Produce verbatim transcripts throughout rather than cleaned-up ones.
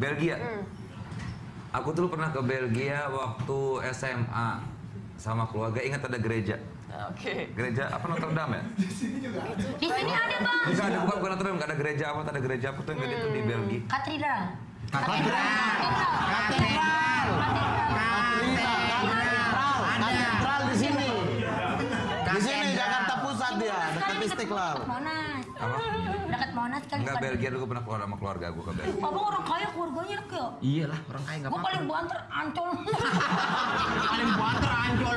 Belgia. Hmm. Aku dulu pernah ke Belgia waktu S M A sama keluarga. Ingat ada gereja. Oke. Okay. Gereja apa Notre Dame ya? Di sini juga. Di sini ada bang. Bukan, ada bukan bukan Notre Dame, nggak ada gereja apa, ada gereja apa tuh yang gede tuh di Belgia. Katedral. Katedral. Katedral. Katedral di sini. Di sini Jakarta Pusat dia, dekat Istiqlal. Monas. Apa? Dekat Monas kali. Enggak, Belgia dulu pernah keluar sama keluarga aku ke Belgia. Abang orang kaya keluarganya enak ya? Iyalah, orang kaya enggak Gua apa-apa. paling banter Ancol. Paling banter Ancol.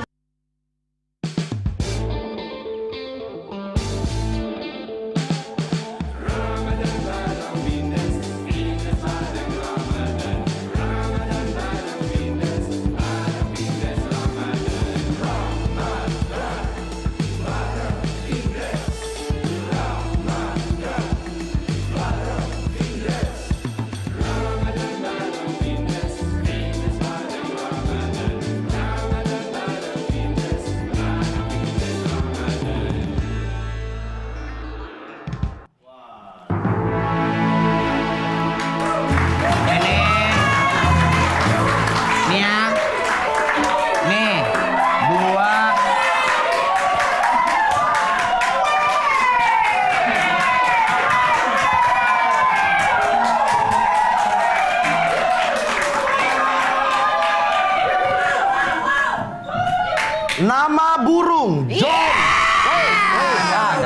Nama burung John. Hey, hey.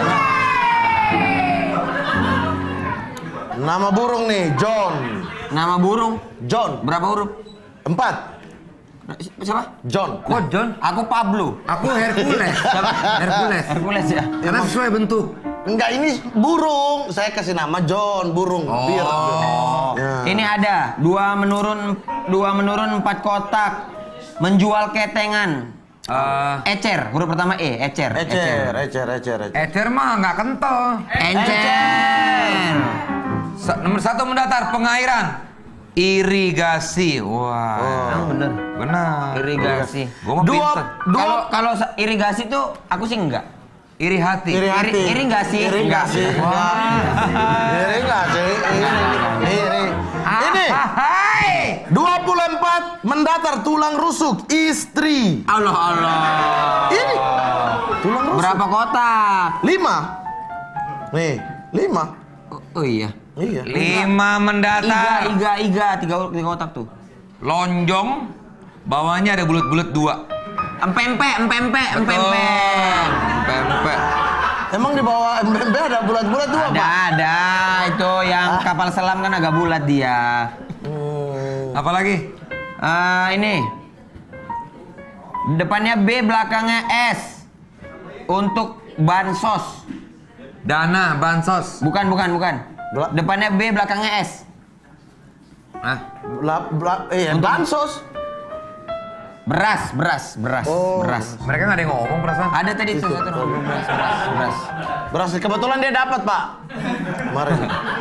Nama burung nih John. Nama burung John. berapa huruf? Empat. Siapa? John. Kok John? Aku Pablo. Aku Hercules. Siapa? Hercules. Hercules ya. Karena sesuai bentuk. Enggak, ini burung. Saya kasih nama John, burung. Oh. Biar. Ya. Ini ada dua menurun dua menurun empat kotak. Menjual ketengan. Uh, Ecer, huruf pertama E, ecer. Ecer, ecer, ecer, ecer. Ecer mah nggak kental. Encer. Sa nomor satu mendatar pengairan. Irigasi. Wah. Oh, bener. Benar. Irigasi. Gua mah Dua, pinter. dua. Kalau kalau sa- irigasi tuh aku sih enggak. Iri hati. Iri hati. Iri- iri nggak sih? Irigasi. Wah. Iri nggak sih? Iri. Iri. Ini Hai. dua puluh empat mendatar tulang rusuk istri. Allah Allah. Ini tulang rusuk. Berapa kotak? Lima. Nih, lima. Oh, oh iya. Iya. Lima Iga, mendatar. iga, iga, tiga, tiga kotak tuh. Lonjong. Bawahnya ada bulat-bulat dua. Empempe, empempe, empempe. Pempek. Emang di bawah M B M B ada bulat-bulat tuh Ada, apa? ada. Itu yang kapal selam kan agak bulat dia. Hmm. Apalagi? Eh, ini. Depannya B, belakangnya S. Untuk bansos. Dana bansos. Bukan, bukan, bukan. Bela- Depannya B, belakangnya S. Hah? Bla, bla, eh, bansos. Beras, beras, beras, Oh. beras. Mereka nggak ada yang ngomong perasaan. Ada tadi tuh satu ngomong beras, beras, beras. Beras kebetulan dia dapat, Pak. Kemarin.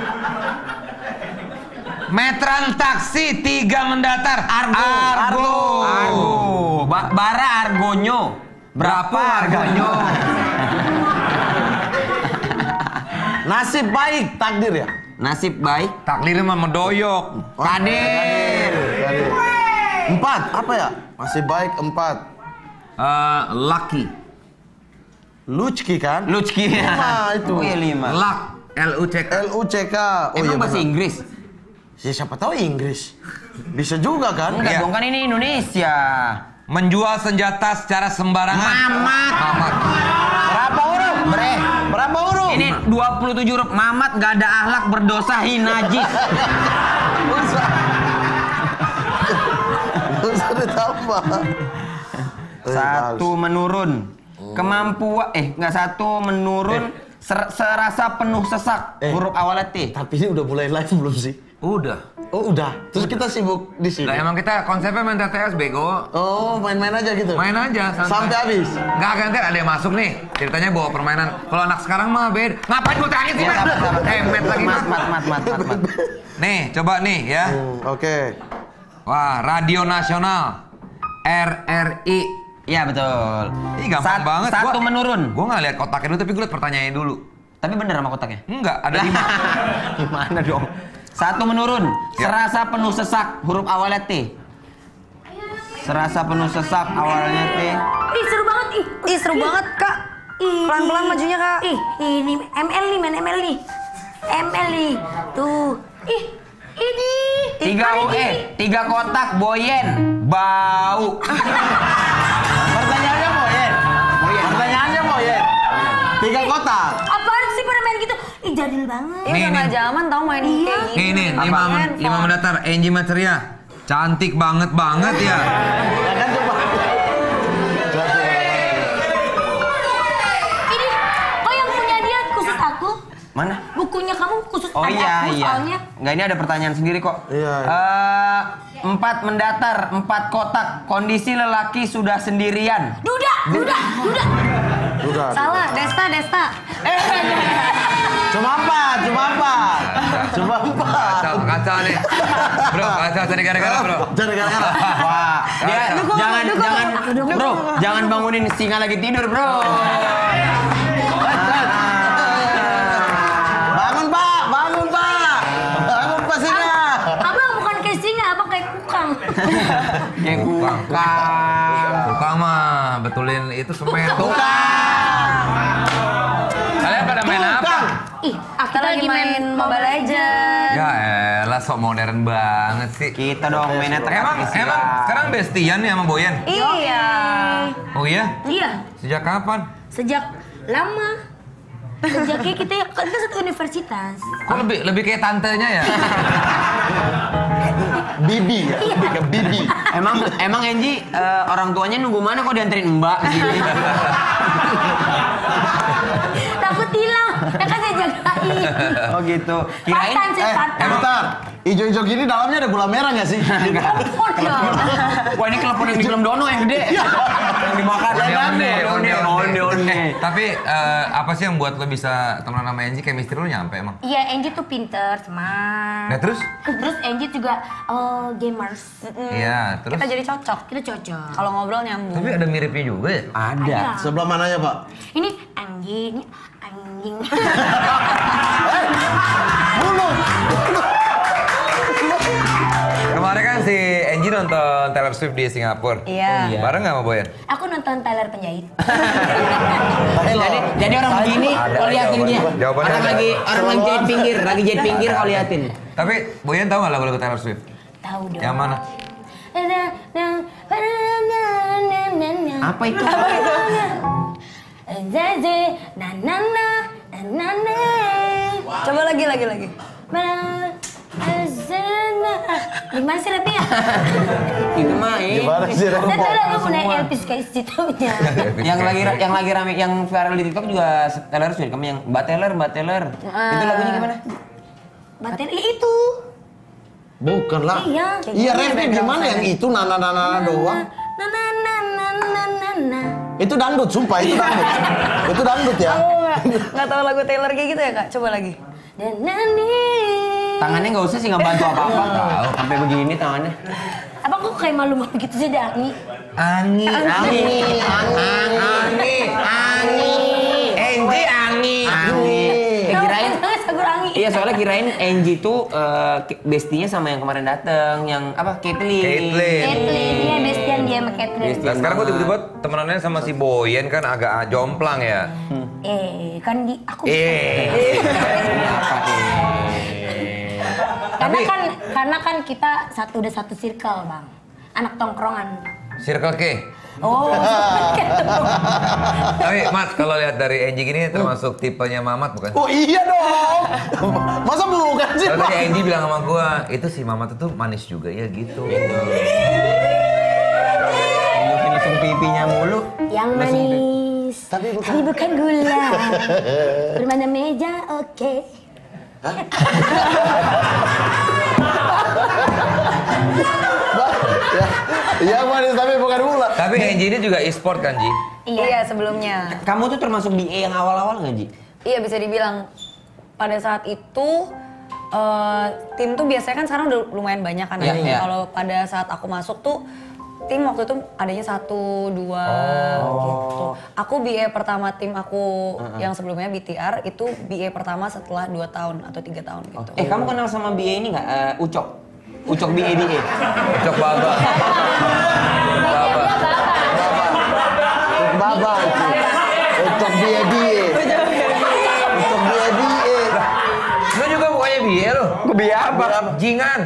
Meteran taksi tiga mendatar. Argo, Argo. Argo. Ba- bara argonyo. Berapa harganya? Nasib baik takdir ya? Nasib baik. Takdir mah medoyok. Kadir. Kadir. Empat, apa ya? Masih baik empat. Eh, lucky. Lucki kan? Lucki. Lima itu. Oh iya lima. Luck. L U C K. L U C K. Oh Emang iya bahasa benar. Inggris? Ya, siapa tahu Inggris. Bisa juga kan? Enggak Iya. dong, kan ini Indonesia. Menjual senjata secara sembarangan. Mamat. Mamat. Berapa huruf? Bre. Berapa huruf? Ini dua puluh tujuh huruf. Mamat gak ada akhlak, berdosa, najis. Usah. Usah ditambah. Satu menurun. Kemampuan eh nggak satu menurun ser- serasa penuh sesak. Eh. Huruf awalnya T. Tapi ini udah mulai live belum sih? Udah. Oh udah. Terus kita sibuk di sini. Lah emang kita konsepnya main T T S bego. Oh main-main aja gitu. Main aja santai. Sampai habis. Nggak akan ntar ada yang masuk nih. Ceritanya bawa permainan. Kalau anak sekarang mah beda. Ngapain gue tanya sih? Ya, Mas? sabar, sabar. Hemet lagi mat, mas. mat, mat, mat, mat, mat. Nih coba nih ya. Hmm, Oke. Wah Radio Nasional. R R I. Iya betul. Ih gampang Sat- banget. Satu Gua- menurun. Gue nggak lihat kotaknya dulu tapi gue liat pertanyaannya dulu. Tapi bener sama kotaknya. Enggak, ada lima. Gimana dong? Satu menurun. Serasa penuh sesak, huruf awalnya T. Serasa penuh sesak, awalnya T. Ih seru banget ih. Ih seru banget kak. Ih, Pelan-pelan majunya kak. Ih, ini M L nih, main M L nih. M L nih. Tuh. Ih, ini. Tiga Ih, U ini. E, tiga kotak boyen, bau. Pertanyaannya Boyen. Pertanyaannya Boyen. Tiga kotak. Apaan sih pada main gitu? Ih, jadil banget. Ini Nih, udah nggak nih. zaman tau main Iya. kayak gini. Nih nih, Apa? lima, men- Handphone. lima mendatar, Angie Materia. Cantik banget banget ya. Ya kan coba. Coba, coba. Ini, kok yang punya dia khusus aku? Mana? Bukunya kamu khusus Oh ada iya aku iya. soalnya. Enggak, ini ada pertanyaan sendiri kok. Iya. Eh, empat mendatar, empat kotak. Kondisi lelaki sudah sendirian. Duda, duda, duda. Udah. Salah, Desta, Desta. Cuma apa? Cuma apa? Cuma apa? Kacau, kacau nih. Bro, kacau tadi gara-gara bro. Jadi gara-gara. Wah, dia Dukung, jangan dukung. jangan Dukung. bro, jangan bangunin singa lagi tidur, bro. Bangun Pak, bangun Pak. Bangun Pak Singa. Abang bukan kayak singa, abang kayak kukang. Kayak Tukang. kukang. Tukang mah betulin itu semen. Kalian pada main apa? Ih, ah, Kita lagi main Mobile Legends. Ya elah, sok modern banget sih. Kita dong mainnya Emang, teka-teki emang silang. sekarang bestian nih sama Boyen? Iya. Oh iya? Iya, Sejak kapan? sejak lama. Sejaknya kita kan kita satu universitas. Kok lebih lebih kayak tantenya ya? Bibi ya, lebih ke Bibi. Emang emang Enji eh, orang tuanya nunggu mana kok dianterin Mbak sini? Takut hilang, ya kan saya jagain. Oh gitu. Kirain Patan sih, Eh, patan. bentar. Ijo-ijo gini dalamnya ada gula merah nggak sih? Oh, dong. wah ini telepon yang di film Dono yang gede. yang dimakan. Onde, onde, onde, onde, onde. Eh, tapi eh, apa sih yang buat lo bisa temenan sama Angie? Chemistry lo nyampe emang? Iya, Angie tuh pinter, smart. Nah terus? Terus Angie juga oh, gamers. Iya, terus? Kita jadi cocok. Kita cocok. Kalau ngobrol nyambung. Tapi ada miripnya juga ya? Ada. Ada. Sebelah mananya Pak? Ini anjing, ini anjing. Mulut. Kemarin kan si Angie nonton Taylor Swift di Singapura. Iya. Iya. Bareng nggak sama Boyen? Aku nonton Tyler penjahit. Jadi, jadi orang begini, Ada kalau liatin dia. jawabannya Orang ada. lagi orang lagi jahit pinggir, lagi jahit pinggir kalau liatin. Tapi Boyen tahu nggak lagu-lagu Taylor Swift? Tahu dong. Yang mana? Apa itu? Zaze, na na na, na na na. Coba lagi, lagi, lagi. Gimana sih rapnya? Itu mah eh. Gimana sih Saya Rem? tuh lagu punya Elvis kayak situnya. yang lagi yang lagi rame yang viral di TikTok juga Taylor Swift. Kamu yang Mbak Taylor, Mbak Taylor. Itu lagunya gimana? Bater itu. Bukan lah. Iya. Iya refnya gimana yang itu nana nana nana doang? Na na na na na na na. Itu dangdut, sumpah itu dangdut. Itu dangdut ya. Aku nggak nggak tahu lagu Taylor kayak gitu ya kak. Coba lagi. Dan nani. Tangannya nggak usah sih nggak bantu apa-apa. Tahu. Sampai begini tangannya. Abang kok kayak malu-malu gitu sih Dani? Angi. Angi, angi, angi. Angie angi. Angi. Eh, kirain Jangan sagur angin. Iya soalnya kirain Angie tuh eh, bestinya sama yang kemarin dateng, yang apa Caitlyn. Caitlyn. Caitlyn, dia bestian dia sama Caitlyn. Nah sekarang kok tiba-tiba temenannya sama si Boyen kan agak jomplang ya? Eh, kan di aku. Eh. Apa eh? Karena Tapi- kan karena kan kita satu udah satu circle, Bang. Anak tongkrongan. Circle K. Oh, Tapi Mas kalau lihat dari Angie gini termasuk tipenya Mamat bukan? Oh iya dong. Masa bukan sih Kalau Pak? tadi Angie bilang sama gua, itu si Mamat itu manis juga ya gitu. Nunjukin iseng pipinya mulu. yang manis. Tapi bukan. Tapi bukan gula. Bermana meja, oke. Ya, iya manis tapi bukan gula. Tapi Angie ini juga e-sport kan, Ji? Iya, sebelumnya. Kamu tuh termasuk di E yang awal-awal nggak Ji? Iya bisa dibilang pada saat itu eh, tim tuh biasanya kan sekarang udah lumayan banyak kan. Iya, ya. iya. Kalau pada saat aku masuk tuh tim waktu itu adanya satu, dua gitu. Aku B A pertama tim aku yang sebelumnya B T R itu B A pertama setelah dua tahun atau tiga tahun gitu. Eh kamu kenal sama B A ini nggak? Eh, Ucok. Ucok B A B A. Cocok banget. Baba itu. Untuk dia dia. Untuk dia dia. Lu juga bukannya B A lo? Gue B A apa? Jingan.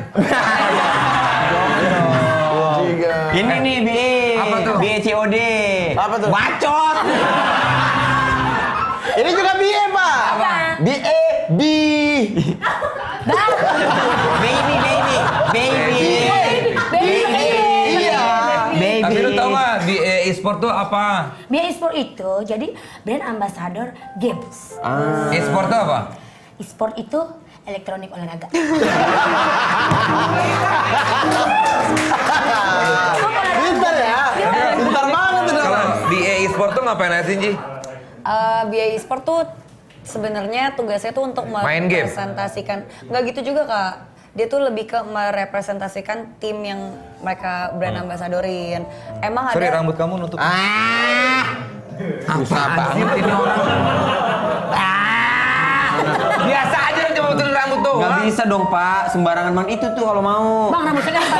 Ini nih B A. Apa tuh? B A C O D. Apa tuh? Bacot. Ini juga B A, Pak. B A B. Baby, baby, baby. Baby. Iya. Baby. Tapi lu tau gak B A e-sport tuh apa? B A Esport itu jadi brand ambassador games. E-sport tuh apa? E-sport itu elektronik olahraga. Pintar ya. Pintar banget itu. Kalau B A e-sport tuh ngapain aja sih, Ji? Uh, B A e-sport tuh sebenarnya tugasnya tuh untuk Main game? merepresentasikan, nggak gitu juga kak. Dia tuh lebih ke merepresentasikan tim yang mereka brand ambasadorin. Emang Sorry, ada. rambut kamu nutup. Ah. Susah banget ini orang. Ah. Biasa aja lu cuma betul rambut tuh. Gak bisa dong Pak, sembarangan bang itu tuh kalau mau. Bang rambut saya kan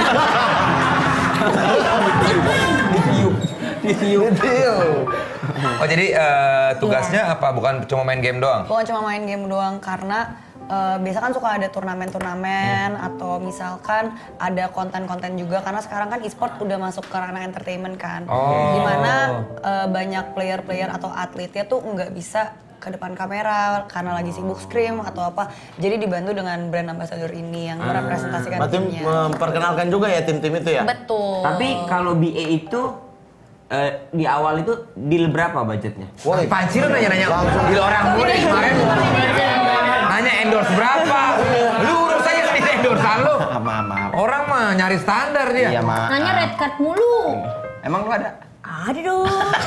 Oh jadi eh, tugasnya apa? Bukan cuma main game doang? Bukan cuma main game doang karena uh, biasa kan suka ada turnamen-turnamen atau misalkan ada konten-konten juga karena sekarang kan e-sport udah masuk ke ranah entertainment kan. Oh. Dimana uh, banyak player-player atau atletnya tuh nggak bisa ke depan kamera karena lagi sibuk scrim atau apa. Jadi dibantu dengan brand ambassador ini yang merepresentasikan Berarti timnya. memperkenalkan juga ya tim-tim itu ya? Betul. Tapi kalau B A itu eh, di awal itu deal berapa budgetnya? Wah, apaan sih lu nanya-nanya? Gila orang gue nih kemarin nanya endorse berapa? Lu urus aja nih endorsean lu. Maaf, maaf. Orang mah nyari standar dia. Iya, maaf. nanya red card mulu. Emang lu ada? Ada dong.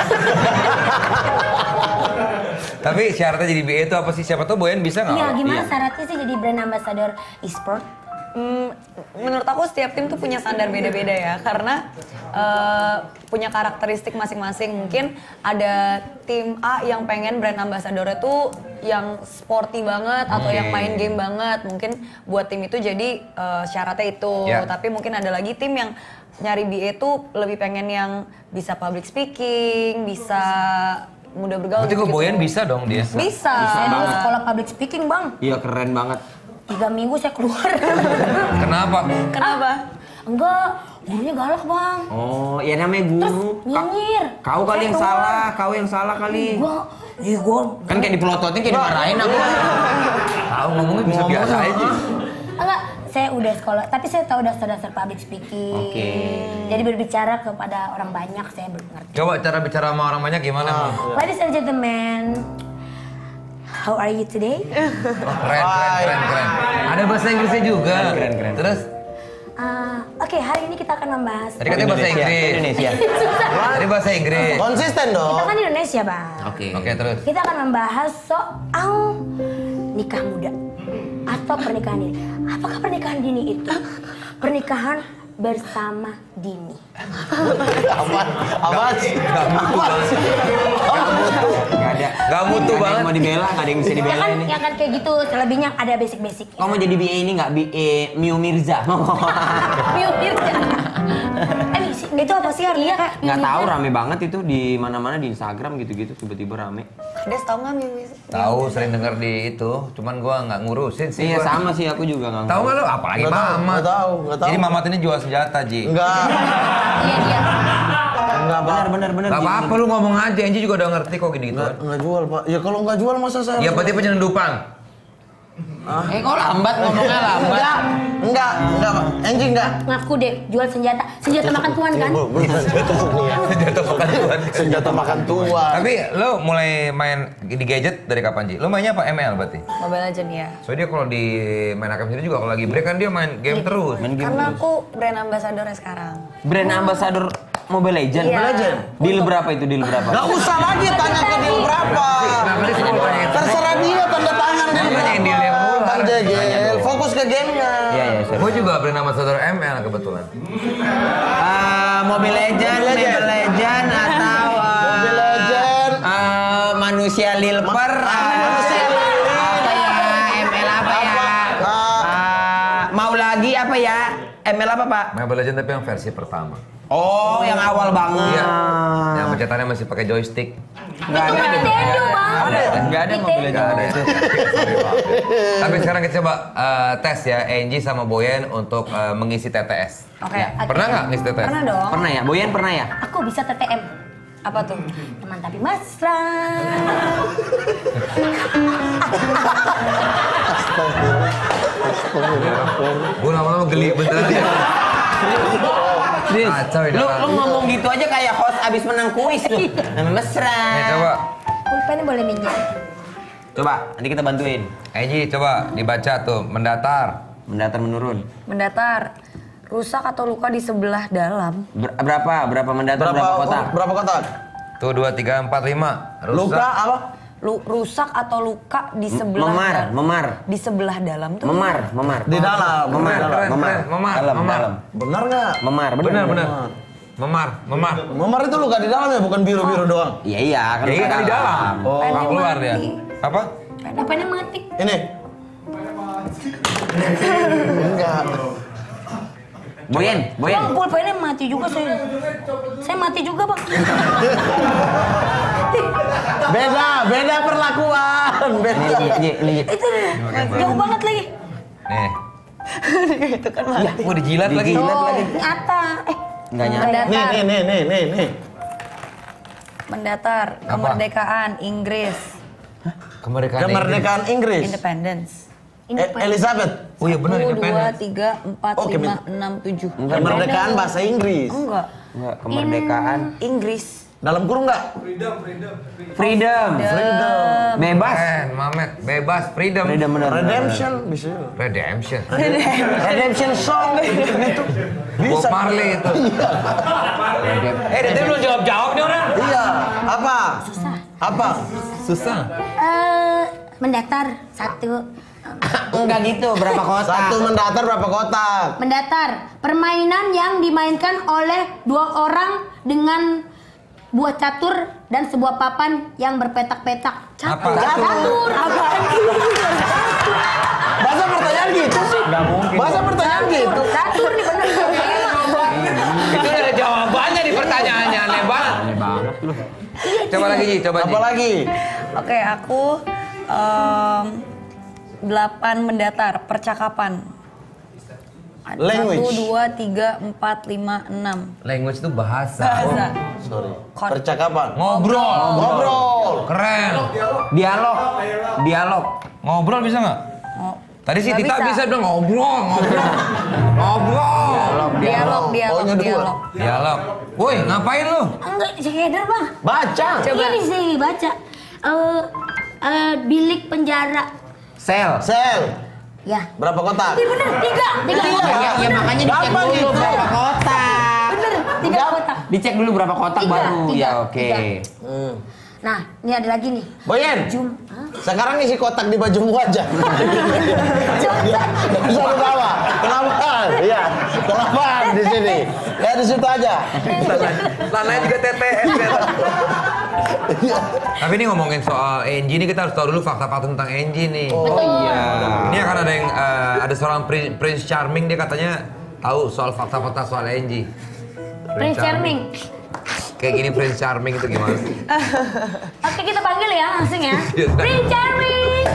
Tapi syaratnya jadi B A itu apa sih? Siapa tuh Boyan bisa nggak? Iya, gimana syaratnya sih jadi brand ambassador e-sport? Hmm, menurut aku setiap tim tuh punya standar beda-beda ya karena uh, punya karakteristik masing-masing. Mungkin ada tim A yang pengen brand ambassadornya tuh yang sporty banget atau yang main game banget. Mungkin buat tim itu jadi uh, syaratnya itu. Ya. Tapi mungkin ada lagi tim yang nyari B A tuh lebih pengen yang bisa public speaking, bisa mudah bergaul. Berarti gue gitu-gitu. Boyan bisa dong dia. Bisa. Saya dulu sekolah public speaking bang. Iya keren banget. Tiga minggu saya keluar. Kenapa? Kenapa? Enggak, gurunya galak bang. Oh, ya namanya guru. Ka- Nyinyir. Kau kali Saya yang keluar. salah, kau yang salah kali. Gua, iya gua. Kan kayak dipelototin, kayak dimarahin aku. Tahu ngomongnya bisa biasa aja. Enggak, saya udah sekolah, tapi saya tahu dasar-dasar public speaking. Oke. Jadi berbicara kepada orang banyak saya ngerti. Coba cara bicara sama orang banyak gimana? Ladies and gentlemen, how are you today? Oh, keren, keren, keren, keren. Ada bahasa Inggrisnya juga. Keren, keren. Terus? Ah, Oke, hari ini kita akan membahas. Tadi katanya bahasa Inggris. Indonesia. Susah. Tadi bahasa Inggris. Konsisten Kita dong. kan di Indonesia bang. Oke. Oke, terus. Kita akan membahas soal nikah muda atau pernikahan dini. Apakah pernikahan dini itu pernikahan bersama dini? Apa? Apa sih? Gak mutu banget. Gak ada. Gak mutu Gak ada banget. yang mau dibela, gak ada yang bisa Ya dibela kan, ini. ya kan kayak gitu. Selebihnya ada basic-basic. Kau mau jadi B A ini nggak? B A Miu Mirza? Miu-miu. Eh, si- itu apa sih artinya? Nggak tahu, rame banget itu di mana-mana di Instagram gitu-gitu tiba-tiba rame. Ada tau nggak Mimi? Tahu sering denger di itu, cuman gua nggak ngurusin sih. Iya gua. sama sih aku juga nggak. Tahu nggak lo? Apalagi Nggak tahu, Mamat. nggak tahu, nggak tahu. Jadi Mamat ini jual senjata, Ji. Enggak. Iya, iya. Enggak, Pak. Benar benar benar. Gak apa-apa lu ngomong aja, Enji juga udah ngerti kok gini Enggak, gituan. enggak jual, Pak. Ya kalau enggak jual masa saya Ya harus- berarti penyelundupan. Eh kok lambat ngomongnya lambat? Enggak, enggak, enggak, Pak. Enji enggak. Ngaku deh, jual senjata. Senjata makan tuan kan? Bu- Bukan senjata nih ya. Senjata makan tuan. Senjata makan tuan. Tapi lo mulai main di gadget dari kapan, Ji? Lo mainnya apa M L berarti? Mobile Legends ya. Soalnya dia kalau di main A K M sendiri juga kalau lagi break kan dia main game terus. Main game Karena terus. aku brand ambassadornya sekarang. Brand ambassador Mobile Legends. Iya. Mobile Legends. Deal berapa itu deal berapa? Enggak usah lagi tanya ke dia berapa. Kenapa dia selalu tanya? Terserah dia tanda tangan dia. Kenapa nanyain dia yang mulu? Bang Jegel, fokus ke gamenya. Iya iya sorry. Gue juga brand ambassador M L kebetulan. Ah, Mobile Legend, Mobile Legend atau uh, Mobile Legend. uh, manusia Lilper, uh, manusia lilin. apa ya, M L apa ya? Apa? Uh, mau lagi apa ya? M L apa Pak? Mobile Legends tapi yang versi pertama. Oh, yang awal banget. Iya. Yang pencetannya masih pakai joystick. Nggak ada. Nintendo bang. Nggak ada Mobile Legend. Nggak ada itu. Sorry, maaf ya. Tapi sekarang kita coba uh, tes ya Angie sama Boyen untuk uh, mengisi T T S. Oke. Ya. Pernah nggak ngisi T T S? Pernah dong. Pernah ya? Boyen pernah ya? Aku bisa T T M. Apa tuh? Teman tapi mesra. Gue lama-lama geli beneran ya. Kacau ini. Lu, lu ngomong gitu aja kayak host abis menang kuis tuh. Nama mesra. Nih coba. Pulpennya boleh minjem. Coba, nanti kita bantuin. Angie coba dibaca tuh mendatar. Mendatar menurun. Mendatar. Rusak atau luka di sebelah dalam. Ber- berapa? Berapa mendatar? Berapa Berapa kotak? Berapa kotak? Tuh dua tiga empat lima. Luka apa? Lu, rusak atau luka di sebelah Memar, dalam. memar. Di sebelah dalam tuh. Memar, memar. Di dalam. Memar, Keren, memar. keren. Memar, Dalam, memar. dalam. Benar nggak? Memar, benar. Benar benar. Memar, memar. Memar itu luka di dalam ya, bukan biru-biru doang. Iya, iya. Ya iya kan di dalam. Oh. Nggak keluar dia. Apa? Pulpennya mati. Ini. Enggak. Boyen, Boyen. Bang, pulpennya mati juga saya. Saya mati juga bang. Beda, beda perlakuan. Beda. Nih, nih, nih, nih. Itu jauh banget lagi. Nih. Itu kan mati. Wah dijilat lagi. Dijilat Oh, lagi. nyata. Eh, Enggak nyata. Nih, Mendatar. nih, nih, nih, nih, nih. Mendatar. Apa? Kemerdekaan Inggris. Kemerdekaan. Kemerdekaan Inggris. Independence. E- Elizabeth. Oh iya benar Satu, dua, independen. tiga, empat, Oh, lima, kemen- enam, tujuh. Kemerdekaan bahasa Inggris. Enggak. Enggak, kemerdekaan. Inggris. Dalam kurung nggak? Freedom. Bebas. Keren, Mamet. Bebas, freedom. Freedom benar. Redemption bisa. Redemption. Redemption song gitu. Bob Bisa. Marley itu. Eh, dia belum jawab-jawab nih orang. Iya. Apa? Apa? Susah. eh, mendatar satu. Enggak gitu, berapa kotak? Satu mendatar berapa kotak? Mendatar, permainan yang dimainkan oleh dua orang dengan buah catur dan sebuah papan yang berpetak-petak. Apa? Catur. Apaan sih? Bahasa pertanyaan gitu sih. Enggak mungkin. Bahasa pertanyaan gitu. Catur nih bener. Itu udah ada jawabannya di pertanyaannya, aneh banget. Aneh banget lu. Coba lagi, Ji, coba Ji. Apa lagi? Oke, aku em, delapan mendatar. Percakapan. Ada Language. Satu, dua, tiga, empat, lima, enam. Language itu bahasa. Bahasa. Sorry. Kon- Percakapan. Ngobrol. Ngobrol. Keren. Dialog. Dialog. Ngobrol bisa nggak? Oh, Tadi sih nggak Tita bisa bilang ngobrol, ngobrol. Ngobrol. Dialog, dialog, Oh, nya dua. dialog. Dialog. Woi, ngapain lu? Enggak, sekedar bang. Baca. Coba. Ini sih baca. Eh, eh, bilik penjara. Sel. Sel. Ya. Berapa kotak? Ini bener, tiga. Tiga kotak. Ya, ya makanya dicek Gampang dulu gitu. berapa kotak. Bener, tiga kotak. Dicek dulu berapa kotak Tiga, baru. tiga, Ya oke. tiga. Hmm. Nah, ini ada lagi nih. Boyen. Jum. Hah? Sekarang isi kotak di bajumu aja. Bisa lu bawa. Kenapa? Iya. Kenapa di sini? Ya di situ aja. Lananya juga T T S kan. Tapi ini ngomongin soal Angie ini kita harus tahu dulu fakta-fakta tentang Angie nih. Oh iya. Ini akan ada yang eh, ada seorang Prince, Prince Charming dia katanya tahu soal fakta-fakta soal Angie. Prince Charming. Kayak gini Prince Charming itu gimana sih? Oke, kita panggil ya langsung ya. Iya. Prince Charming.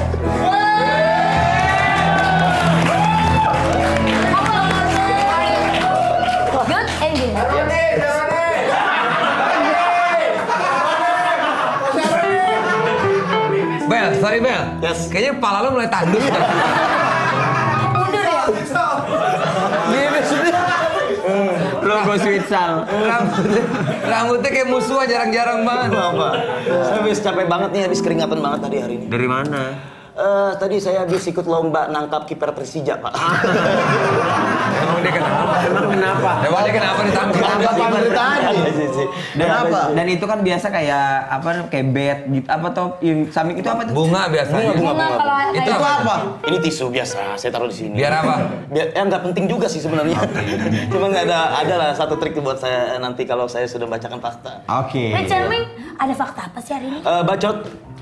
Good ending. Bel, sorry Bel. Yes. Kayaknya kepala lu mulai tanduk. Mundur ya. Gini sih. Logo Switsal. Rambutnya, rambutnya kayak musuh jarang-jarang banget. Apa? Saya habis capek banget nih, habis keringatan banget tadi hari ini. Dari mana? Eh, tadi saya habis ikut lomba nangkap kiper Persija, Pak. Emang dia kenapa? Emang kenapa? Emang dia kenapa ditangkap? Kenapa Pak dari tadi? sih sih. Dan, Kenapa? dan itu kan biasa kayak apa kayak bed gitu apa tuh yang samik itu apa tuh? Bunga biasanya. Bunga, Bunga kalau Itu Itu kayak- apa? Ini tisu biasa, saya taruh di sini. Biar apa? Biar ya nggak penting juga sih sebenarnya. Cuma nggak ada ada lah satu trik buat saya nanti kalau saya sudah bacakan fakta. Oke. Prince Charming, ada fakta apa sih hari ini? Eh, bacot.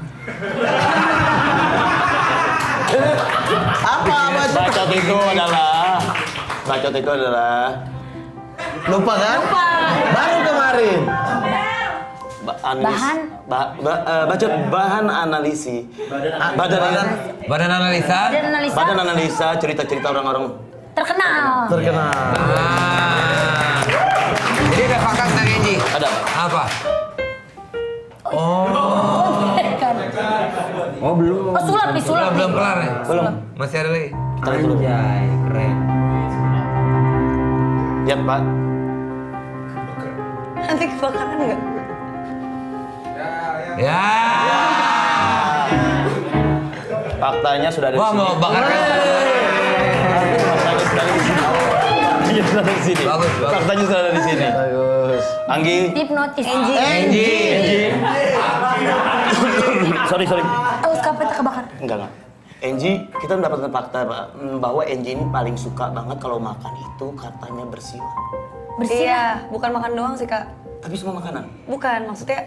Apa bacot? Bacot itu adalah bacot itu adalah Lupa kan? Lupa. Baru kemarin. ba- analis- Bahan? ba- ba- eh, bacot bahan analisi. Ah, Badan badan Badan analisa. Dan analisa badan analisa cerita-cerita orang-orang. terkenal. terkenal. Ah. Jadi ada fakta tentang Enji. Ada. Apa? Kan. Oh belum. Oh sulap nih, sulap Belum belum nih. kelar ya? Belum. Masih ada lagi. Taruh dulu. Anjay, keren. Lihat Pak. Nanti kebakaran nggak? Ya. Faktanya sudah ada di Wah sini. mau bakar kan? Faktanya sudah ada di sini. Faktanya sudah ada di sini. Bagus, bagus. Faktanya sudah ada di sini. Bagus. Anggi. Hipnotis. Enji. Enji. sorry sorry. Oh, kapan tak kebakar? Enggak enggak. Enji, kita mendapatkan fakta Pak, mm, bahwa Enji ini paling suka banget kalau makan itu katanya bersila. Bersih. Iya, bukan makan doang sih kak. Tapi semua makanan. Bukan, maksudnya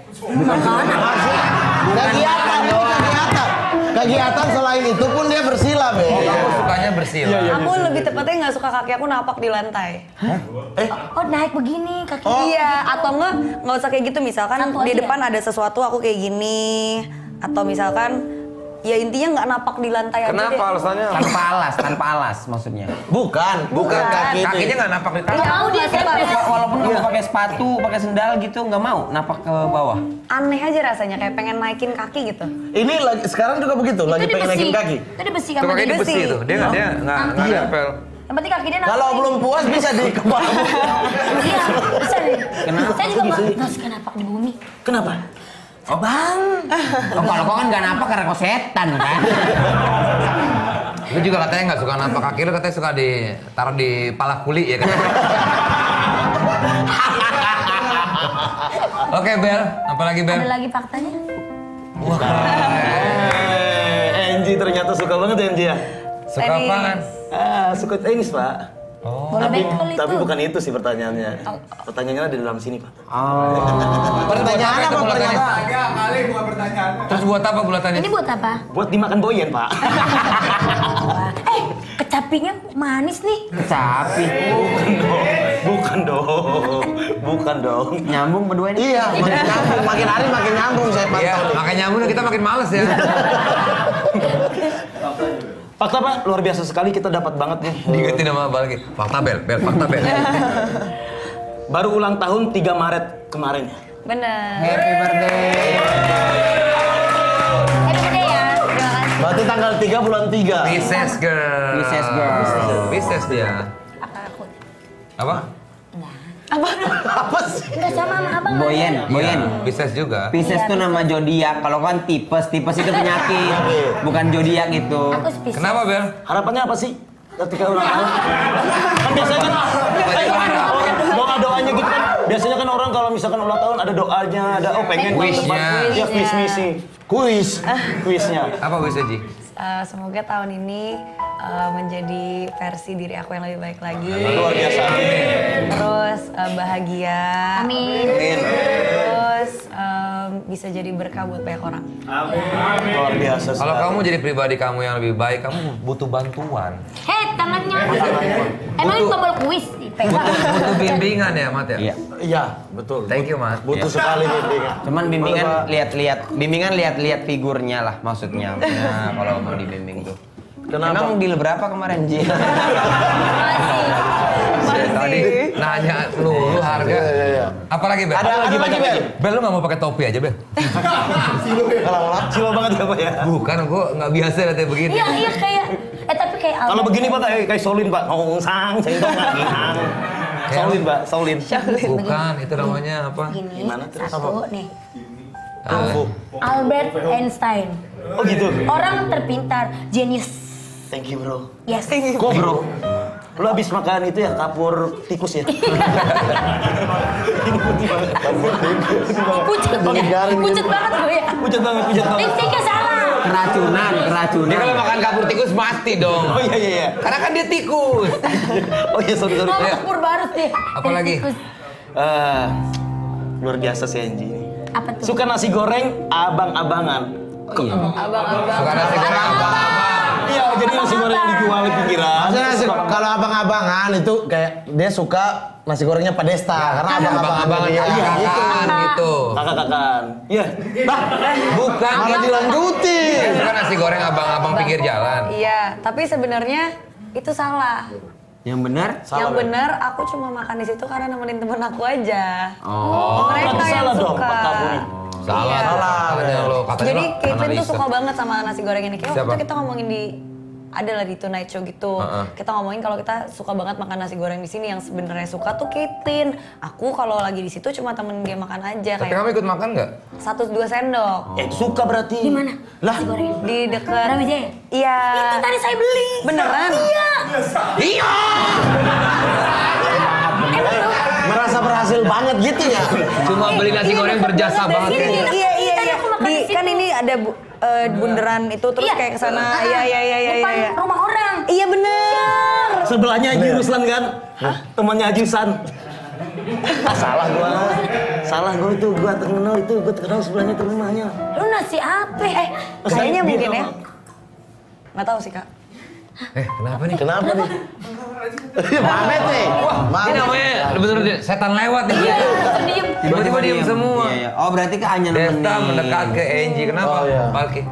Kegiatan, ini kegiatan. Kegiatan selain itu pun dia bersila, Be. Oh, kamu sukanya bersila. aku lebih tepatnya nggak suka kaki aku napak di lantai. Oh, naik begini kaki. Iya, atau enggak nggak usah kayak gitu. Misalkan Satu di aja. depan ada sesuatu aku kayak gini, atau misalkan ya intinya nggak napak di lantai aja Kenapa deh. alasannya? Tanpa alas, tanpa alas maksudnya. Bukan, bukan kaki ini. Kakinya nggak nampak di Nggak tanah. mau dia Nggak suka. suka. Walaupun kamu pakai sepatu, pakai sendal gitu, nggak mau napak ke bawah. Aneh aja rasanya, kayak pengen naikin kaki gitu. Ini lagi sekarang juga begitu, lagi Itu di pengen besi. naikin kaki. Itu di besi Tuh kan. kakinya di besi besi. itu. Dia nggak dia nggak nggak Iya. nempel. Yang penting kaki dia naik. Kalau belum puas bisa di kepala. Iya, bisa nih. Kenapa Saya juga gitu? nggak nggak suka napak di bumi. Kenapa? Oh bang. Oh, kalau kau kan nggak napak karena kau setan kan. Lu juga katanya nggak suka napak kaki lu, katanya suka ditaruh di pala kuli ya kan? Oke Bel, apa lagi Bel? Ada lagi faktanya? Eh, Enji ternyata suka banget ya Enji ya. Suka Tenis. apaan? Ah, suka tenis Pak. Oh. Bola Tapi, bekel itu. tapi bukan itu sih pertanyaannya. Pertanyaannya ada di dalam sini Pak. Pertanyaan apa pernyataan? Terus buat apa bulatannya? Ini buat apa? Buat dimakan boyen Pak. Eh, kecapinya manis nih. Kecapi. Bukan dong. Bukan dong. Nyambung berdua ini. Iya, makin nyambung, makin hari makin nyambung saya Iya, pantau nih. makanya nyambung kita makin males ya. Fakta Pak, luar biasa sekali kita dapat banget nih. Diganti nama apa lagi? Fakta Bel, Bel, fakta Bel. Baru ulang tahun tiga Maret kemarin. Bener. Happy birthday. Happy birthday ya. Terima kasih. Berarti tanggal tiga bulan tiga. Pisces girl. Pisces girl. Pisces dia. Apa aku? Apa? Apa sih? Enggak sama sama abang. Boyen, Boyen. Iya, Pisces juga. Pisces tuh nama zodiak. Kalau kan tipes, tipes itu penyakit, bukan zodiak itu. Aku spesies. Kenapa Bel? Harapannya apa sih ketika ulang tahun? Kan biasanya kan orang doa-doanya gitu kan. Biasanya kan orang kalau misalkan ulang tahun ada doanya, ada oh pengen Wish-nya. tempat- ya wish misi. Kuis. Kuisnya. Apa bisa Ji? Uh, semoga tahun ini uh, menjadi versi diri aku yang lebih baik lagi. Luar biasa. Terus uh, bahagia. Amin. Terus um, bisa jadi berkah buat banyak orang. Luar biasa. Kalau sekali. kamu jadi pribadi kamu yang lebih baik, kamu butuh bantuan. Hei, tangannya. Emang ini tombol kuis dipegang. Butuh, butuh bimbingan ya, Mat ya? Iya. Iya, betul. Thank you, Mat. butuh Ya. sekali bimbingan. Cuman bimbingan lihat-lihat, bimbingan lihat-lihat figurnya lah maksudnya. Nah, kalau mau dibimbing tuh. Kenapa? Emang deal berapa kemarin Ji? Tadi nanya lu, lu harga. Apalagi Bel? Ada lagi lagi, Bel. Bel, lu nggak mau pakai topi aja Bel? Kalau kecil banget ya Pak ya. Bukan, gua nggak biasa lihatnya begini. Iya, iya kayak eh tapi kayak Kalau Albert. begini Pak kayak kayak Solin Pak. Ngong sang, sendok ngang. Solin Pak, Solin. Bukan, itu namanya apa? Gini, Gimana tuh? satu nih. Eh, Albert Einstein. Oh gitu. Orang terpintar, genius. Thank you bro. Yes. Kok bro? Lu habis makan itu ya kapur tikus ya? Ini putih banget. Kapur tikus. Pucet Pakai ya. garing Pucet gitu. banget gue ya. Pucat banget, pucat banget. Lipstiknya salah. Keracunan, keracunan. Dia kalau makan kapur tikus mati dong. Oh iya iya iya. Karena kan dia tikus. Oh iya sorry sorry. Oh, Iya. kapur baru deh. Apalagi? Tikus. Eh, luar biasa si Angie ini. Apa tuh? Suka nasi goreng abang-abangan. Oh, iya. Abang-abang. Suka nasi goreng abang-abang. Iya, jadi nasi goreng yang dijual di pinggiran. Maksudnya nasi, kalau abang-abangan itu kayak dia suka nasi gorengnya Pak Desta karena abang-abangan Abang-abangan dia. Iya, gitu. kakak-kakan gitu. Kakak-kakan. Iya. Bah, Bukan. Malah dilanjutin. Dia suka nasi goreng abang-abang pinggir jalan. Iya, tapi sebenarnya itu salah. Yang benar? Yang benar aku cuma makan di situ karena nemenin temen aku aja. Oh. Mereka berarti yang salah dong, suka. Pak Taburi. Salah, Iya. salah. Katanya lo katanya Jadi lo Caitlyn tuh analisa. suka banget sama nasi goreng ini. Kayak waktu Siapa? itu kita ngomongin di ada lah di Tonight Show gitu. Heeh. Kita ngomongin kalau kita suka banget makan nasi goreng di sini. Yang sebenarnya suka tuh Caitlyn. Aku kalau lagi di situ cuma temen dia makan aja Tapi kayak kamu ikut makan nggak? satu dua sendok. Eh, suka berarti. Di mana? Lah, Nasi goreng. Di deket Brawijaya? Iya. Itu tadi saya beli. Beneran? Iya. Iya. Emang tuh. Merasa berhasil banget gitu ya. Cuma beli nasi Ini goreng deket berjasa banget banget dari sini. kayaknya. Iya iya Tadi iya. aku makan Di, di situ. kan ini ada bu, eh, bundaran itu terus Iya. kayak ke sana. Ah, Iya iya iya iya Depan iya. rumah orang. Iya bener. sebelahnya Haji Ruslan kan? Temannya Haji San. Ah, salah gua. Salah gua itu, gua terkenal itu, gua terkenal sebelahnya itu rumahnya. Lu nasi apa? Eh, Kayaknya Biar mungkin ya. sama. Nggak tahu sih kak. Eh, kenapa nih? Kenapa nih? Mamet nih. Wah, ini Mamet. namanya bener-bener setan lewat nih. iya, diem. Tiba-tiba diem semua. Iya, iya. Oh, berarti Kak hanya Desta nemenin. mendekat ke Angie. Kenapa? Oh, iya. Balki.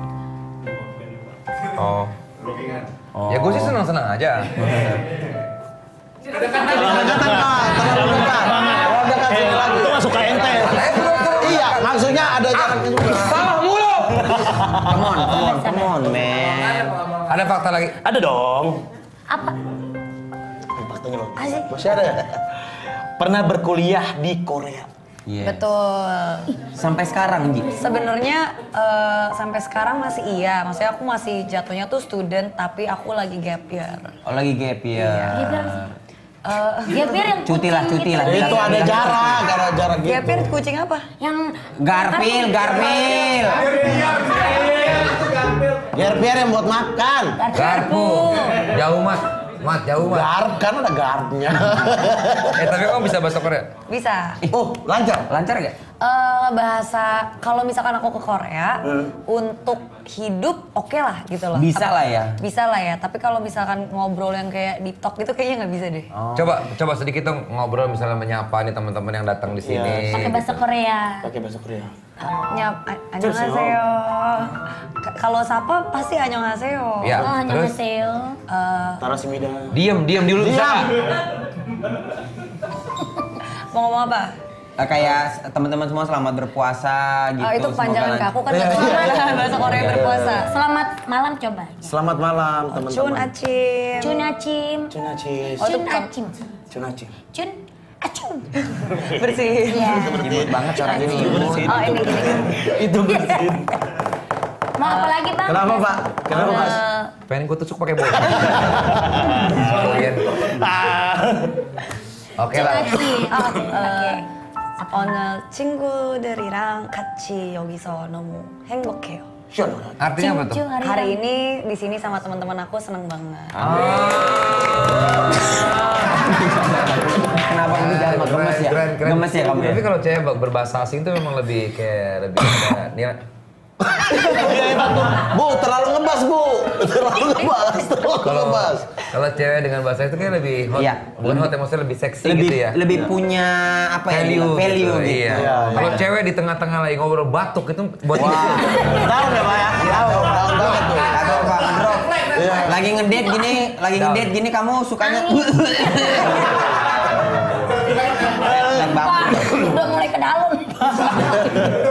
Oh. Ya gue sih senang-senang aja. Terlalu dekat, Pak. Terlalu dekat. Terlalu dekat sini lagi. Itu nggak suka ente. Iya, maksudnya ada jaraknya juga. Salah mulu. Come on, come on, come on, man. Ada fakta lagi. Ada dong. Apa? Faktanya loh. Asik. Masih ada ya? Pernah berkuliah di Korea. Yes. Betul. Sampai sekarang, Ji. Sebenarnya eh, sampai sekarang masih iya. Maksudnya aku masih jatuhnya tuh student tapi aku lagi gap year. Oh, lagi gap ya. Dia bilang sih. Eh, Ya biar yang Cuti lah, kucing cuti gitu. lah. Itu ada jarak, ada jarak gitu. gap year kucing apa? Yang Garfil, Garfil. Biar-biar yang buat makan. Garpu. Jauh mat. Mat, jauh mat. Garp kan ada garbnya. Eh, tapi kamu bisa bahasa Korea? Bisa. Oh, lancar. Lancar gak? Eh, bahasa kalau misalkan aku ke Korea untuk hidup oke lah gitu loh. Bisa lah ya. Bisa lah ya. Tapi kalau misalkan ngobrol yang kayak di talk gitu kayaknya nggak bisa deh. Coba, coba sedikit dong ngobrol misalnya menyapa nih teman-teman yang datang di sini. pakai bahasa Korea. Pakai bahasa Korea. Nyap, a- annyeonghaseyo. K- Kalau sapa pasti annyeonghaseyo. Ya, Oh, terus annyeonghaseyo. Eh, Tarasimida. diem, diem dulu bisa nggak? mau ngomong apa? Eh, kayak teman-teman semua selamat berpuasa gitu. Oh, itu Semoga panjangan lan- ke aku kan selamat bahasa Korea berpuasa. Selamat malam coba. Selamat malam, Chun teman-teman. acim. Cun acim. Cun Acis. Oh, itu Cun bukan- acim. Cun Acis. Cun acum. Bersih. Iya. Imut banget suara ini. Oh ini gini. Itu bersin. Mau apa lagi bang? Kenapa, Pak? Kenapa, Mas? Eh, Pengen gue tusuk pakai bola. Kalian. Oke Cun lah. acim. 아, Oke. 오늘 친구들이랑 같이 여기서 너무 행복해요. Artinya apa tuh? Cun, Hari ini di sini sama teman-teman aku seneng banget. Kenapa kamu jangan gemes ya? Keren, keren. Gemes ya kamu ya? Tapi kalau cewek berbahasa asing tuh memang lebih kayak lebih ada nilai. Iya, Pak. Bu, terlalu ngebas, Bu. Terlalu ngebas, terlalu Kalau ngebas. kalau cewek dengan bahasa itu kayak lebih hot. Iya. Bukan hot, maksudnya lebih seksi Lebih gitu ya. lebih punya apa ya? value, Value gitu. Iya. Iya, Kalau cewek di tengah-tengah lagi ngobrol batuk itu buat ini. Tahu nggak, Pak ya? Tahu, tahu banget tuh. Kagak Pak, ngedrop. Lagi ngedate gini, lagi Down. ngedate gini kamu sukanya Dan Pak, bangun. udah mulai ke dalam.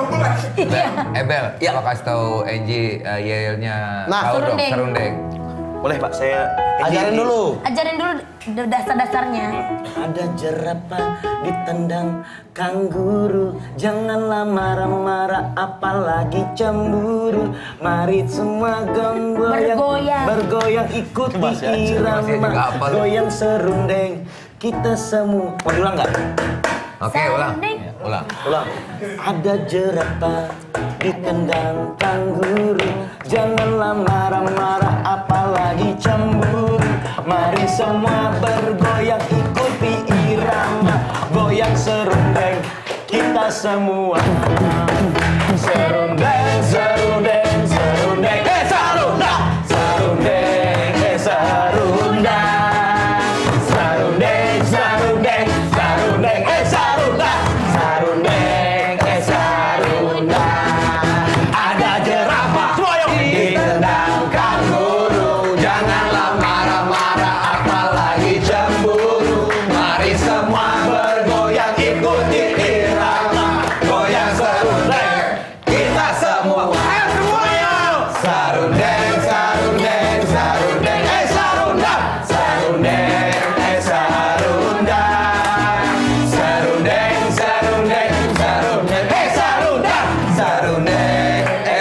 Bel, eh Bel, coba kasih tahu Angie uh, Yale-nya Nah, tahu dong, serundeng. serundeng. Boleh Pak, saya Ajarin dulu. Ajarin dulu d- dasar-dasarnya. Ada jerapah ditendang kanguru, janganlah marah-marah apalagi cemburu. Mari semua goyang, Bergoyang. bergoyang ikuti Masih irama, juga hafal. goyang serundeng. Kita semua, mau diulang nggak? Oke, ulang. Sarundeng. Ulang. Ulang. Ada jerapah ditendang kanguru, janganlah marah-marah apalagi cemburu. Mari semua bergoyang ikuti irama, goyang serundeng kita semua. Serundeng, serundeng, serundeng, eh serundeng, serundeng, eh serundeng, serundeng, serundeng, serundeng, eh serundeng, serundeng, eh serundeng. Ada jerapah ditendang kanguru, janganlah marah-marah apalagi cemburu. Mari semua bergoyang ikuti irama, goyang serundeng kita semua. Ayo semuanya. Sarundeng, sarundeng, sarundeng, eh sarundeng, sarundeng, eh sarundeng, sarundeng, sarundeng, sarundeng, eh sarundeng, sarundeng, eh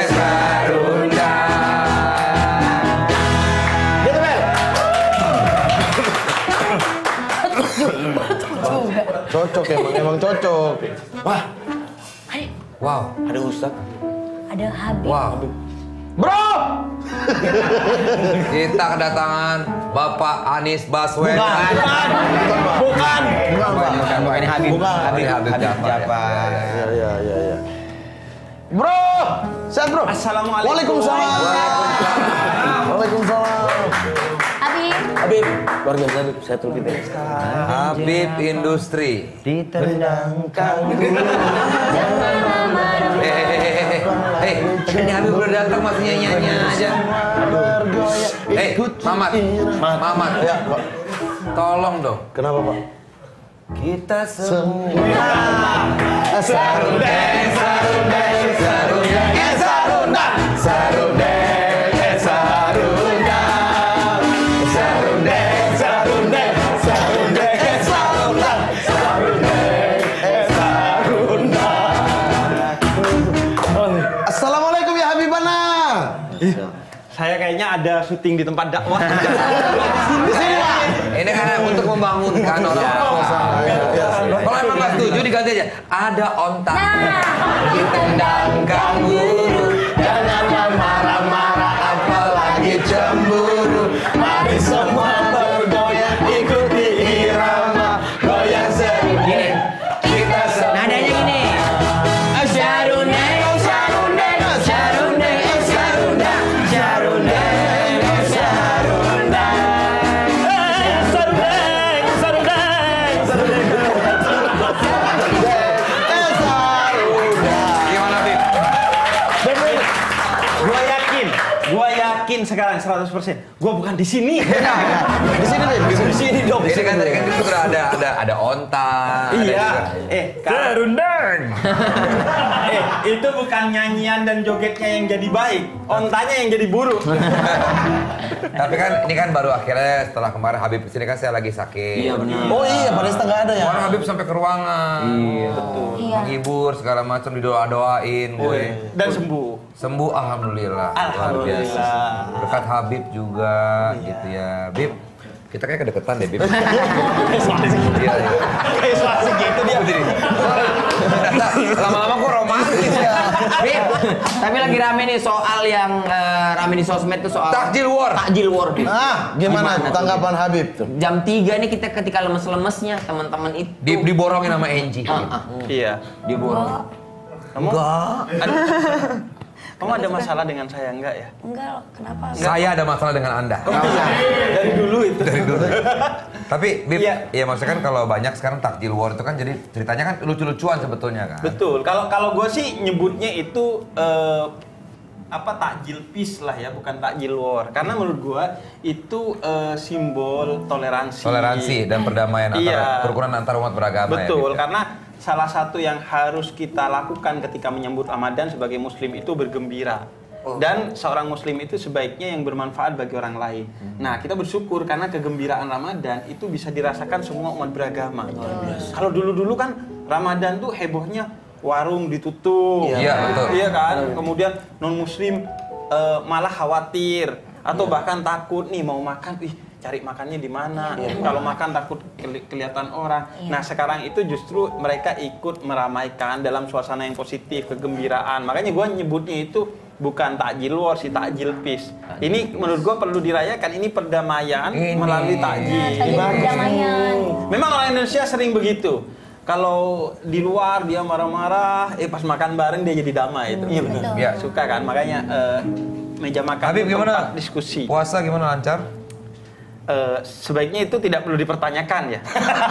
sarundeng. Gitu Bel. Cocok emang, emang cocok. Wah, Wow. ada Ustaz. Ada Habib. Wow. Bro! Kita kedatangan Bapak Anies Baswedan. Bukan, bukan. Bukan, Pak. Bukan, bukan, ini Habib. Bukan. Habib, Habib Jafar, Jafar. Iya, iya, iya, iya. Bro! Sehat, Bro? Assalamualaikum. Waalaikumsalam. Waalaikumsalam. Habib. Habib, luar biasa Habib, saya tuh kita. Habib Industri. Ditendang kanguru. Eh, eh, eh, eh, eh, eh, ini Habib udah datang masih nyanyi aja. Eh, Mamat, Mamat, Ya, Pak. tolong dong. Kenapa, Pak? Kita semua. Sarundeng, sarundeng, sarundeng, eh sarundeng, sarundeng, eh sarundeng, sarundeng, sarundeng, sarundeng, eh sarundeng, sarundeng, eh sarundeng. Assalamualaikum ya Habibana. Saya kayaknya ada syuting di tempat dakwah. Di sini, Pak. Ini kan untuk membangunkan orang-orang. Kalau emang nggak setuju diganti aja. Ada onta. Ditendang kanguru, janganlah marah-marah apalagi cemburu. Mari semua bergoyang ikuti irama, goyang serundeng kita semua. Nadanya gini. Sarundeng, sarundeng, sarundeng, sarundeng, sarundeng, sarundeng, sarundeng, sarundeng, sarundeng. Gimana, Habib? Bener. Gua yakin, gua yakin sekarang seratus persen. Gua bukan di sini. Di sini, Bib. Di sini. Di sini dong. Ini kan tadi kan itu udah ada ada ada onta. ada Iya. juga- Eh, serundeng. eh, itu bukan nyanyian dan jogetnya yang jadi baik, ontanya yang jadi buruk. Tapi kan ini kan baru akhirnya setelah kemarin Habib kesini kan saya lagi sakit. Iya benar. Oh iya, pada nggak ada ya. Kemarin Habib sampai ke ruangan. Iya. Betul. Iya. Menghibur segala macam didoa-doain gue. Dan sembuh. Sembuh alhamdulillah. Luar Alhamdulillah. biasa. Berkat Habib juga gitu ya. Bib, kita kayak kedeketan deh, Bib. Kayak suasik gitu. Iya, iya. Kayak suasik gitu dia. Nah, lama-lama kok romantis ya. Bib, tapi lagi rame nih soal yang eh, rame di sosmed tuh soal Takjil war. Takjil war, Bib. Ah, gimana, tuh, tanggapan Bib? Habib tuh? Jam tiga nih kita ketika lemes-lemesnya teman-teman itu Di, diborongin sama Angie. Ah, ah, Iya. diborong. Kamu Kamu ada masalah dengan saya enggak ya? Enggak loh, kenapa? Saya ada masalah dengan Anda. Dari dulu itu. Dari dulu. Tapi Bib, Iya. ya maksudnya kan kalau banyak sekarang takjil war itu kan jadi ceritanya kan lucu-lucuan sebetulnya kan. Betul. Kalau kalau gue sih nyebutnya itu eh, apa takjil peace lah ya, bukan takjil war. Karena menurut gue itu eh, simbol toleransi. Toleransi dan perdamaian antara Iya. kerukunan antar umat beragama ya. Betul, Bib, ya. karena salah satu yang harus kita lakukan ketika menyambut Ramadan sebagai muslim itu bergembira. Dan seorang muslim itu sebaiknya yang bermanfaat bagi orang lain. Nah, kita bersyukur karena kegembiraan Ramadan itu bisa dirasakan semua umat beragama. Kalau dulu-dulu kan Ramadan tuh hebohnya warung ditutup. Iya, betul. Iya kan? Kemudian non-muslim uh, malah khawatir atau bahkan takut nih mau makan, ih cari makannya di mana? Kalau makan takut keli- kelihatan orang. Nah, sekarang itu justru mereka ikut meramaikan dalam suasana yang positif, kegembiraan. Makanya gue nyebutnya itu bukan takjil war sih, takjil peace. Ini menurut gua perlu dirayakan, ini perdamaian ini. melalui takjil. Perdamaian. Memang orang Indonesia sering begitu. Kalau di luar dia marah-marah, eh pas makan bareng dia jadi damai itu. Iya benar. Ya, suka kan? Makanya uh, meja makan Habib gimana? Diskusi. Puasa gimana, lancar? Uh, sebaiknya itu tidak perlu dipertanyakan ya.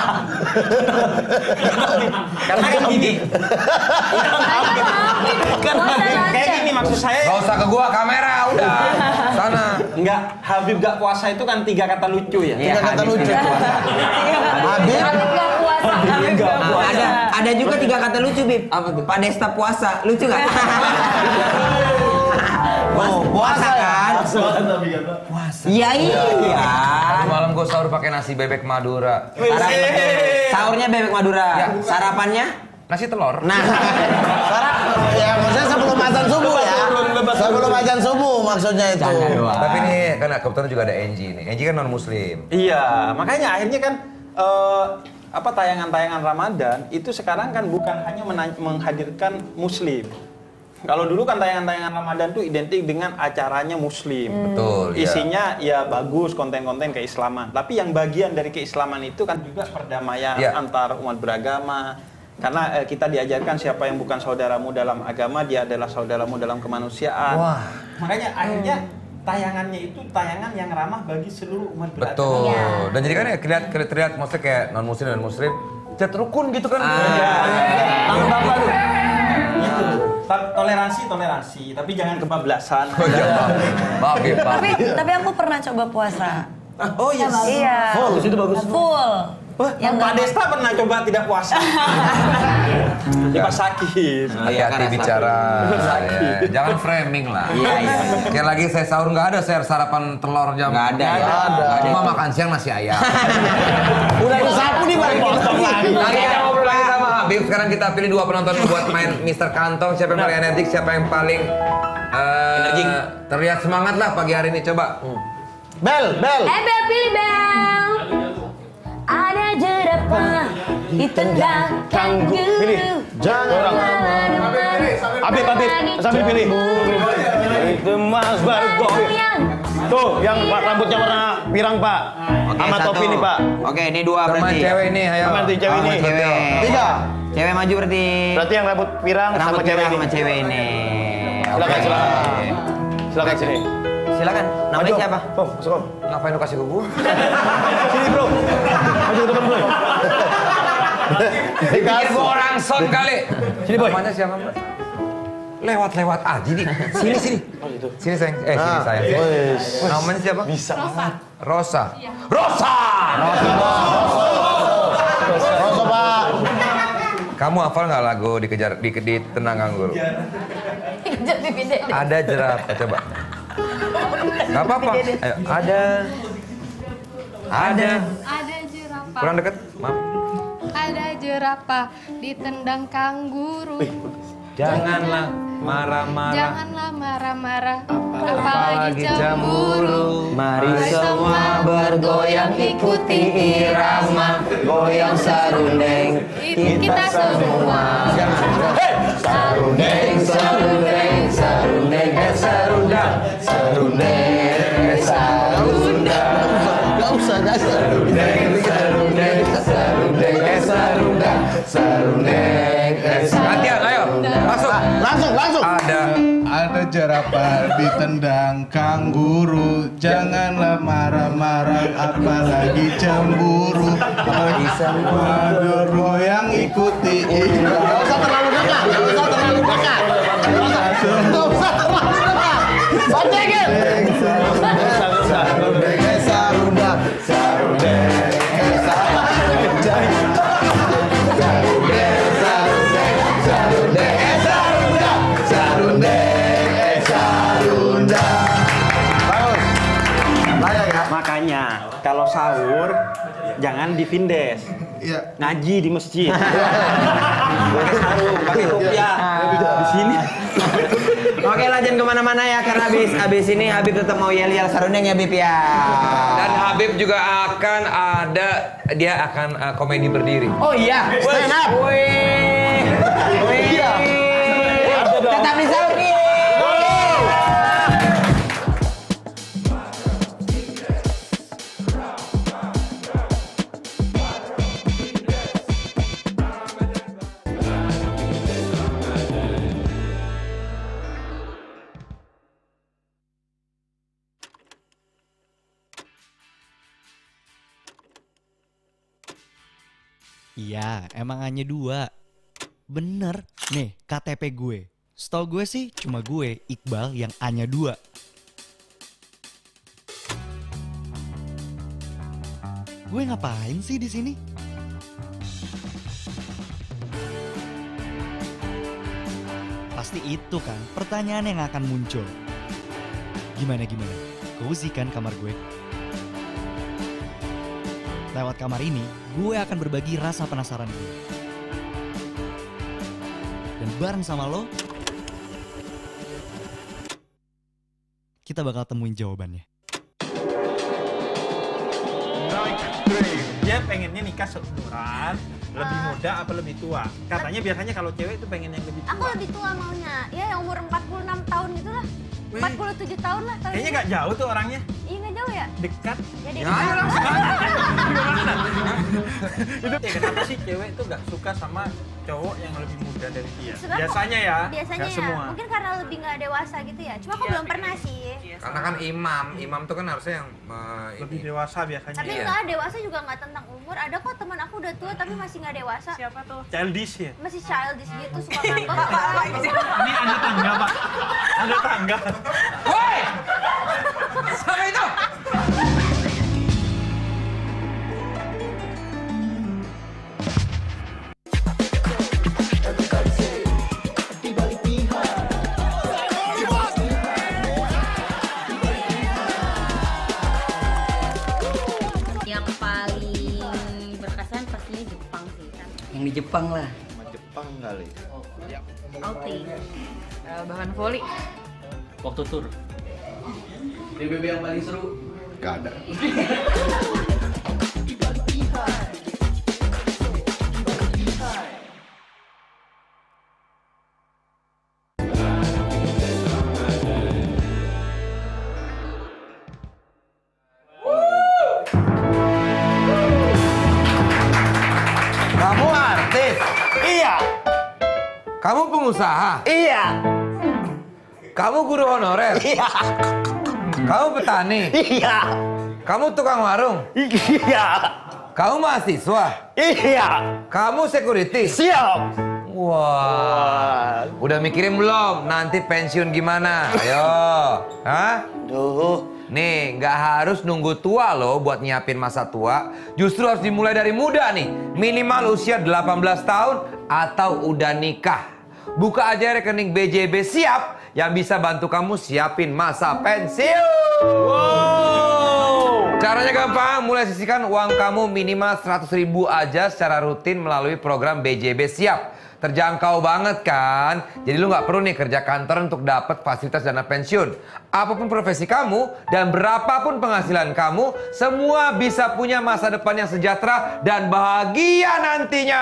Karena kan gini. Kayak gini maksud saya. Gak usah ke gua, kamera udah. Sana. Enggak, Habib gak puasa itu kan tiga kata lucu ya. Tiga kata lucu. Habib Nggak puasa. Habib gak puasa. Ada ada juga tiga kata lucu, Bib. Apa tuh? Pak Desta puasa. Lucu nggak? Oh, puasa kan? Puasa. Iya iya. Tadi malam gua sahur pakai nasi bebek Madura. Sarapan, sahurnya bebek Madura. Ya. Sarapannya? Nasi telur. Nah, ya maksudnya sebelum azan subuh ya. Sebelum azan subuh maksudnya itu. Tapi ini kan kebetulan juga ada Enji nih. Enji kan non muslim. Iya, makanya akhirnya kan uh, apa tayangan-tayangan Ramadan itu sekarang kan bukan hanya mena- menghadirkan muslim. Kalau dulu kan tayangan-tayangan Ramadan tuh identik dengan acaranya muslim. Betul. Isinya ya, ya bagus, konten-konten keislaman. Tapi yang bagian dari keislaman itu kan juga perdamaian ya. antar umat beragama. Karena eh, kita diajarkan siapa yang bukan saudaramu dalam agama, dia adalah saudaramu dalam kemanusiaan. Wah. Makanya akhirnya tayangannya itu tayangan yang ramah bagi seluruh umat beragama. Betul. Ya. Dan jadi kan ya terlihat terlihat maksudnya kayak non muslim dan muslim cat rukun gitu kan. Tangan bapak tuh. Gitu. Ta- Toleransi toleransi, tapi jangan kebablasan. Oh iya, maaf. Maaf, ya, maaf. Tapi tapi aku pernah coba puasa. Oh iya. Iya. Full, itu bagus. Full. Wah, Yang Pak nggak- Desta pernah coba tidak puasa. Ya pas sakit. Hati-hati bicara. Ya, jangan framing lah. Iya, iya. Kayak lagi saya sahur nggak ada saya sarapan telur jam. Nggak ada, ya. Nggak, cuma makan siang nasi ayam. Udah disapu nih balikin lagi. Nah, kita ngobrol lagi sama Habib. Sekarang kita pilih dua penonton buat main mister Kantong. Siapa yang paling energi, siapa yang paling eh, terlihat semangat lah pagi hari ini. Coba. Bel, bel. Eh Bel, pilih Bel. Ada jerapah ditendang kangguru. Pilih. Jangan Habib, Habib, sambil pilih. Itu Mas Bargoy. Tuh, yang Pak rambutnya warna pirang, Pak. Oke, Sama satu. topi nih, Pak. Oke, ini dua Sama berarti. cewek ini, ayo. Sama tuh cewek Sama ini. cewek. Tiga. Cewek maju berarti. Berarti yang rambut pirang Rambut sama cewek pirang ini. sama cewek ini. Silakan, Oke. silakan. Silakan sini. Silakan. Namanya Maju. siapa? Oh, masuk om. Ngapain lu kasih ke gua? Sini, Bro. Maju ke depan, Bro. Pikir gua orang son kali. Sini, Boy. Namanya siapa, Mbak? Lewat-lewat aja nih. Sini, sini. Sini, sayang. Eh, sini, sayang. Wes. Namanya siapa? Bisa banget. Rosa. Rosa! Rosa, Pak. Kamu hafal nggak lagu dikejar di, di tenang kanguru? Dikejar pipi dede. Ada jerapah, coba. Gak apa-apa. Ayo, ada. Ada. Ada jerapah. Kurang deket, maaf. Ada jerapah ditendang kangguru. Janganlah marah-marah. Janganlah marah-marah, Apalagi apalagi cemburu. Mari semua bergoyang ikuti irama goyang sarundeng Kita semua. sarundeng sarundeng sarundeng eh sarundang sarundeng eh sarundang Gak usah, gak usah. sarundeng sarundeng sarundeng eh sarundang sarundeng eh Latihan, ayo. Masuk. Langsung, langsung. Ada. Ada jerapah ditendang kangguru. Janganlah marah-marah apalagi cemburu. Mari semua bergoyang ikuti irama. Gak usah terlalu dekat. Gak usah terlalu dekat. Gak usah, gak usah terlalu dekat. Bantekin. sarundeng eh sarundang sarundeng eh sarundang sarundeng sarundeng eh sarundang sarundeng eh sarundang kalau sahur jangan di Vindes. Iya. Ngaji di masjid. Pakai sarung, pakai kopiah. Di sini. Oke lah, jangan kemana-mana ya, karena abis, abis ini Habib tetap mau yel-yel sarundeng ya Habib ya. Dan Habib juga akan ada, dia akan uh, komedi berdiri. Oh iya, stand up. Wih. Wih. Tetap di Sauri. Iya, emang hanya dua. Bener, nih K T P gue. Setahu gue sih cuma gue, Iqbal, yang hanya dua. Gue ngapain sih di sini? Pasti itu kan pertanyaan yang akan muncul. Gimana gimana? Cozy kan kamar gue? Lewat kamar ini, gue akan berbagi rasa penasaran gue. Dan bareng sama lo, kita bakal temuin jawabannya. Dia pengennya nikah seumuran, lebih muda apa lebih tua? Katanya biasanya kalau cewek itu pengen yang lebih tua. Aku lebih tua maunya. Ya yang umur empat puluh enam tahun gitu lah. empat puluh tujuh tahun lah. Tahun Kayaknya ini. gak jauh tuh orangnya. Iya gak jauh ya? Dekat. Ya, Ya, dekat. Itu kenapa sih cewek itu gak suka sama cowok yang lebih muda dari dia? Sebenarnya Biasanya ya, Biasanya gak ya. semua. Mungkin karena lebih gak dewasa gitu ya. Cuma aku belum pernah sih. Karena kan imam, imam tuh kan harusnya yang uh, Lebih dewasa biasanya. Tapi enggak, dewasa juga nggak tentang umur. Ada kok teman aku udah tua tapi masih nggak dewasa. Siapa tuh? Childish ya? Masih childish gitu, suka ngambek. Ini ada tangga, Pak. Ada tangga. Woi! Sama itu! Yang paling berkesan pastinya Jepang sih kan. Yang di Jepang lah. Jepang kali. Outing. Uh, bahan voli. Waktu tur. B B B yang paling seru. Gak ada. Kamu artis? Iya. Kamu pengusaha? Iya. Kamu guru honorer? Iya. Kamu petani? Iya. Kamu tukang warung? Iya. Kamu mahasiswa? Iya. Kamu security? Siap. Wah. Udah mikirin belum nanti pensiun gimana? Ayo. Hah? Duh. Nih, nggak harus nunggu tua loh buat nyiapin masa tua. Justru harus dimulai dari muda nih. Minimal usia delapan belas tahun atau udah nikah. Buka aja rekening B J B Siap yang bisa bantu kamu siapin masa pensiun. Wow. Caranya gampang, mulai sisihkan uang kamu minimal seratus ribu aja secara rutin melalui program B J B Siap. Terjangkau banget kan? Jadi lu nggak perlu nih kerja kantor untuk dapat fasilitas dana pensiun. Apapun profesi kamu dan berapapun penghasilan kamu, semua bisa punya masa depan yang sejahtera dan bahagia nantinya.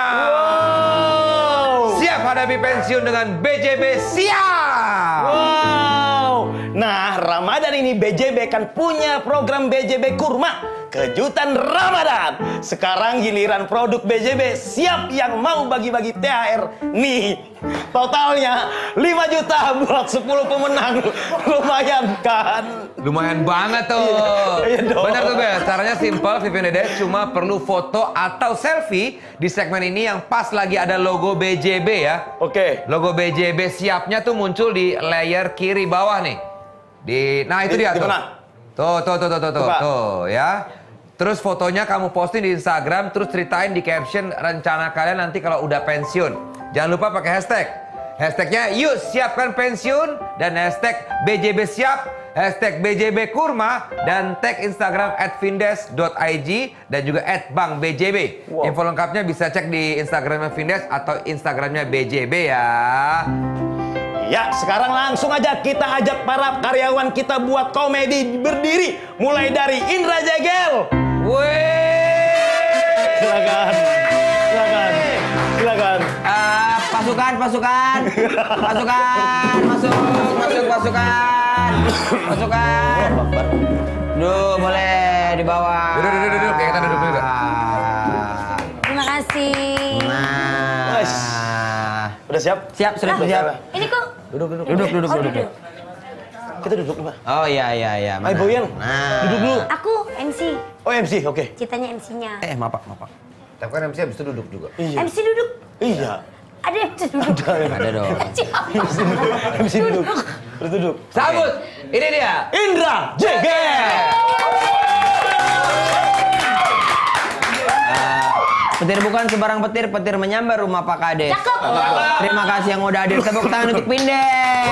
Wow. Siap hadapi pensiun dengan B J B Siap. Wow. Nah, Ramadan ini B J B kan punya program B J B Kurma. Kejutan Ramadan. Sekarang giliran produk B J B Siap yang mau bagi-bagi T H R. Nih, totalnya lima juta buat sepuluh pemenang. Lumayan kan? Lumayan banget tuh. Iya dong. Bener tuh Bel, caranya simple, Vivian Dede cuma perlu foto atau selfie di segmen ini yang pas lagi ada logo B J B ya. Oke. Logo B J B Siapnya tuh muncul di layer kiri bawah nih. Di, nah itu Di- dia di tuh. mana? Tuh, tuh, tuh, tuh, tuh, tuh, Coba. tuh, ya. Terus fotonya kamu posting di Instagram, terus ceritain di caption rencana kalian nanti kalau udah pensiun. Jangan lupa pakai hashtag. Hashtagnya yuk siapkan pensiun dan hashtag B J B Siap hashtag B J B Kurma dan tag Instagram at findes dot i g dan juga at bank B J B. Wow. Info lengkapnya bisa cek di Instagramnya Findes atau Instagramnya B J B ya. Ya, sekarang langsung aja kita ajak para karyawan kita buat komedi berdiri. Mulai dari Indra Jegel. Wih. Silakan. Silakan. Silakan. Uh, pasukan, pasukan. Pasukan, masuk, masuk, pasukan. Pasukan. Duh, boleh di bawah. Duduk, duduk, duduk. Kayak kita duduk dulu. Terima kasih. Nah. Udah siap? Siap, sudah Lah, siap. Ini kok Duduk, duduk. Duduk, duduk, Oh, duduk. duduk. Kita duduk, Pak. Oh iya, iya, iya. Ayo, Boyan. Nah. Duduk dulu. Aku M C. Oh, M C, oke. Ceritanya M C-nya. Eh, mapak, mapak. Tapi kan M C habis itu duduk juga. Iya. M C duduk. Iya. Ada M C duduk. Ada dong. M C duduk. Terus duduk. Sambut. Ini dia. Indra Jegel. Petir bukan sebarang petir, petir menyambar rumah Pak Kades. Cakep. Terima kasih yang udah hadir. Tepuk tangan untuk Findes.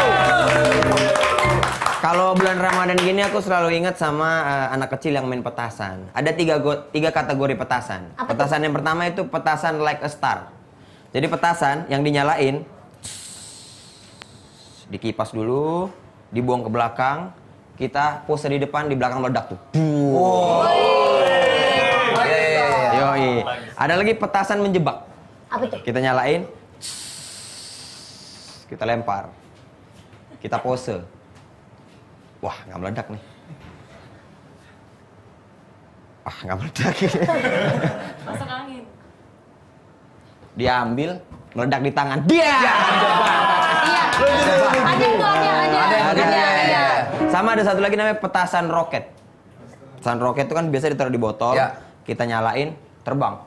Kalau bulan Ramadan gini aku selalu ingat sama uh, anak kecil yang main petasan. Ada tiga, go- tiga kategori petasan. Apa petasan yang pertama itu petasan like a star. Jadi petasan yang dinyalain, dikipas dulu, dibuang ke belakang, kita pose di depan, di belakang meledak tuh. Wow. Yoi. Ada lagi petasan menjebak. Apa itu? Kita nyalain, kita lempar, kita pose. Wah, nggak meledak nih. Wah, nggak meledak. Masuk angin. Diambil, meledak di tangan. Dia. Iya. Ada itu, ada, ada. Ada, ada, ada. Sama ada satu lagi namanya petasan roket. Petasan roket itu kan biasa ditaruh di botol. Ya. Kita nyalain, terbang.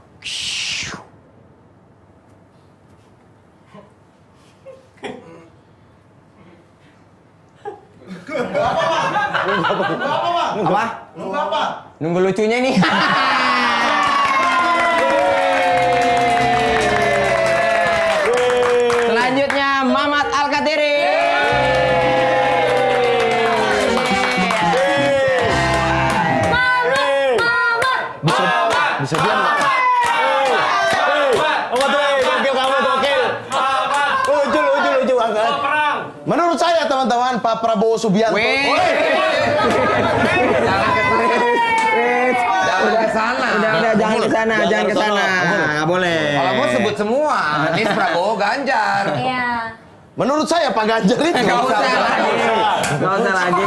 Apa? Nunggu apa? Nunggu lucunya nih. Selanjutnya Mamat Al-Katiri. Bisa diam nggak? Apa tuh? Gokil kamu, gokil. Lucu, lucu, lucu banget. Menurut saya teman-teman Pak Prabowo Subianto. Jangan ke Jangan ke sana. Udah, udah, jangan ke sana, jangan ke sana. Nggak boleh. Kalau mau sebut semua, Anies, Prabowo, Ganjar. Iya. Menurut saya Pak Ganjar itu Nggak usah lagi. Nggak usah lagi.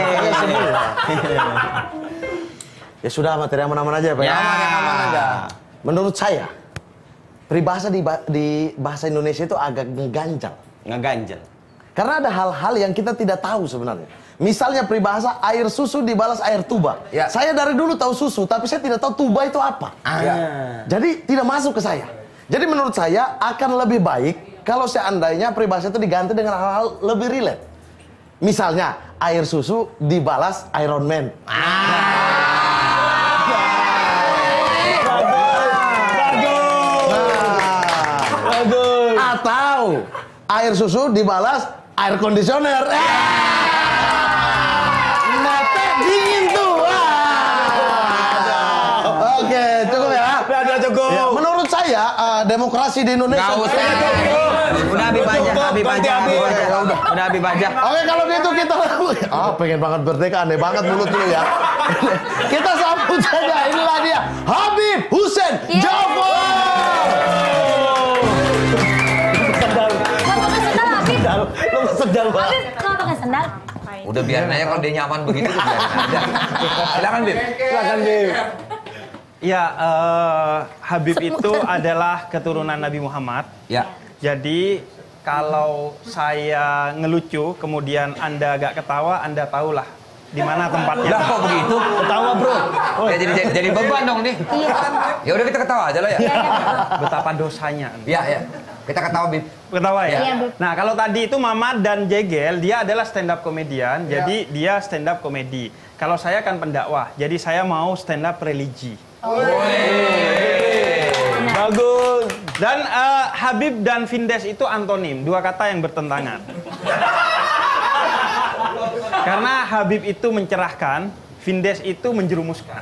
Ya sudah materi aman-aman aja ya Pak. Ya. Aman, yang aman aja. Menurut saya peribahasa di, ba- di bahasa Indonesia itu agak ngeganjal. Ngeganjel. Karena ada hal-hal yang kita tidak tahu sebenarnya. Misalnya peribahasa air susu dibalas air tuba. Ya. Saya dari dulu tahu susu, tapi saya tidak tahu tuba itu apa. Ya. Jadi tidak masuk ke saya. Jadi menurut saya akan lebih baik kalau seandainya peribahasa itu diganti dengan hal-hal lebih relate. Misalnya air susu dibalas Iron Man. Bagus. Atau air susu dibalas air conditioner. Mata dingin tuh. Wah. Oke, cukup ya. Udah, udah cukup. Ya, menurut saya uh, demokrasi di Indonesia. Nggak usah. Udah Habib aja, Habib aja, Habib aja. Udah, udah Habib aja. Oke, kalau gitu kita ah pengen banget merdeka, aneh banget mulut lu ya. Kita sambut saja, inilah dia Habib Hussein Jafar. Nggak pakai sendal, Habib. Lu sedang banget. Habib, nggak pakai sendal. Udah biarin aja kalau dia nyaman begitu, tuh biarin aja. Silakan, Bib. Silakan, Bib. Ya, eh, Habib itu adalah keturunan Nabi Muhammad. Ya. Jadi kalau saya ngelucu, kemudian Anda gak ketawa, Anda tahulah di mana tempatnya. Lah kok begitu? Ketawa, Bro. Ya, jadi, jadi jadi beban dong nih. Iya. Ya udah kita ketawa aja lah ya. Betapa dosanya. Iya, ya. Kita ketawa, Bib. Ketawa ya? Iya, Bib. Nah, kalau tadi itu Mamat dan Jegel, dia adalah stand up komedian, jadi dia stand up komedi. Kalau saya kan pendakwah, jadi saya mau stand up religi. Bagus. Dan eh, Habib dan Findes itu antonim, dua kata yang bertentangan. Karena Habib itu mencerahkan, Vindes itu menjerumuskan.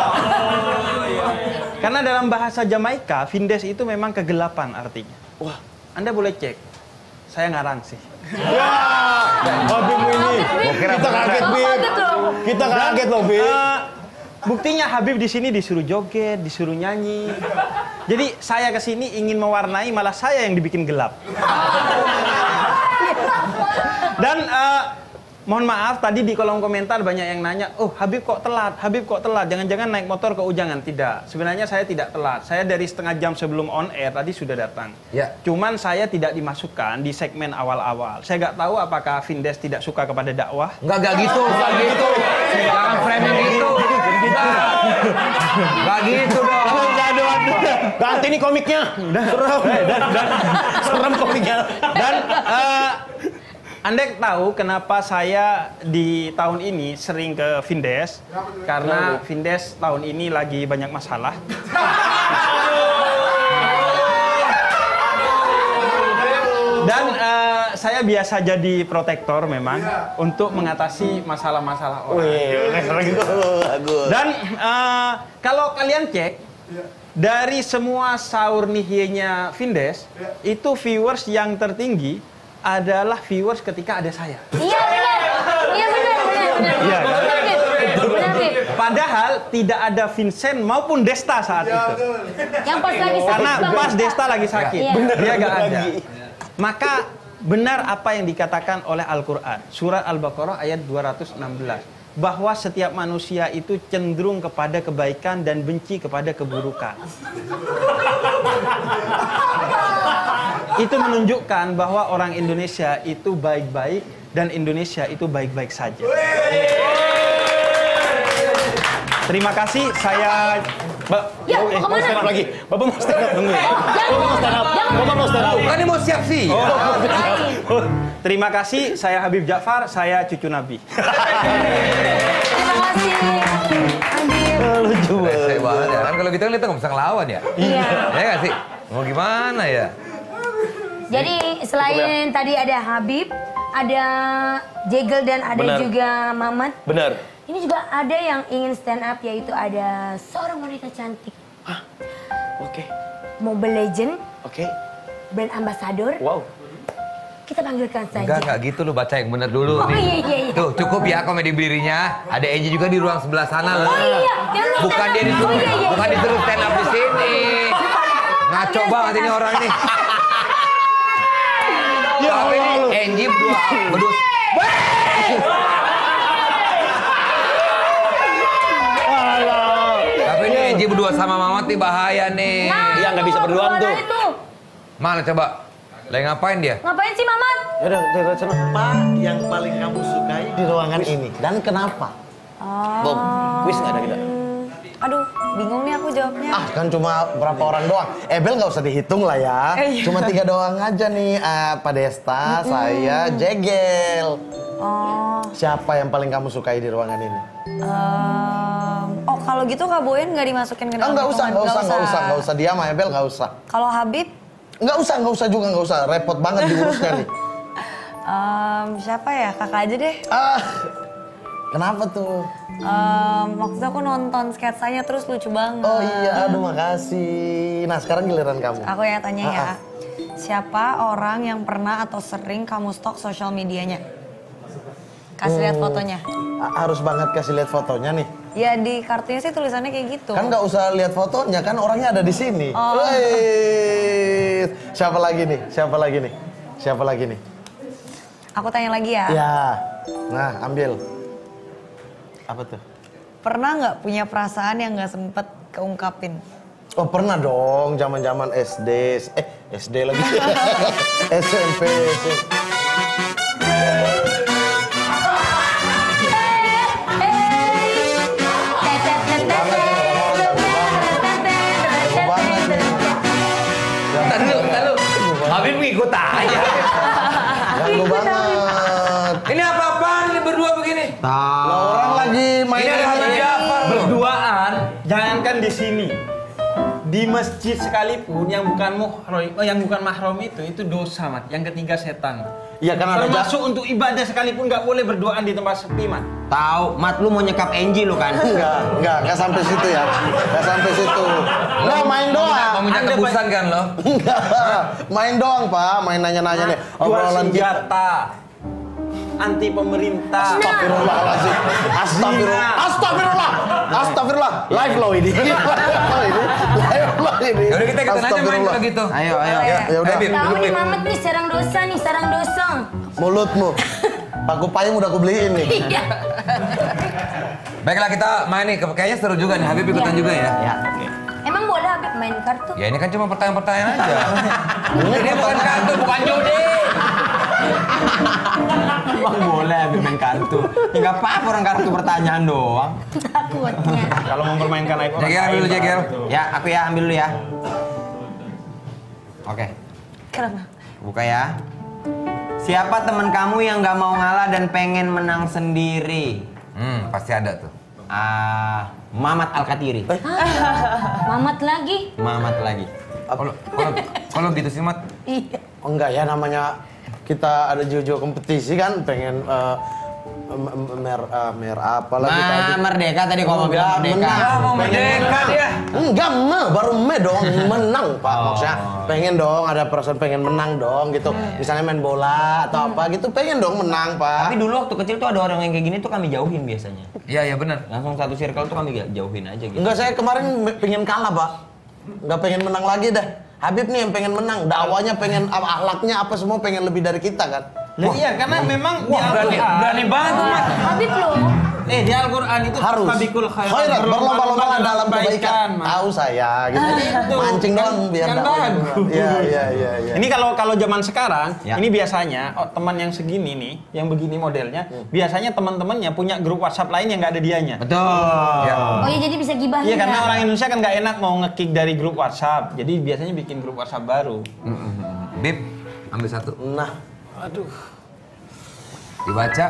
Karena dalam bahasa Jamaika, Vindes itu memang kegelapan artinya. Wah, Anda boleh cek. Saya ngarang sih. Habib ini. Kita kaget, Bib. Kita kaget loh, Bib. Uh, buktinya Habib di sini disuruh joget, disuruh nyanyi. Jadi saya ke sini ingin mewarnai, malah saya yang dibikin gelap. Dan uh, mohon maaf tadi di kolom komentar banyak yang nanya, oh Habib kok telat, Habib kok telat, jangan-jangan naik motor ke Ujangan. Tidak, sebenarnya saya tidak telat. Saya dari setengah jam sebelum on air tadi sudah datang. Ya. Cuman saya tidak dimasukkan di segmen awal-awal. Saya nggak tahu apakah Vindes tidak suka kepada dakwah. Nggak, nggak gitu, nggak gitu. Jangan framing gitu. Nggak gitu dong. Ganti nih komiknya. Serem. Serem komiknya. Dan uh, Anda tahu kenapa saya di tahun ini sering ke Vindes? Karena Vindes tahun ini lagi banyak masalah. Dan uh, saya biasa jadi protektor memang untuk mengatasi masalah-masalah orang. Dan uh, kalau kalian cek dari semua sahur nihyenya Vindes, itu viewers yang tertinggi adalah viewers ketika ada saya. Iya benar. Iya benar benar benar. Iya, kan? Benar, Bib. Benar, Bib. Padahal tidak ada Vincent maupun Desta saat itu. Yang pas lagi sakit. Karena banget, pas Pak. Desta lagi sakit, Iya. dia gak ada. Maka benar apa yang dikatakan oleh Al-Quran, surat Al-Baqarah ayat dua ratus enam belas, bahwa setiap manusia itu cenderung kepada kebaikan dan benci kepada keburukan. Itu menunjukkan bahwa orang Indonesia itu baik-baik dan Indonesia itu baik-baik saja. Terima kasih, saya... Ba Ya, oh, eh, mau mau kemana? stand up lagi. Bapak mau stand up, tunggu. Jangan, Bapak mau stand up. jangan. Bapak mau stand up. Kan ini mau siap sih. Oh, oh, terima kasih, saya Habib Ja'far, saya cucu Nabi. Terima kasih. Lucu Rese banget ya. Kan kalau gitu kan kita nggak bisa ngelawan ya. Iya. Ya nggak sih? Mau gimana ya? Jadi selain tadi ada Habib, ada Jegel dan ada Benar. juga Mamat. Benar. Ini juga ada yang ingin stand up, yaitu ada seorang wanita cantik. Oke. Mobile Legend, Oke. brand ambassador. Wow. Kita panggilkan saja. Enggak, enggak gitu lu baca yang bener dulu Oh, nih. iya, iya, iya. Tuh, cukup ya komedi berdirinya. Ada Enji juga di ruang sebelah sana loh. Oh iya, yang lu Bukan stand up. dia disuruh, Oh, iya, iya, bukan iya. disuruh stand up di sini. Ngaco banget ini orang nih. Ya Tapi Allah, lu. ini Enji berdua, berdua. Tapi ini Enji berdua sama Mamat nih bahaya nih. Iya, nggak bisa berduaan Mana tuh. itu? Mana coba? Lagi ngapain dia? Ngapain sih Mamat? Yaudah, udah sana. Apa yang paling kamu sukai di ruangan ini dan kenapa? Bom, kuis nggak ada kita. Aduh, bingung nih aku jawabnya. Ah, kan cuma berapa orang doang. Ebel nggak usah dihitung lah ya. Eh, iya. Cuma tiga doang aja nih. Ah, Pak Desta, saya, Jegel. Oh, Siapa yang paling kamu sukai di ruangan ini? em, oh kalau gitu Kak Boyen nggak dimasukin ke Ah, dalam nggak usah, hitungan? nggak usah, nggak usah, nggak usah. Dia sama Ebel nggak usah. Kalau Habib, Nggak usah, nggak usah juga, nggak usah. Repot banget diurusnya nih. em, siapa ya? Kakak aja deh. Ah, kenapa tuh? Em, waktu itu aku nonton sketsanya terus lucu banget. Oh iya, aduh makasih. Nah sekarang giliran kamu. Aku ya tanya ya, Ah, ah. siapa orang yang pernah atau sering kamu stok sosial medianya? Kasih lihat Hmm, fotonya. a- Harus banget kasih lihat fotonya nih. Ya di kartunya sih tulisannya kayak gitu. Kan nggak usah lihat fotonya, kan orangnya ada di sini. Oh. Wih, siapa lagi nih? Siapa lagi nih? Siapa lagi nih? Aku tanya lagi ya. Ya, nah ambil. Apa tuh? Pernah nggak punya perasaan yang nggak sempet keungkapin? Oh pernah dong, zaman-zaman S D, eh S D lagi, S M P. S M P. Tadi lu, tadi lu. Habib ngikut aja. Ganggu banget. Ini apa-apaan ini berdua begini? Lah orang lagi main Ini ada Habib Ja'far loh. Berduaan, jangankan di sini. Di masjid sekalipun yang bukan muhram, oh, yang bukan mahram itu itu dosa, Mat. Yang ketiga setan. Iya kan ada Termasuk untuk ibadah sekalipun nggak boleh berdoaan di tempat sepi, Mat. Tahu, Mat lu mau nyekap Enji lu kan? Enggak, enggak, enggak sampai situ ya. Enggak sampai situ. Lo main doang. Mau minta tebusan kan lo? Enggak. Main doang, Pak. Main nanya-nanya nih. Jual senjata. Anti pemerintah. Astagfirullahaladzim. Astagfirullah. Astagfirullah. Astagfirullah. Live lo ini. Live lo ini. Yaudah kita ikutin aja main kalau gitu. Ayo, ayo. Ya udah. Tahu nih Mamet nih sarang dosa nih, sarang dosa. Mulutmu. Paku payung udah aku beliin nih. Iya. Baiklah kita main nih, kayaknya seru juga nih. Habib ikutan juga ya. Ya. Emang boleh Habib main kartu? Ya ini kan cuma pertanyaan-pertanyaan aja. Ini bukan kartu, bukan judi. Bang boleh Habib main kartu. Ya nggak apa-apa orang kartu pertanyaan doang. Takutnya. Kalau mempermainkan aib orang Jegel ambil dulu Jegel. Ya, aku ya ambil dulu ya. Oke, Kenapa? buka ya. Siapa teman kamu yang nggak mau ngalah dan pengen menang sendiri? Hmm, pasti ada tuh. Ah, Mamat Al-Katiri. Mamat lagi? Mamat lagi. Kalau kalau kalau gitu sih, Mat. Iya. Oh, enggak ya, namanya kita ada jojo kompetisi kan, pengen uh, mer uh, mer apa lagi Ma, tadi? merdeka tadi kalau mau bilang merdeka. Menang. mau merdeka dia. Enggak, me, baru me dong, menang Pak. Maksudnya pengen dong, ada perasaan pengen menang dong gitu. Misalnya main bola atau apa gitu, pengen dong menang Pak. Tapi dulu waktu kecil tuh ada orang yang kayak gini tuh kami jauhin biasanya. Iya, iya benar. Langsung satu circle tuh kami jauhin aja gitu. Enggak, saya kemarin me- pengen kalah Pak. Enggak pengen menang lagi dah. Habib nih yang pengen menang, dakwanya pengen, akhlaknya apa semua pengen lebih dari kita kan. Lah iya, karena memang di berani, Al-Quran berani banget tuh, Mat. Habib loh. Eh, di Al-Quran itu Harus fastabiqul khairat, khairat, berlomba-lomba dalam kebaikan. Mas. Tahu saya gitu. Itu. Mancing doang biar Kan dakwanya bagus. benar. Iya, iya, iya, iya. Ini kalau kalau zaman sekarang, Ya. ini biasanya oh, teman yang segini nih, yang begini modelnya, biasanya teman-temannya punya grup WhatsApp lain yang nggak ada dianya. Betul. Ya. Oh iya jadi bisa gibahin Iya, karena ya? orang Indonesia kan nggak enak mau nge-kick dari grup WhatsApp. Jadi biasanya bikin grup WhatsApp baru. Bib, ambil satu. Nah, Aduh. Dibaca.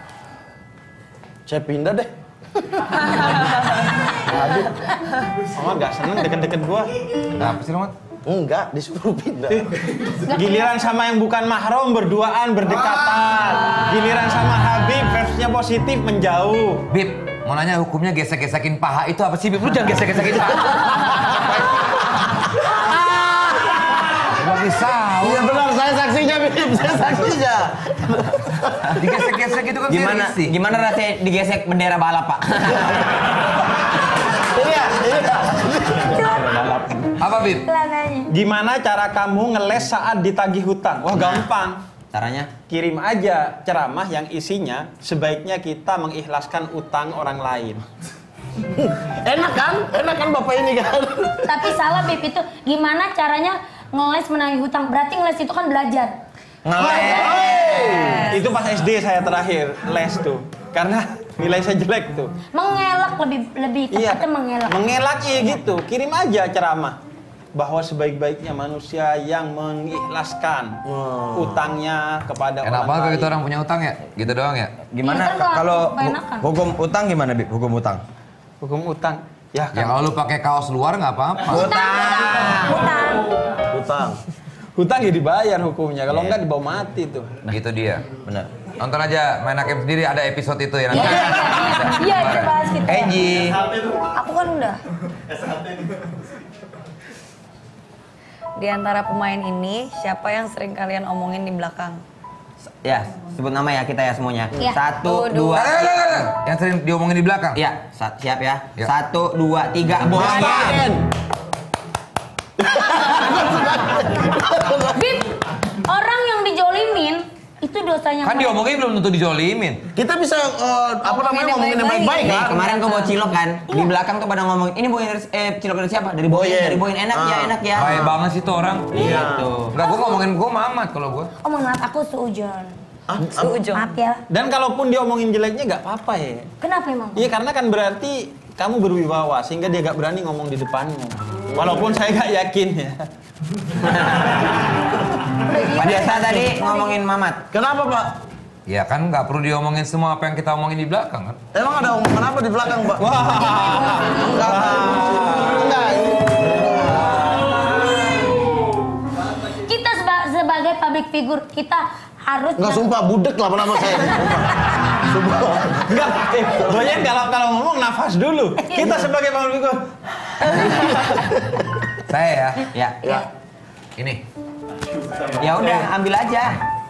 saya pindah deh. Aduh. Oh, nggak seneng deket-deket gua. Apa sih, Mat? Enggak, disuruh pindah. Giliran sama yang bukan mahram berduaan, berdekatan. Giliran sama Habib versinya positif menjauh. Bib, mau nanya hukumnya gesek-gesekin paha itu apa sih, Bib? Lu jangan gesek-gesekin paha. Gua risau. Iya benar, saya saksinya Bib, saya saksinya. Digesek-gesek itu kan Gimana sih. gimana rasanya digesek bendera balap, Pak? Iya, iya. Apa, Bib? Celananya. Gimana cara kamu ngeles saat ditagih hutang? Wah, gampang. Caranya? Kirim aja ceramah yang isinya sebaiknya kita mengikhlaskan utang orang lain. Enak kan? Enak kan Bapak ini kan? Tapi salah Bib itu gimana caranya ngeles menagih hutang? Berarti ngeles itu kan belajar. Ngeles. Itu pas S D saya terakhir les tuh. Karena nilai saya jelek tuh. Mengelak lebih lebih tepatnya mengelak. Mengelak ya gitu. Kirim aja ceramah bahwa sebaik-baiknya manusia yang mengikhlaskan utangnya kepada Enak orang banget kalau lain. kita orang punya utang ya? Gitu doang ya? Gimana Iya, kan ka- kalau kalau hu- enakan. hukum utang gimana, Bib? Hukum utang. Hukum utang. Ya, Ya kalau lu pakai kaos luar nggak apa-apa. Hutang. Utang. hutang ya dibayar hukumnya. Kalau enggak dibawa mati tuh. Gitu dia. Benar. Nonton aja Main Hakim sendiri, ada episode itu ya nanti. Iya, iya, iya. Iya, itu bahas kita. Enji. Aku kan udah. Di antara pemain ini, siapa yang sering kalian omongin di belakang? Ya, sebut nama ya kita ya semuanya. Iya. Satu, Satu, dua. dua. Eh, eh, eh, eh. Yang sering diomongin di belakang. Ya, sa- siap ya. Ya. Satu, dua, tiga. Boyan. Bib, orang yang dijolimin itu dosanya. Kan diomongin belum tentu dijolimin. Kita bisa uh, apa namanya ngomongin yang baik-baik Nih, kan? kemarin kau bawa cilok kan? Di belakang tuh pada ngomong, ini Boyan dari eh cilok dari siapa? Dari Boyan. Boyan. Dari Boyan enak ya, Ah. enak ya. Baik banget sih tuh orang. Iya. Tuh. Enggak, gua ngomongin gua Mamat kalau gua. Oh mohon maaf, aku seujon. Seujung. Maaf ya. Dan kalaupun diomongin jeleknya nggak apa-apa ya. Kenapa emang? Iya, karena kan berarti kamu berwibawa sehingga dia gak berani ngomong di depanmu. Walaupun saya gak yakin ya. Pak Biasa tadi ngomongin Mamat. Kenapa Pak? Ya kan nggak perlu diomongin semua apa yang kita omongin di belakang kan. Emang ada omongan apa di belakang Pak? Wah. Enggak. Enggak. Kita seba- sebagai public figure, kita harus Enggak, sumpah budek lah nama saya. Sumpah. Enggak, eh, Boyan kalau kalau ngomong nafas dulu. Kita sebagai bangun minggu. Saya ya. Ya. Ya. Ini. Ya udah, ambil aja.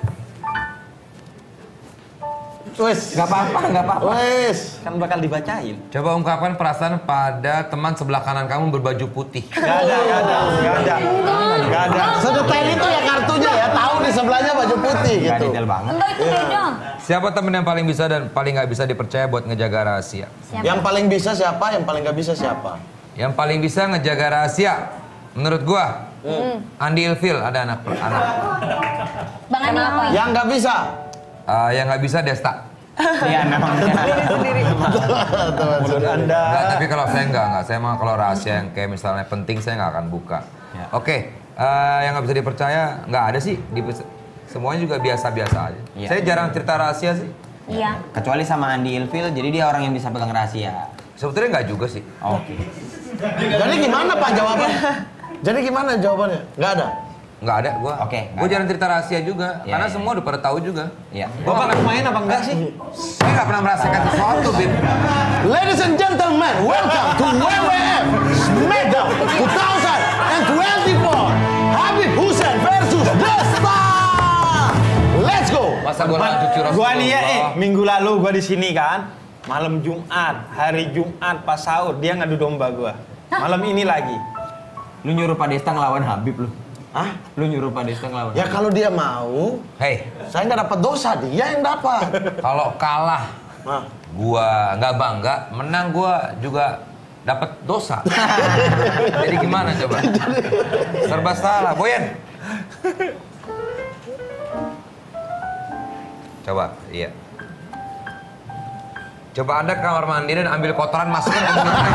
Wes. Gak apa-apa, gak apa-apa. Wes. Kan bakal dibacain. Coba ungkapkan perasaan pada teman sebelah kanan kamu berbaju putih. Gak ada, gak ada, gak ada. Gak ada. Sedetail itu ya kartunya ya, tahu di sebelahnya baju putih Gak gitu. detail banget. Enggak itu beda. Siapa teman yang paling bisa dan paling nggak bisa dipercaya buat ngejaga rahasia? Siapa? Yang paling bisa siapa? Yang paling nggak bisa siapa? Yang paling bisa ngejaga rahasia, menurut gua, Hmm. Andi Ilfil ada anak anak. Bang Andi apa? Yang nggak bisa. Uh, yang nggak bisa Desta. Iya, memang. Sendiri-sendiri. Mulut Anda. Nggak, tapi kalau saya nggak, nggak. Saya mah kalau rahasia yang kayak misalnya penting saya nggak akan buka. Ya. Oke, uh, yang nggak bisa dipercaya nggak ada sih. Di, semuanya juga biasa-biasa aja. Ya. Saya jarang cerita rahasia sih. Iya. Kecuali sama Andi Ilfil, jadi dia orang yang bisa pegang rahasia. Sebetulnya nggak juga sih. Oke. Jadi gimana Pak jawabannya? Jadi gimana jawabannya? Nggak ada. Nggak ada gua. Oke, nggak Gua ada. jarang cerita rahasia juga. Ya, karena ya. semua udah pada tahu juga. Iya. Gua Bapak nggak main apa enggak sih? Saya nggak pernah merasakan sesuatu, Bib. Ladies and gentlemen, welcome to W W F SmackDown dua ribu dua puluh empat. Habib Hussein versus Desta. Let's go. Masa gua nggak cucu Rasulullah. Gua nih ya, eh, minggu lalu gua di sini kan, malam Jumat, hari Jumat pas sahur dia ngadu domba gua. Malam ini lagi. Lu nyuruh Pak Desta ngelawan Habib lu. Hah? Lu nyuruh Pak Desta ngelawan. Ya kalau dia mau, Hei, saya nggak dapat dosa, dia yang dapat. kalau kalah Nah, gua nggak bangga, menang gua juga dapat dosa. Jadi gimana coba? Serba salah, Boyan. Coba, iya. Coba Anda ke kamar mandi dan ambil kotoran masukin ke mulut Anda.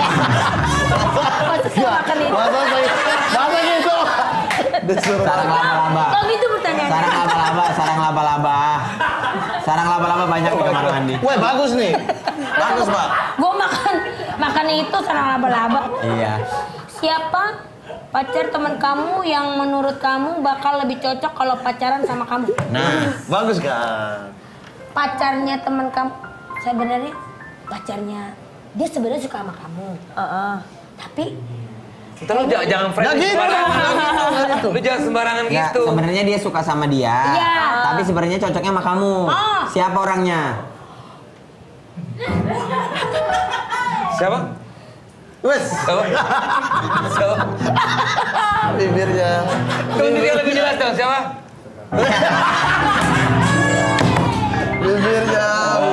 Masa saya makan itu? masa saya, masa gitu. Disuruh Sarang laba-laba. Kok gitu pertanyaannya? Sarang laba-laba, sarang laba-laba. Sarang laba-laba banyak di kamar mandi. Wah bagus nih, bagus Pak. Gue makan makan itu sarang laba-laba. Iya. Siapa pacar teman kamu yang menurut kamu bakal lebih cocok kalau pacaran sama kamu? Nah, bagus kan? Pacarnya teman kamu sebenarnya pacarnya dia sebenarnya suka sama kamu. Heeh. Tapi Kita lu jangan, jangan friend Nggak gitu, sembarangan. nggak gitu. Lu jangan sembarangan Ya, gitu. sebenarnya dia suka sama dia. Iya. Tapi sebenarnya cocoknya sama kamu. Oh. Siapa orangnya? Siapa? Wes, Siapa? Siapa? bibirnya. Tunggu dia lebih jelas dong, siapa? Bibirnya,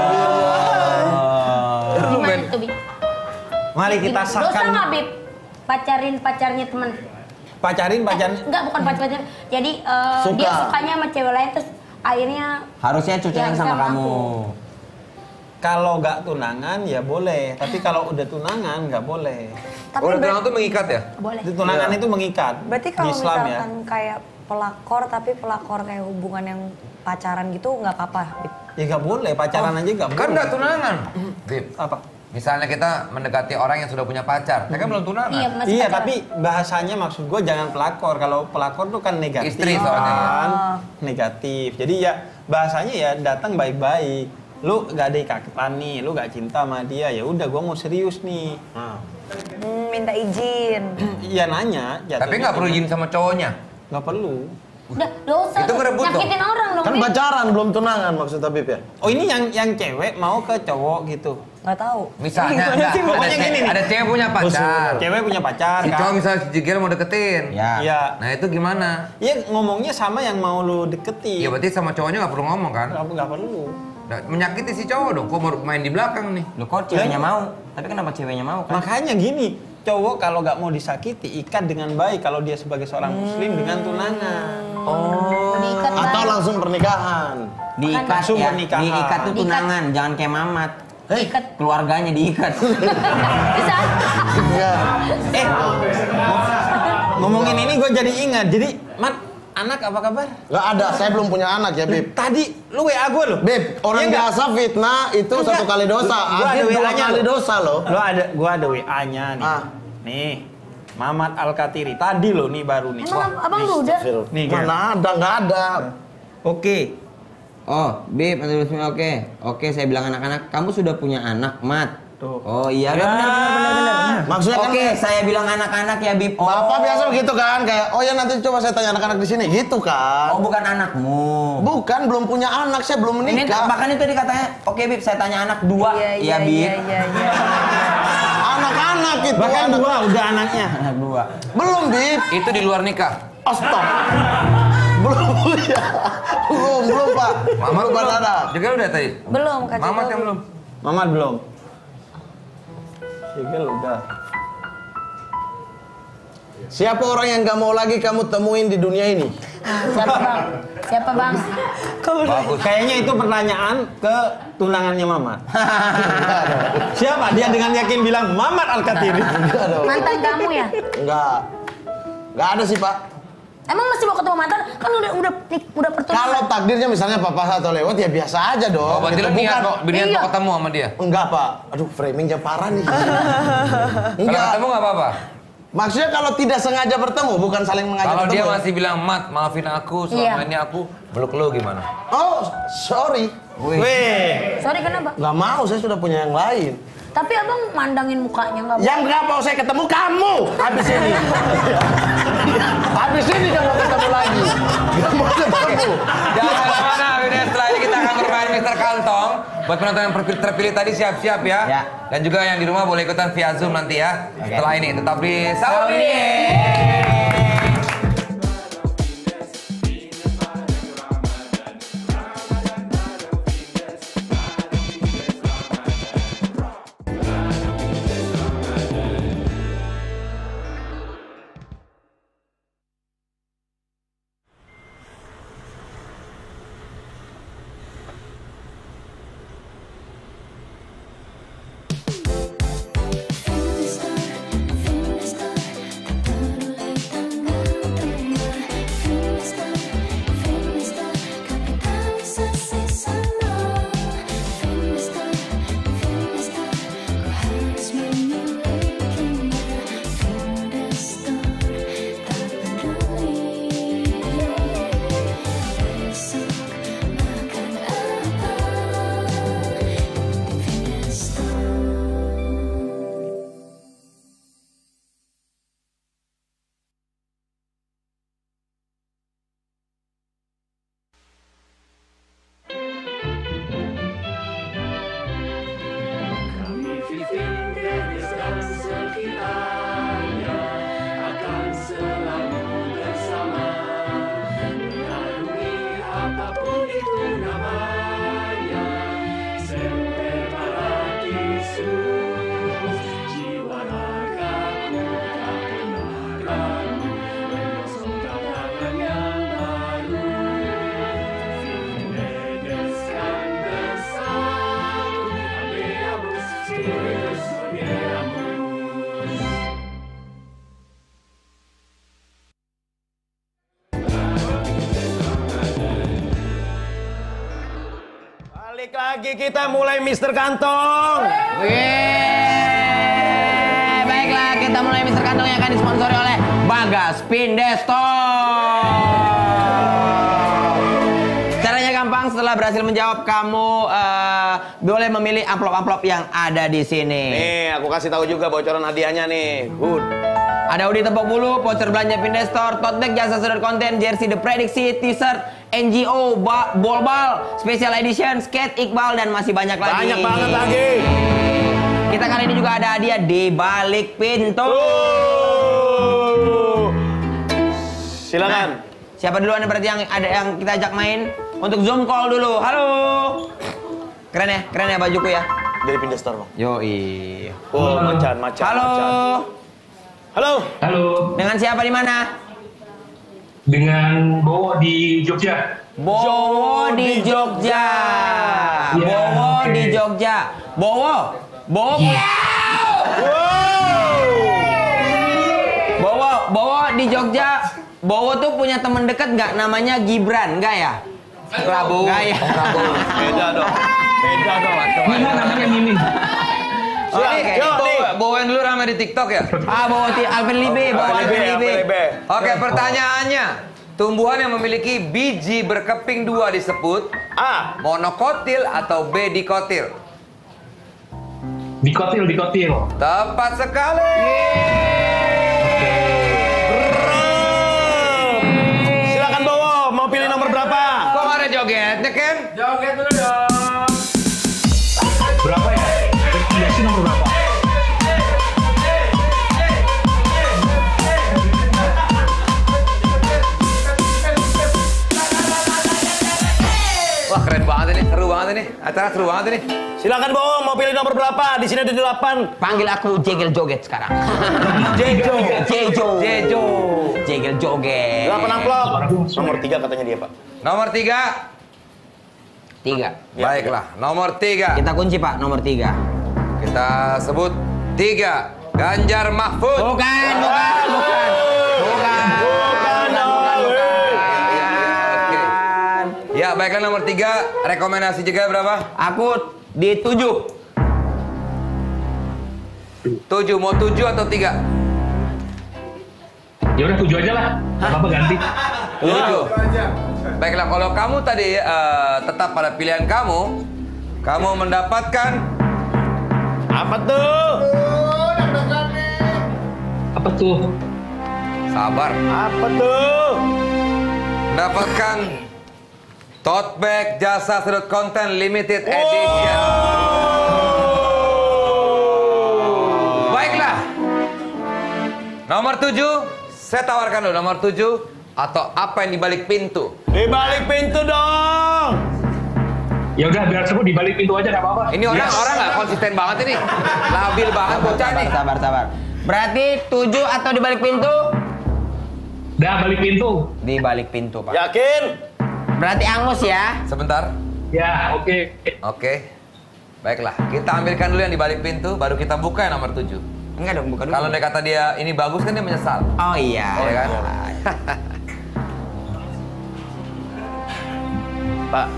bibirnya. gimana tuh, Bib? Mari kita Dosa sahkan nggak, Bib? Pacarin pacarnya temen? pacarin pacaran. Enggak, bukan pacar-pacar. Jadi eh, Suka. dia sukanya sama cewek lain terus akhirnya Harusnya cocoknya Ya, sama sama kamu. aku. Kalau nggak tunangan ya boleh, tapi kalau udah tunangan nggak boleh. Tapi Udah ber- tunangan tuh mengikat ya? boleh. Itu tunangan itu mengikat. berarti di kalau Islam ya. misalkan kayak pelakor tapi pelakor kayak hubungan yang pacaran gitu nggak apa-apa. Bib? Ya nggak boleh, pacaran aja nggak boleh. Kan udah tunangan. Bib, Apa? misalnya kita mendekati orang yang sudah punya pacar, mereka belum tunangan. Iya, masih Iya, pacaran. tapi bahasanya maksud gue jangan pelakor. Kalau pelakor tuh kan negatif. Istri soalnya ya. kan. Negatif. Jadi ya bahasanya ya datang baik-baik. Lu gak ada ikatan nih, lu gak cinta sama dia, ya udah gue mau serius nih. Nah, Hmm, minta izin. Iya nanya. Tapi nggak perlu izin sama cowoknya. Nggak perlu. Udah, dosa Itu tuh. ngerebut dong. Nyakitin orang dong, kan Bib. pacaran belum tunangan maksud Habib ya? Oh ini yang yang cewek mau ke cowok gitu. Nggak tahu. Misalnya, Gimana enggak, sih, ada, pokoknya ce- gini nih. ada cewek punya pacar. Cewek punya pacar Si kan. cowok misalnya si Jigel mau deketin. Ya. Iya. Nah itu gimana? Iya ngomongnya sama yang mau lu deketin. Ya berarti sama cowoknya nggak perlu ngomong kan? Nggak nggak perlu. Nah, menyakiti si cowok dong, kok mau main di belakang nih? Lu kok ceweknya mau? Tapi kenapa ceweknya mau kan? Makanya gini, cowok kalau nggak mau disakiti ikat dengan baik kalau dia sebagai seorang muslim dengan tunangan. Oh. Diikat Atau baik. langsung pernikahan? Diikat Langsung ya. pernikahan. Diikat tuh Diikat. tunangan, jangan kayak Mamat. Hei, Diikat. Keluarganya diikat. Bisa. ya. Eh, ngomongin ini gue jadi ingat. Jadi, Mat, anak apa kabar? Nggak ada, saya belum punya anak ya Bib. Tadi lu W A gue loh. Bib, orang Iya nggak? biasa fitnah itu Enggak. satu kali dosa. Gua ada Habib dua W A-nya kali loh. dosa loh. Lo ada, gua ada W A-nya nih. Ah. Nih, Mamat Al-Katiri. Tadi lo nih baru nih. Emang abang lu udah? Nih, kan. Mana ada, nggak ada. Oke. Oh, Bib, oke. Oke, saya bilang anak-anak, kamu sudah punya anak, Mat. Tuh. Oh iya, benar benar benar benar. Maksudnya kan Oke, saya bilang anak-anak ya, Bib. Oh. Bapak biasa begitu kan, kayak oh ya nanti coba saya tanya anak-anak di sini, gitu kan? Oh, bukan anakmu. Bukan, belum punya anak, saya belum Ini menikah. makanya tadi katanya, oke Bib, saya tanya anak dua. Iya, iya, Bib. iya, iya, iya. Anak-anak itu. Bahkan anak. dua udah anaknya. Anak dua. Belum, Bib. Itu di luar nikah. Oh, stop. belum ya. Belum, belum, Pak. Mama belum belum. ada. Juga udah tadi. Belum, Kak Mamat Ciko. yang belum. Mamat belum. Sigel udah. Siapa orang yang gak mau lagi kamu temuin di dunia ini? Siapa bang? Siapa bang? Bagus. Kayaknya itu pertanyaan ke tunangannya Mamat. Siapa? Dia dengan yakin bilang Mamat Al-Katiri. Mantan kamu ya? Enggak. Enggak ada sih, Pak. Emang masih mau ketemu mantan? Kan udah udah udah pertunangan. Kalau takdirnya misalnya papa atau lewat ya biasa aja dong. Oh, berarti Gitu. lu niat kok, niat Iya. mau ketemu sama dia. Enggak, Pak. Aduh, framingnya parah nih. Kalau Enggak. ketemu nggak apa-apa. Maksudnya kalau tidak sengaja bertemu, bukan saling mengajak Kalau bertemu. dia ya? masih bilang, Mat, maafin aku, selama Iya. ini aku meluk lu gimana? Oh, sorry. Weh. Sorry kenapa? Nggak mau, saya sudah punya yang lain. Tapi abang mandangin mukanya nggak? Yang nggak mau saya ketemu kamu habis ini. Habis ini nggak mau ketemu lagi. Nggak mau ketemu. Jangan kemana-mana, Winner. Setelah ini kita akan bermain Mister Kantong. Buat penonton yang terpilih, terpilih tadi siap-siap ya. Ya. Dan juga yang di rumah boleh ikutan via Zoom nanti ya. Setelah ini tetap di Saudi. Balik lagi kita mulai Mister Kantong. Wih, baiklah kita mulai Mister Kantong yang akan disponsori oleh Bagas Pindestore. Caranya gampang, setelah berhasil menjawab kamu uh, boleh memilih amplop-amplop yang ada di sini. Nih, aku kasih tahu juga bocoran hadiahnya nih. Good. Ada hoodie tepuk bulu, voucher belanja Pindestore, tote bag jasa sudut konten, jersey The Prediksi, t-shirt, N G O, ba bolbal, special edition, skate Iqbal dan masih banyak lagi. Banyak banget lagi. Kita kali ini juga ada hadiah di balik pintu. Oh. Silakan. Nah, siapa duluan berarti yang ada yang kita ajak main untuk Zoom call dulu. Halo. Keren ya, keren ya bajuku ya. Dari Pindestore, Bang. Yoi. Oh, macan-macan. Halo. Macan. Halo. Halo. Dengan siapa di mana? Dengan Bowo di Jogja. Bowo di Jogja. Ya, Bowo oke. di Jogja. Bowo. Bowo. Bowo, Bowo di Jogja. Bowo tuh punya temen deket nggak namanya Gibran, nggak ya? Prabowo. Nggak ya? Beda dong. Beda dong. Ini namanya Mimi. Oke, Ini bawa- bawain dulu rame di TikTok ya? Ah, Bowo ti Alvin Libe, Bowo Alvin Libe. Oke, pertanyaannya. Tumbuhan yang memiliki biji berkeping dua disebut A. Monokotil atau B. Dikotil? Dikotil, dikotil. Tepat sekali. Silakan Bowo, mau pilih nomor berapa? Kok nggak ada jogetnya, Ken? Joget dulu dong. Berapa ya? Rekomendasi nomor berapa? Wah, keren banget ini, seru banget ini. Acara seru banget ini. Silakan Bowo, mau pilih nomor berapa? Di sini ada delapan. Panggil aku Jegel Joget sekarang. Jejo. Jejo. Jejo. Jegel Joget. Delapan amplop. Nomor tiga katanya dia, Pak. Nomor tiga. Tiga. Baiklah, nomor tiga. Kita kunci Pak, nomor tiga. Kita sebut tiga. Ganjar Mahfud. Bukan, bukan, bukan. Bukan. Bukan dong. Ya, baiklah nomor tiga. Rekomendasi juga berapa? Aku di tujuh. Tujuh, mau tujuh atau tiga? Ya udah tujuh aja lah. Apa ganti? Tujuh. Baiklah, kalau kamu tadi uh, tetap pada pilihan kamu, kamu mendapatkan apa tuh? Apa tuh? Sabar. Apa tuh? Mendapatkan tote bag jasa sudut konten limited edition. Baiklah. Nomor tujuh, saya tawarkan dulu nomor tujuh. Atau apa yang dibalik pintu? Di balik pintu dong. Ya udah biar sebut di balik pintu aja, nggak apa-apa. Ini orang Yes. orang nggak konsisten banget ini, labil banget bocah nih. Sabar, sabar. Berarti tujuh atau di balik pintu? Dah balik pintu. Di balik pintu Pak. Yakin? Berarti angus ya? Sebentar. Ya, oke. Oke. Baiklah, kita ambilkan dulu yang di balik pintu, baru kita buka yang nomor tujuh. Enggak dong, buka dulu. Kalau dia kata dia ini bagus kan dia menyesal. Oh iya. Iya kan? Pak.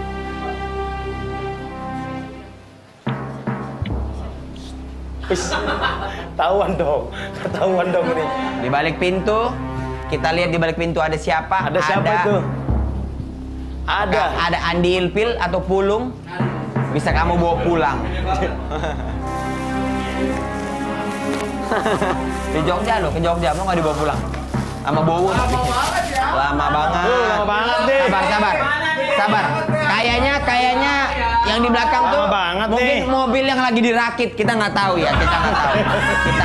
Wis, ketahuan dong, ketahuan dong ini. Di balik pintu, kita lihat di balik pintu ada siapa? Ada siapa itu? Ada. Ada Andi Ilpil atau Pulung. Bisa kamu bawa pulang. Ke Jogja loh, ke Jogja. Mau nggak dibawa pulang? Sama Bowo. Lama banget. Uh, lama banget deh. Sabar, sabar. Sabar. Kayaknya, kayaknya yang di belakang Lama tuh banget mungkin nih. mobil yang lagi dirakit. Kita nggak tahu ya, kita nggak tahu. Kita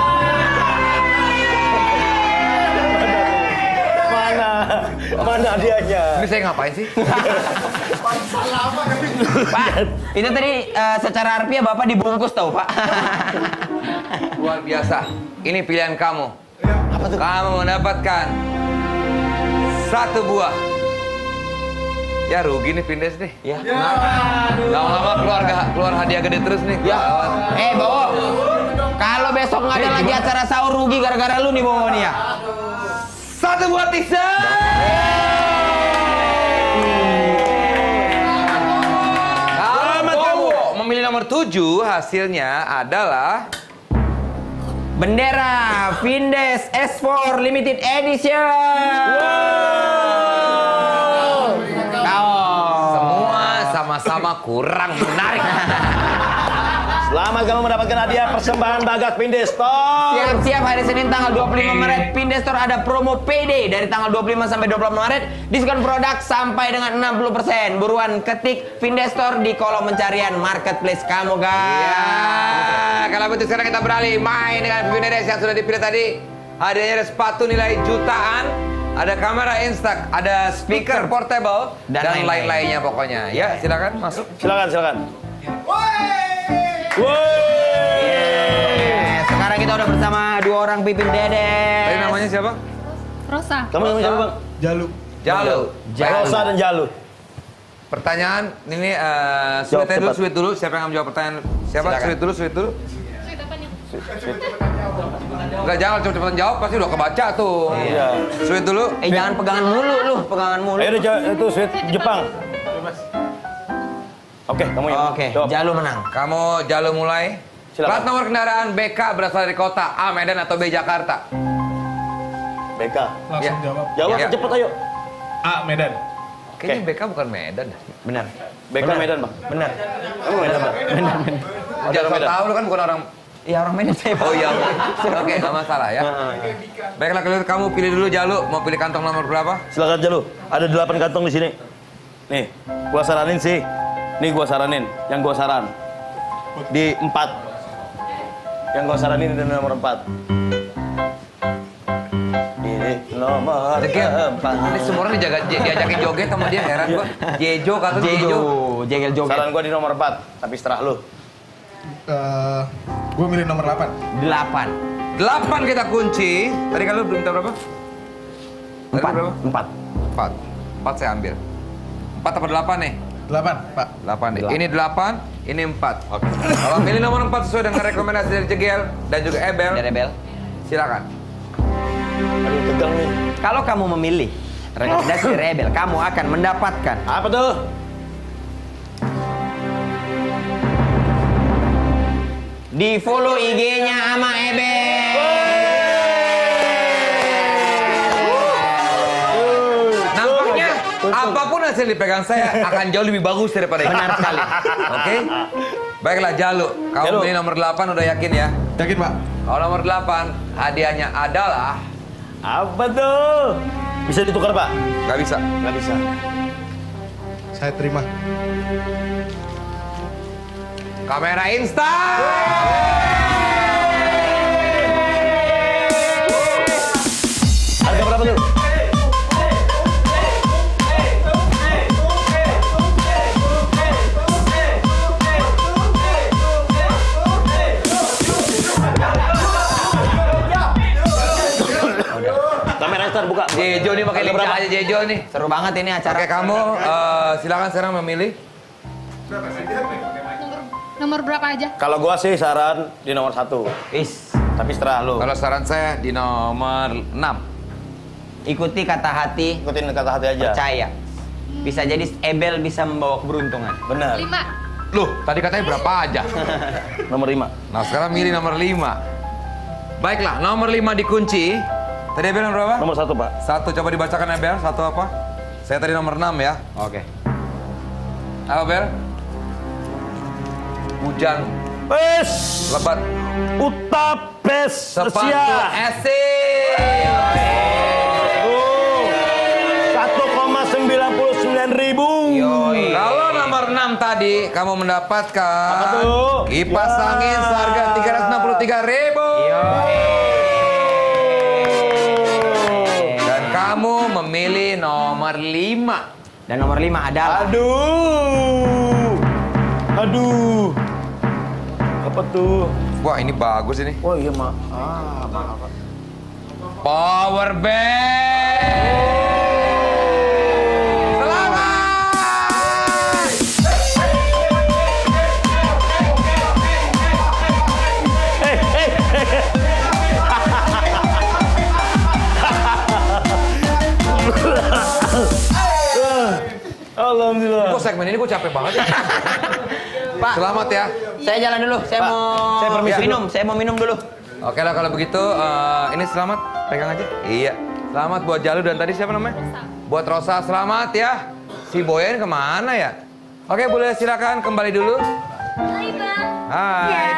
Mana? Mana dianya? Ini saya ngapain sih? Pak, itu tadi eh, secara harfiah Bapak dibungkus tau Pak. Luar biasa. Ini pilihan kamu. Apa tuh? Kamu mendapatkan satu buah. Ya rugi nih Pindes nih. Ya. Lama-lama keluarga keluar hadiah gede terus nih. Ya. Eh Bowo, kalau besok nggak ada lagi acara sahur rugi gara-gara lu nih Bowo nih ya. Satu buah t-shirt. Kalau kamu memilih nomor tujuh, hasilnya adalah bendera Vindes S four Limited Edition. Kaos. semua sama-sama kurang menarik. Selamat kamu mendapatkan hadiah persembahan Bagas Pindes Store. Siap-siap hari Senin tanggal dua puluh lima Maret Pindes Store ada promo P D dari tanggal dua puluh lima sampai dua puluh delapan Maret. Diskon produk sampai dengan enam puluh persen. Buruan ketik Pindes Store di kolom pencarian marketplace kamu guys. Ya, kalau begitu sekarang kita beralih main dengan Vindes yang sudah dipilih tadi. Hadiahnya ada sepatu nilai jutaan, ada kamera Instax, ada speaker portable dan, Dan lain-lain. lain-lainnya pokoknya. Ya, silakan masuk. Silakan, silakan. Yeah. Sekarang kita udah bersama dua orang pipin dedes. Tadi namanya siapa? Rosa. Kamu namanya siapa, Bang? Jalu. Jalu. Jalu. Rosa dan Jalu. Pertanyaan ini uh, Jawab sweet dulu, cepat. sweet dulu. Siapa yang menjawab pertanyaan? Siapa? Silakan. Sweet dulu, sweet dulu. Sweet apa nih? Enggak, jangan cepet-cepetan jawab, pasti udah kebaca tuh. Iya. Sweet dulu. Eh jangan pegangan mulu lu, pegangan mulu. Ayo udah itu sweet Jepang. Oke, kamu yang Oke, jawab. Jalu menang. Kamu Jalu mulai. Silakan. Plat nomor kendaraan B K berasal dari kota A Medan atau B Jakarta. B K. Langsung Ya. jawab. Jawab Ya. cepet ayo. A. Medan. Kayaknya B K bukan Medan. Benar. B K Medan, Bang. Benar. Kamu Medan, Bang. Benar, benar. Jangan sok tahu lu kan bukan orang. Iya orang Medan saya. Oh iya. Oke, nggak masalah ya. Baiklah, kalau kamu pilih dulu Jalu, mau pilih kantong nomor berapa? Silakan Jalu. Ada delapan kantong di sini. Nih, gua saranin sih. Nih gua saranin, yang gua saran di empat. Yang gua saranin di nomor empat. Ini nomor empat. Ini semua orang dijaga, diajakin joget sama dia, heran gua. Jejo kata Jejo. Jegel joget. Saran gua di nomor empat, tapi seterah lu. Uh, gue milih nomor delapan. Delapan. Delapan kita kunci. Tadi kalau belum tahu berapa? Tadi Empat. berapa? Empat. Empat. Empat saya ambil. Empat apa delapan nih? Delapan, Pak. Delapan nih. Ini delapan, ini empat. Oke. Kalau pilih nomor empat sesuai dengan rekomendasi dari Jegel dan juga Ebel. Dari Ebel. Silakan. Aduh, tegang nih. Kalau kamu memilih rekomendasi dari Ebel, kamu akan mendapatkan Apa tuh? di follow I G-nya sama Ebel. Nampaknya apapun hasil dipegang saya akan jauh lebih bagus daripada ini. Benar sekali. Oke. Baiklah Jalu, kamu Jalu. pilih nomor delapan udah yakin ya? Yakin, Pak? Kalau nomor delapan hadiahnya adalah Apa tuh? Bisa ditukar, Pak? nggak bisa. Nggak bisa. Saya terima. Kamera instan. Harga berapa tuh? Kamera instan buka. Jejo nih pakai Harga lincah berapa? aja Jejo nih. Seru banget ini acara. Oke kamu eh, silakan sekarang memilih. Nomor, nomor berapa aja? Kalau gua sih saran di nomor satu. Is, Tapi setelah lu. Kalau saran saya di nomor enam. ikuti kata hati, Ikutin kata hati aja. percaya. Bisa jadi Ebel bisa membawa keberuntungan. Benar. Lima. Loh, tadi katanya berapa aja? Nomor lima. Nah, sekarang milih nomor lima. Baiklah, nomor lima dikunci. Tadi Ebel nomor berapa? Nomor satu, Pak. Satu, coba dibacakan Ebel. Satu apa? Saya tadi nomor enam ya. Oke. Apa Bel? Hujan Pes. lebat. Utapes. Sepatu esik. satu koma sembilan sembilan ribu. Kalau nomor enam tadi kamu mendapatkan Apa tuh? kipas Ya. angin seharga tiga ratus enam puluh tiga ribu. Dan kamu memilih nomor lima. Dan nomor lima adalah Aduh. Aduh. Apa tuh? Wah, ini bagus ini. Oh iya, Mak. Ah, maaf. Pak. Power bank. Alhamdulillah. Kok segmen ini gue capek banget ya? Pak. Selamat ya. Saya jalan dulu. Saya Pak, mau saya permisi minum. Saya mau minum dulu. Oke lah kalau begitu eh, ini selamat pegang aja. Iya. Selamat buat Jalu dan tadi siapa namanya? Rosa. Buat Rosa selamat ya. Si Boyen kemana ya? Oke boleh silakan kembali dulu. Hai Bang. Hai. Ya.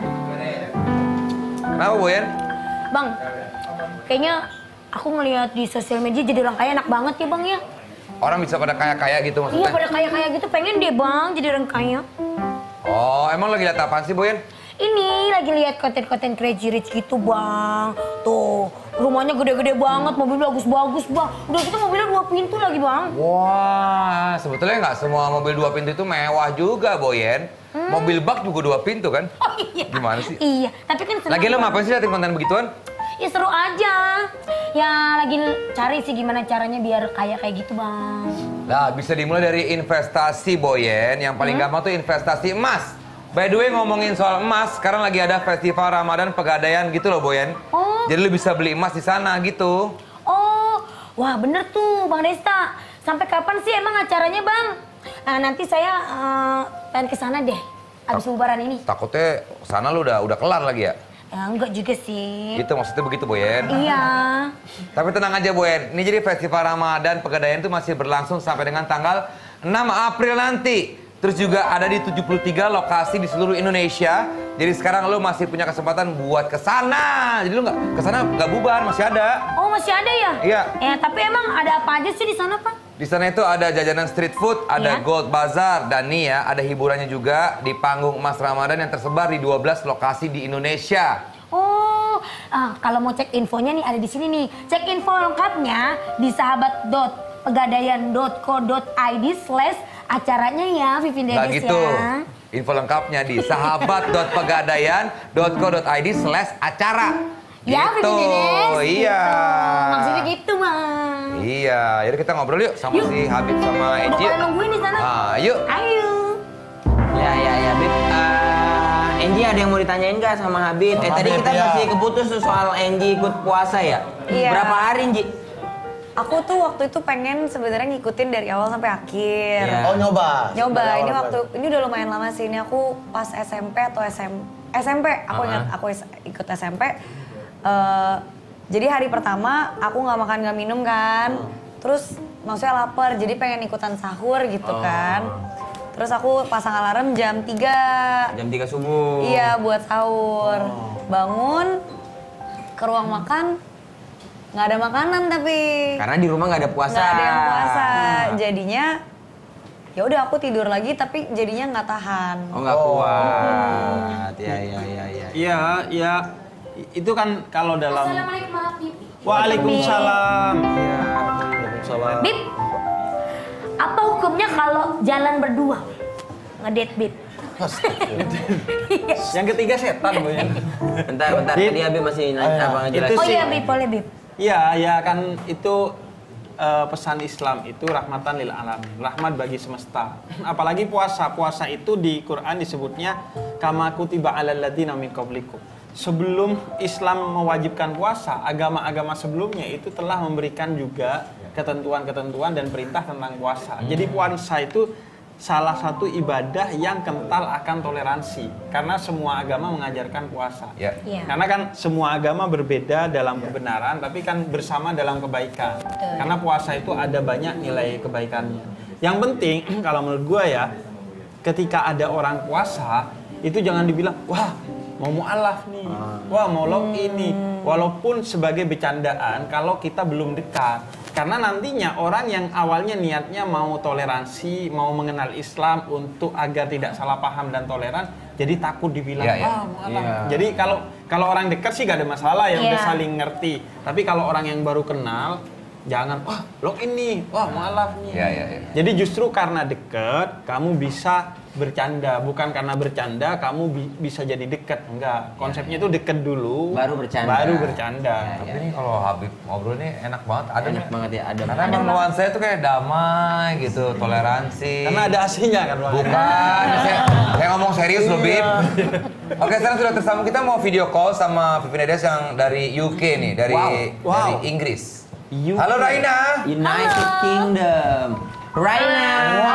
Kenapa Boyen? Bang, kayaknya aku ngelihat di sosial media jadi orang kaya enak banget ya Bang ya. Orang bisa pada kaya-kaya gitu Iya maksudnya? pada kaya-kaya gitu pengen deh Bang jadi orang kaya. Oh emang lagi lihat apaan sih Boyen? Ini lagi lihat konten-konten Crazy Rich gitu Bang. Tuh rumahnya gede-gede banget, mobil bagus-bagus Bang. Udah gitu mobilnya dua pintu lagi Bang. Wah sebetulnya nggak semua mobil dua pintu itu mewah juga Boyen. Hmm. Mobil bak juga dua pintu kan? Oh iya. Gimana sih? Iya, tapi kan seneng, Lagi lo Bang. ngapain sih liatin konten begituan? Ya seru aja. Ya lagi cari sih gimana caranya biar kaya kayak gitu Bang. Nah, bisa dimulai dari investasi Boyen. Yang paling Hmm? gampang tuh investasi emas. By the way, ngomongin soal emas, sekarang lagi ada festival Ramadan Pegadaian gitu loh Boyen. Oh. Jadi lu bisa beli emas di sana gitu. Oh, wah bener tuh Bang Desta. Sampai kapan sih emang acaranya Bang? Nah, nanti saya uh, pengen ke sana deh. Abis bubaran ini. Takutnya sana lu udah udah kelar lagi ya? Ya enggak juga sih. Itu maksudnya begitu, Boyen? Iya. Tapi tenang aja, Boyen. Ini jadi festival Ramadan Pegadaian itu masih berlangsung sampai dengan tanggal enam April nanti. Terus juga ada di tujuh puluh tiga lokasi di seluruh Indonesia. Jadi sekarang lo masih punya kesempatan buat ke sana. Jadi lo nggak ke sana nggak bubar, masih ada. Oh, masih ada ya? Iya. Ya, tapi emang ada apa aja sih di sana, Pak? Di sana itu ada jajanan street food, ada Iya. Gold Bazaar, dan nih ya ada hiburannya juga di panggung Emas Ramadan yang tersebar di dua belas lokasi di Indonesia. Oh, ah, kalau mau cek infonya nih ada di sini nih. Cek info lengkapnya di sahabat dot pegadaian dot co dot i d slash acaranya ya, Vivin Nah Dedes gitu. ya. Info lengkapnya di sahabat dot pegadaian dot co dot i d slash acara. Ya, Gitu, Vivin Dedes. iya. Gitu. Maksudnya gitu, Bang. Iya, jadi kita ngobrol yuk sama Yuk. si Habib sama Udah Enji. pada nungguin di sana. Ah, yuk. Ayo. Ya ya ya Bib. Uh, Enji ada yang mau ditanyain nggak sama Habib? Sama eh tadi Habib, kita ya. masih keputus tuh soal Enji ikut puasa ya. Iya. Berapa hari Enji? Aku tuh waktu itu pengen sebenarnya ngikutin dari awal sampai akhir. Iya. Oh nyoba. Nyoba, Dari ini awal waktu ini udah lumayan lama sih. Ini aku pas S M P atau S M S M P, aku Uh-huh. ingat aku is- ikut S M P. Eh, jadi hari pertama aku nggak makan nggak minum kan. Terus maksudnya lapar, jadi pengen ikutan sahur gitu Oh. kan. Terus aku pasang alarm jam tiga. Jam tiga subuh. Iya, buat sahur. Bangun ke ruang makan, nggak ada makanan tapi. Karena di rumah nggak ada puasa. Nggak ada yang puasa. Jadinya ya udah aku tidur lagi tapi jadinya nggak tahan. Oh nggak kuat. Ya ya ya ya. Iya, iya. Itu kan kalau dalam Assalamualaikum warahmatullahi Waalaikumsalam. Iya. Waalaikumsalam. Bib, apa hukumnya kalau jalan berdua? Ngedate, Bib. Yang ketiga setan, Bu ya. Bentar bentar. Tadi Habib masih nanya apa ngejelasin. Itu Oh sih. iya, Bib, boleh, Bib. Iya, ya kan itu eh, pesan Islam itu rahmatan lil alamin, rahmat bagi semesta. Apalagi puasa. Puasa itu di Quran disebutnya kama kutiba alal ladzina min qablikum. Sebelum Islam mewajibkan puasa, agama-agama sebelumnya itu telah memberikan juga ketentuan-ketentuan dan perintah tentang puasa. Jadi puasa itu salah satu ibadah yang kental akan toleransi karena semua agama mengajarkan puasa. Ya. Iya. Karena kan semua agama berbeda dalam kebenaran, tapi kan bersama dalam kebaikan. Karena puasa itu ada banyak nilai kebaikannya. Yang penting kalau menurut gue ya, ketika ada orang puasa itu jangan dibilang wah mau mu'alaf nih, wah mau login nih. Walaupun sebagai bercandaan kalau kita belum dekat. Karena nantinya orang yang awalnya niatnya mau toleransi, mau mengenal Islam untuk agar tidak salah paham dan toleran, jadi takut dibilang, Iya, iya. wah mu'alaf. Iya. Jadi kalau kalau orang dekat sih gak ada masalah, yang Iya. udah saling ngerti. Tapi kalau orang yang baru kenal, jangan, wah login nih, wah mu'alaf nih. Iya, iya, iya. Jadi justru karena deket, kamu bisa bercanda. Bukan karena bercanda, kamu bi- bisa jadi deket. Enggak, konsepnya itu deket dulu. Baru bercanda. Baru bercanda. Tapi ini kalau Habib ngobrol nih enak banget, ada Enak banget ya ada. Karena emang nuansanya tuh kayak damai gitu, toleransi. Karena ada aslinya kan, Bang? Bukan, saya, saya ngomong serius loh, Bib. Oke, sekarang sudah tersambung, kita mau video call sama Vivin Dedes yang dari U K nih, dari Wow. Wow. dari Inggris. U K. Halo Raina. United Kingdom. Raina.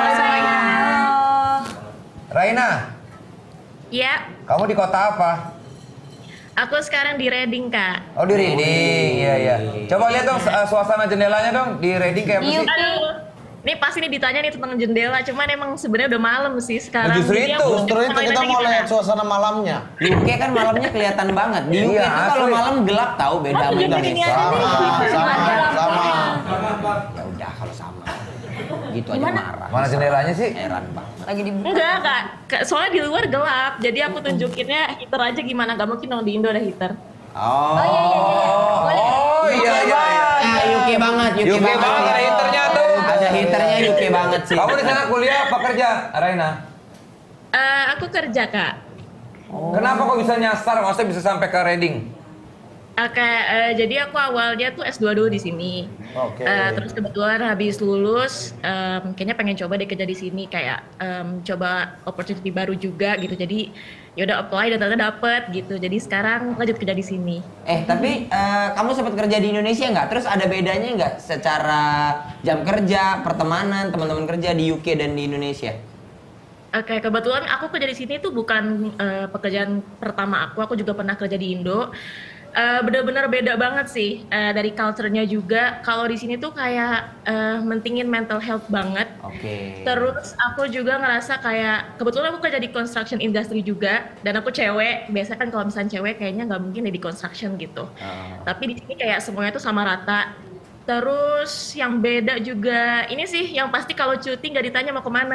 Raina, Ya, kamu di kota apa? aku sekarang di Reading, Kak. Oh di Reading, iya iya. Coba lihat dong uh, suasana jendelanya dong di Reading kayak apa sih? Aduh, ini pasti nih ditanya nih tentang jendela, cuman emang sebenarnya udah malam sih sekarang. Nah, justru Jadi itu, aku- Justru itu mau kita nanya mau gimana? lihat suasana malamnya. Di U K kan malamnya kelihatan banget. Di U K Iya, itu kalau asli. malam gelap tahu beda Oh, sama jadi ini Indonesia. ada nih. Sama, sama, sama. Ya udah kalau sama. Gitu aja marah. Mana jendelanya sih? Heran banget. Lagi dibuka. Enggak, Kak. Kak, soalnya di luar gelap. Jadi aku tunjukinnya heater aja gimana. Gak mungkin dong di Indo ada heater. Oh. Oh iya, iya, iya. Boleh. Oh iya iya iya. Ah, U K banget, U K, U K banget, ada heaternya tuh. Ada heaternya U K banget sih. Kamu di sana kuliah apa kerja, Raina? Eh, aku kerja, Kak. Kenapa kok bisa nyasar? Maksudnya bisa sampai ke Reading? Oke, eh, jadi aku awalnya tuh S dua dulu di sini. Oke. Eh, terus kebetulan habis lulus, em, kayaknya pengen coba deh kerja di sini, kayak em, coba opportunity baru juga gitu. Jadi ya udah apply dan ternyata dapet gitu. Jadi sekarang lanjut kerja di sini. Eh tapi eh, kamu sempat kerja di Indonesia nggak? Terus ada bedanya nggak secara jam kerja, pertemanan, teman-teman kerja di U K dan di Indonesia? Oke, kebetulan aku kerja di sini tuh bukan uh, pekerjaan pertama aku. Aku juga pernah kerja di Indo. Uh, bener-bener beda banget sih uh, dari culture-nya juga. Kalau di sini tuh kayak uh, mentingin mental health banget. Oke. Okay. Terus aku juga ngerasa kayak kebetulan aku kerja di construction industry juga dan aku cewek. Biasanya kan kalau misalnya cewek kayaknya nggak mungkin di construction gitu. Uh. Tapi di sini kayak semuanya tuh sama rata. Terus yang beda juga ini sih yang pasti kalau cuti nggak ditanya mau kemana.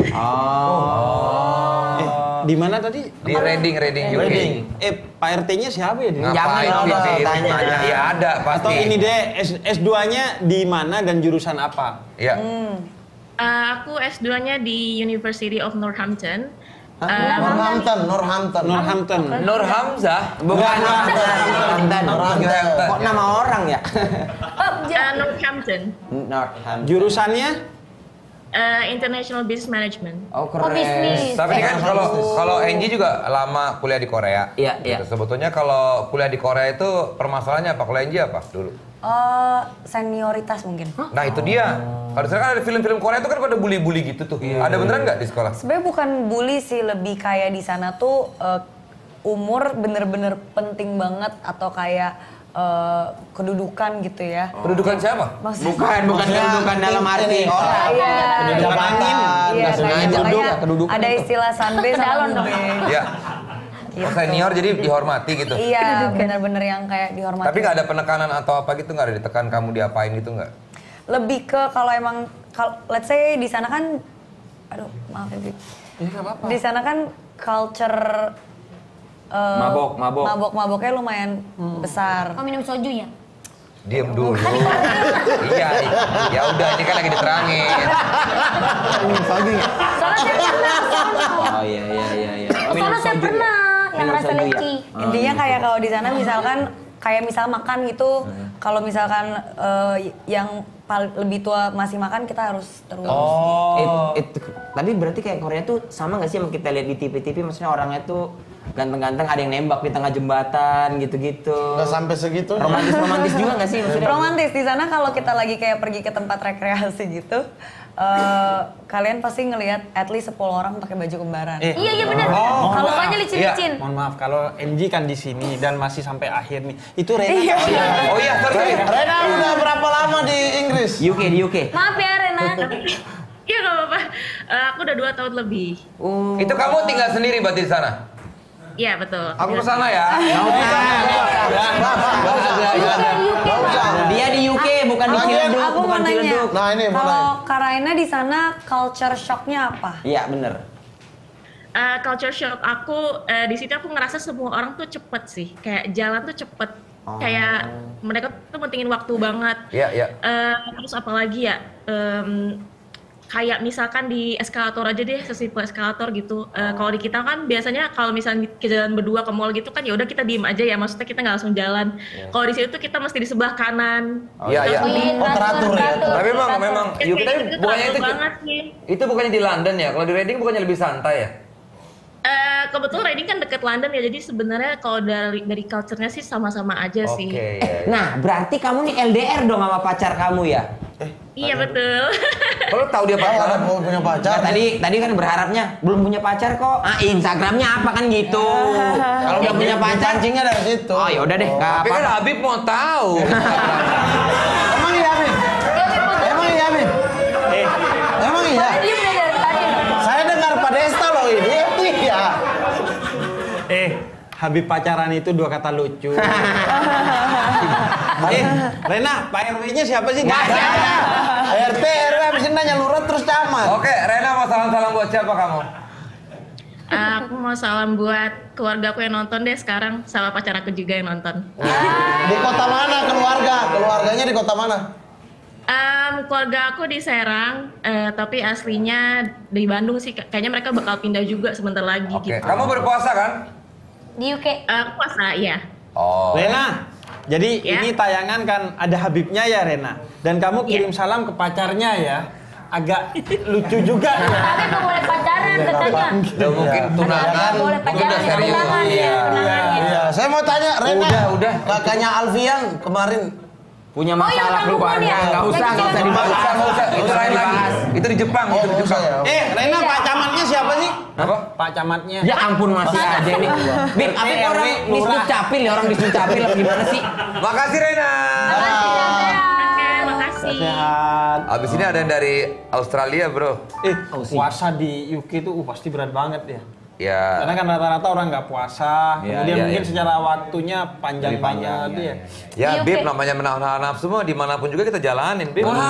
Oh. Eh, di mana tadi? Di Reading, Reading U K. Reading. Eh, Pak R T-nya siapa ya? Ngapain sih tanya? Ya ada pasti. Atau ini deh S S2-nya di mana dan jurusan apa? Iya. Hmm. Uh, aku S dua-nya di University of Northampton. Uh, Northampton, Northampton. Northampton. Nur Hamzah? Bukan Northampton. Kok nama orang ya? uh, Northampton. Northampton. Jurusannya? Uh, International Business Management. Oh keren. Oh, bisnis. Tapi kan kalau kalau Angie juga lama kuliah di Korea. Iya, iya. Gitu. Sebetulnya kalau kuliah di Korea itu permasalahannya apa? Kalau Angie apa dulu? Uh, senioritas mungkin. Nah itu dia. Kalau sekarang kan ada film-film Korea itu kan pada bully-bully gitu tuh. Iya. Ada beneran nggak di sekolah? Sebenarnya bukan bully sih, lebih kayak di sana tuh uh, umur bener-bener penting banget atau kayak uh, kedudukan gitu ya. Oh. Kedudukan siapa? Maksudnya, Bukan, bukan kedudukan dalam arti orang. Iya. Kedudukan angin. Iya, kayak makanya kedudukan. ada istilah sanbe sama nube. Iya. Gitu. Oh, senior jadi dihormati gitu. Iya, bener-bener yang kayak dihormati. Tapi nggak ada penekanan atau apa gitu, nggak ada ditekan kamu diapain gitu nggak? Lebih ke kalau emang, kal- let's say di sana kan, aduh maaf ya, Bik. Di sana kan culture uh, Mabok, mabok. mabok-maboknya lumayan besar. Oh, minum soju ya? Diem dulu. Iya, ya udah ini kan lagi diterangin. Soalnya saya pernah sono. Oh iya iya iya iya. Soalnya saya pernah yang rasa leci. Intinya kayak kalau di sana misalkan kayak misal makan gitu, kalau misalkan uh, yang pal- lebih tua masih makan kita harus terus. Oh. It, it, tapi berarti kayak Korea tuh sama nggak sih yang kita lihat di T V-T V? Maksudnya orangnya tuh ganteng-ganteng, ada yang nembak di tengah jembatan gitu-gitu. Nggak sampai segitu. Romantis-romantis juga nggak sih maksudnya? Romantis di sana kalau kita lagi kayak pergi ke tempat rekreasi gitu, uh, kalian pasti ngelihat at least sepuluh orang pakai baju kembaran. Eh. Iya, iya benar. Oh, Kalau maaf. banyak licin-licin. Iya, mohon maaf kalau Angie kan di sini dan masih sampai akhir nih. Itu Rena. Iya. Oh iya, Oh iya, sorry. Rena udah berapa lama di Inggris? U K di U K. Maaf ya Rena. Iya nggak apa-apa. Uh, aku udah dua tahun lebih. Oh. Itu kamu tinggal sendiri berarti di sana? Iya betul. Aku kesana ya. Nggak usah. Nggak usah. Dia di U K bukan di Ciledug, Aku mau bukan nanya, Ciledug. Nah, ini mau kalau Kak Raina di sana culture shocknya apa? Iya bener. Uh, culture shock aku uh, di situ aku ngerasa semua orang tuh cepet sih, kayak jalan tuh cepet, Oh. kayak mereka tuh mentingin waktu banget. Iya, iya. Uh, terus apalagi ya, um, kayak misalkan di eskalator aja deh, sesimpel eskalator gitu. Uh, kalau di kita kan biasanya kalau misalnya ke jalan berdua ke mall gitu kan ya udah kita diem aja ya, maksudnya kita nggak langsung jalan. Yeah. Kalau di situ tuh kita mesti di sebelah kanan. Iya, iya. Oh, teratur ya. Tapi memang memang Ya, U K kayak tapi gitu bukannya teratur itu banget sih. itu bukannya di London ya? Kalau di Reading bukannya lebih santai ya? Eh, kebetulan Reading kan deket London ya, jadi sebenarnya kalau dari dari culture-nya sih sama-sama aja sih. Oke. ya, ya. Nah berarti kamu nih L D R dong sama pacar kamu ya? Iya betul. Kalau tahu dia Kalau pacaran? mau punya pacar. Nah, tadi tadi kan berharapnya belum punya pacar kok. Ah Instagramnya apa kan gitu. Kalau udah punya pacar, Pancingnya dari situ. oh ya udah deh. nggak Tapi kan apa-apa. Habib mau tahu. Emang iya, Habib? Emang iya, Habib? Eh, Emang iya? Dia udah dari tadi. Saya dengar Pak Desta loh ini. Iya. eh, Habib pacaran itu dua kata lucu. eh, Rena, Pak R W-nya siapa sih? Nggak ada. R T, R W habis ini nanya lurah terus camat. Oke, Rena mau salam-salam buat siapa kamu? Eh, aku mau salam buat keluarga aku yang nonton deh sekarang, sama pacar aku juga yang nonton. Di kota mana keluarga? Keluarganya di kota mana? Em, keluarga aku di Serang, eh, tapi aslinya di Bandung sih. Kayaknya mereka bakal pindah juga sebentar lagi Oke, gitu. kamu berpuasa kan? Di U K. Eh, puasa ya. Oh. Rena, jadi Ya. ini tayangan kan ada Habibnya ya Rena. Dan kamu kirim salam ke pacarnya ya. Agak lucu juga ya. Tapi nggak boleh pacaran katanya. Udah mungkin tunangan, Nggak boleh mungkin pacaran, udah serius. tunangan ya, tunangannya. Iya, saya mau tanya Rena. Udah, udah. Kakaknya Alfian kemarin Punya Oh, yang masalah orang dukun keluarga, ya? nggak usah, Yang nggak usah kecil dibahas. Nggak usah, nggak usah. Itu lain lagi. Itu di Jepang, Oh, itu di nggak usah Jepang. ya. Eh, Rena, Pak Camatnya siapa sih? Apa? Pak camatnya. Ya ampun masih aja nih. Bib, apa orang di Capil ya orang di Capil gimana sih? Makasih Rena. Oke, makasih. Sehat. Abis ini ada yang dari Australia bro. Eh, puasa di U K itu uh, pasti berat banget ya. Ya. Karena kan rata-rata orang nggak puasa, Ya, kemudian ya, mungkin ya. secara waktunya panjang banget ya. ya. Ya, Iya, Bib oke. namanya menahan nafsu mah dimanapun juga kita jalanin, Bib. Wow,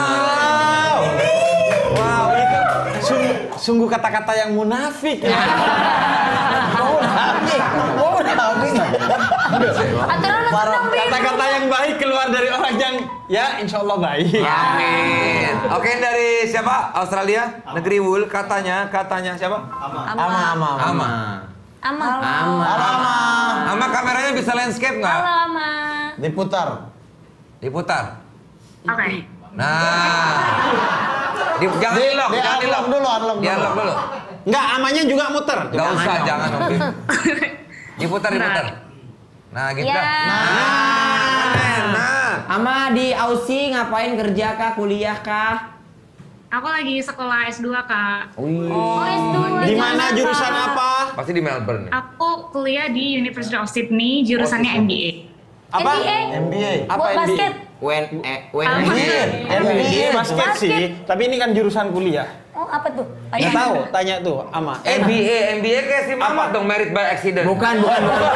wow itu sungguh, sungguh kata-kata yang munafik ya. Oh, munafik. Oh, munafik. Aturan lu tenang, Bib. Kata-kata yang baik keluar dari orang yang ya insya Allah baik. Amin. Oke, dari siapa? Australia? Negeri Wul katanya, katanya siapa? Ama. Ama. Ama. Ama. Ama. Ama. Ama kameranya bisa landscape nggak? Halo, Ama. Diputar. Diputar. Oke. Nah. Di, jangan Di- di lock, di jangan di lock. unlock dulu, unlock Di dulu. unlock dulu. Enggak, amanya juga muter. Nggak usah, jangan Om Bib. Diputar, diputar. Nah, gitu. Ya. Nah, nah. Ama di Aussie ngapain kerja kah, kuliah kah? Aku lagi sekolah S dua, Kak. Oh, S dua. Di mana jangan, jurusan Kak. apa? Pasti di Melbourne. Aku kuliah di University of Sydney, jurusannya M B A. Apa? N B A. M B A. Apa Buat M B A? basket. Wen eh wen Apa? M B A basket Basket. sih, tapi ini kan jurusan kuliah. Oh, apa tuh? Nggak tahu, tanya tuh Ama. M B A, M B A kayak si Mamat dong, married by accident. Bukan, bukan, bukan.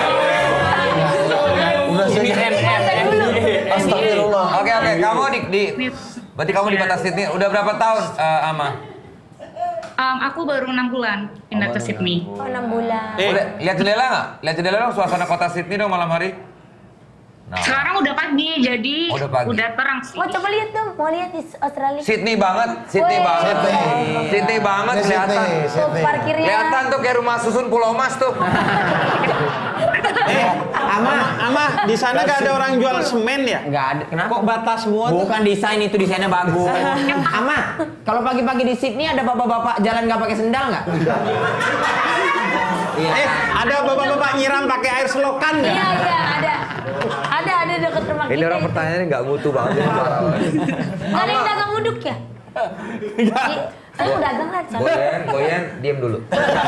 Udah Ini saya. N M. Astagfirullah. Oke, oke. Kamu di, di berarti kamu di kota Sydney udah berapa tahun, eh, Ama? Um, aku baru enam bulan pindah ke Sydney. Oh, enam bulan. Eh, Udah lihat jendela nggak? Lihat jendela dong suasana kota Sydney dong malam hari. Nah, Sekarang udah pagi, jadi Oh, udah pagi. udah terang sih. Oh, coba lihat dong. Mau lihat di Australia. Sydney banget, Sydney Weh. banget. Sydney. Sydney banget Ini kelihatan. Sydney, Tuh, Sydney. parkirnya. Kelihatan tuh kayak rumah susun Pulau Mas tuh. eh, Ama, Ama, di sana gak ada orang jual semen ya? Enggak ada. Kenapa? Kok bata semua tuh? Bukan desain itu desainnya bagus. Ama, kalau pagi-pagi di Sydney ada bapak-bapak jalan nggak pakai sendal nggak? Iya. Eh, ada bapak-bapak nyiram pakai air selokan nggak? Iya, iya, ada. Ada, ada dekat rumah kita. Ini orang itu. pertanyaannya nggak mutu banget. Ini parah banget. Nggak ada yang dagang uduk ya? Nggak. Kan dagang lah. Cak. Boyan, Boyan, diam dulu.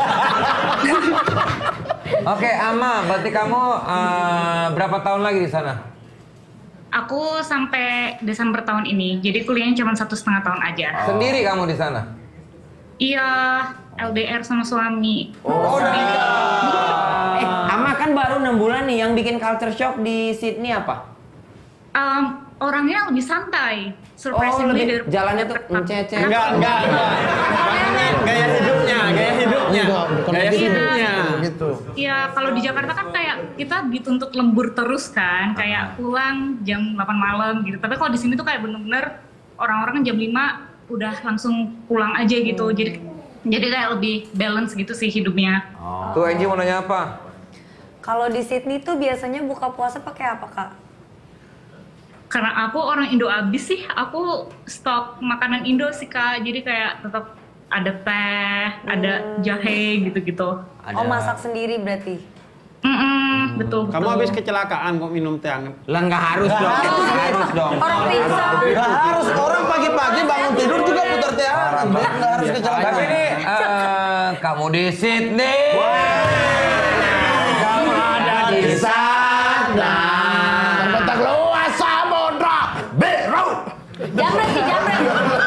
Oke, Ama, berarti kamu eh, berapa tahun lagi di sana? Aku sampai Desember tahun ini, jadi kuliahnya cuma satu setengah tahun aja. Sendiri kamu di sana? Iya, L D R sama suami. Oh, Eh, Ama kan baru enam bulan nih. Yang bikin culture shock di Sydney apa? Um, orangnya lebih santai, Oh, surprisingly lebih dari- jalannya tuh mencece. Enggak, enggak, enggak. Maksudnya gaya hidupnya, gaya hidupnya. Enggak, bukan Gaya begitu. hidupnya. Gitu. Ya kalau di Jakarta kan kayak kita dituntut lembur terus kan, kayak pulang jam delapan malam gitu. Tapi kalau di sini tuh kayak bener-bener orang-orang jam lima udah langsung pulang aja gitu. Jadi jadi kayak lebih balance gitu sih hidupnya. Tuh Angie mau nanya apa? Kalau di Sydney tuh biasanya buka puasa pakai apa, Kak? Karena aku orang Indo abis sih, aku stok makanan Indo sih Kak. Jadi kayak tetap ada teh, ada jahe gitu-gitu. Oh, masak sendiri berarti. Mm-mm, betul, betul. Kamu habis kecelakaan kok minum teh hangat? Lah nggak harus dong. Nggak harus dong. Orang pingsan. Nggak harus orang pagi-pagi bangun tidur juga putar teh hangat. Nggak harus kecelakaan. Tapi ini eh, kamu di Sydney. Kamu ada di sana. Bentak luas samudra biru. Jamret sih, jamret.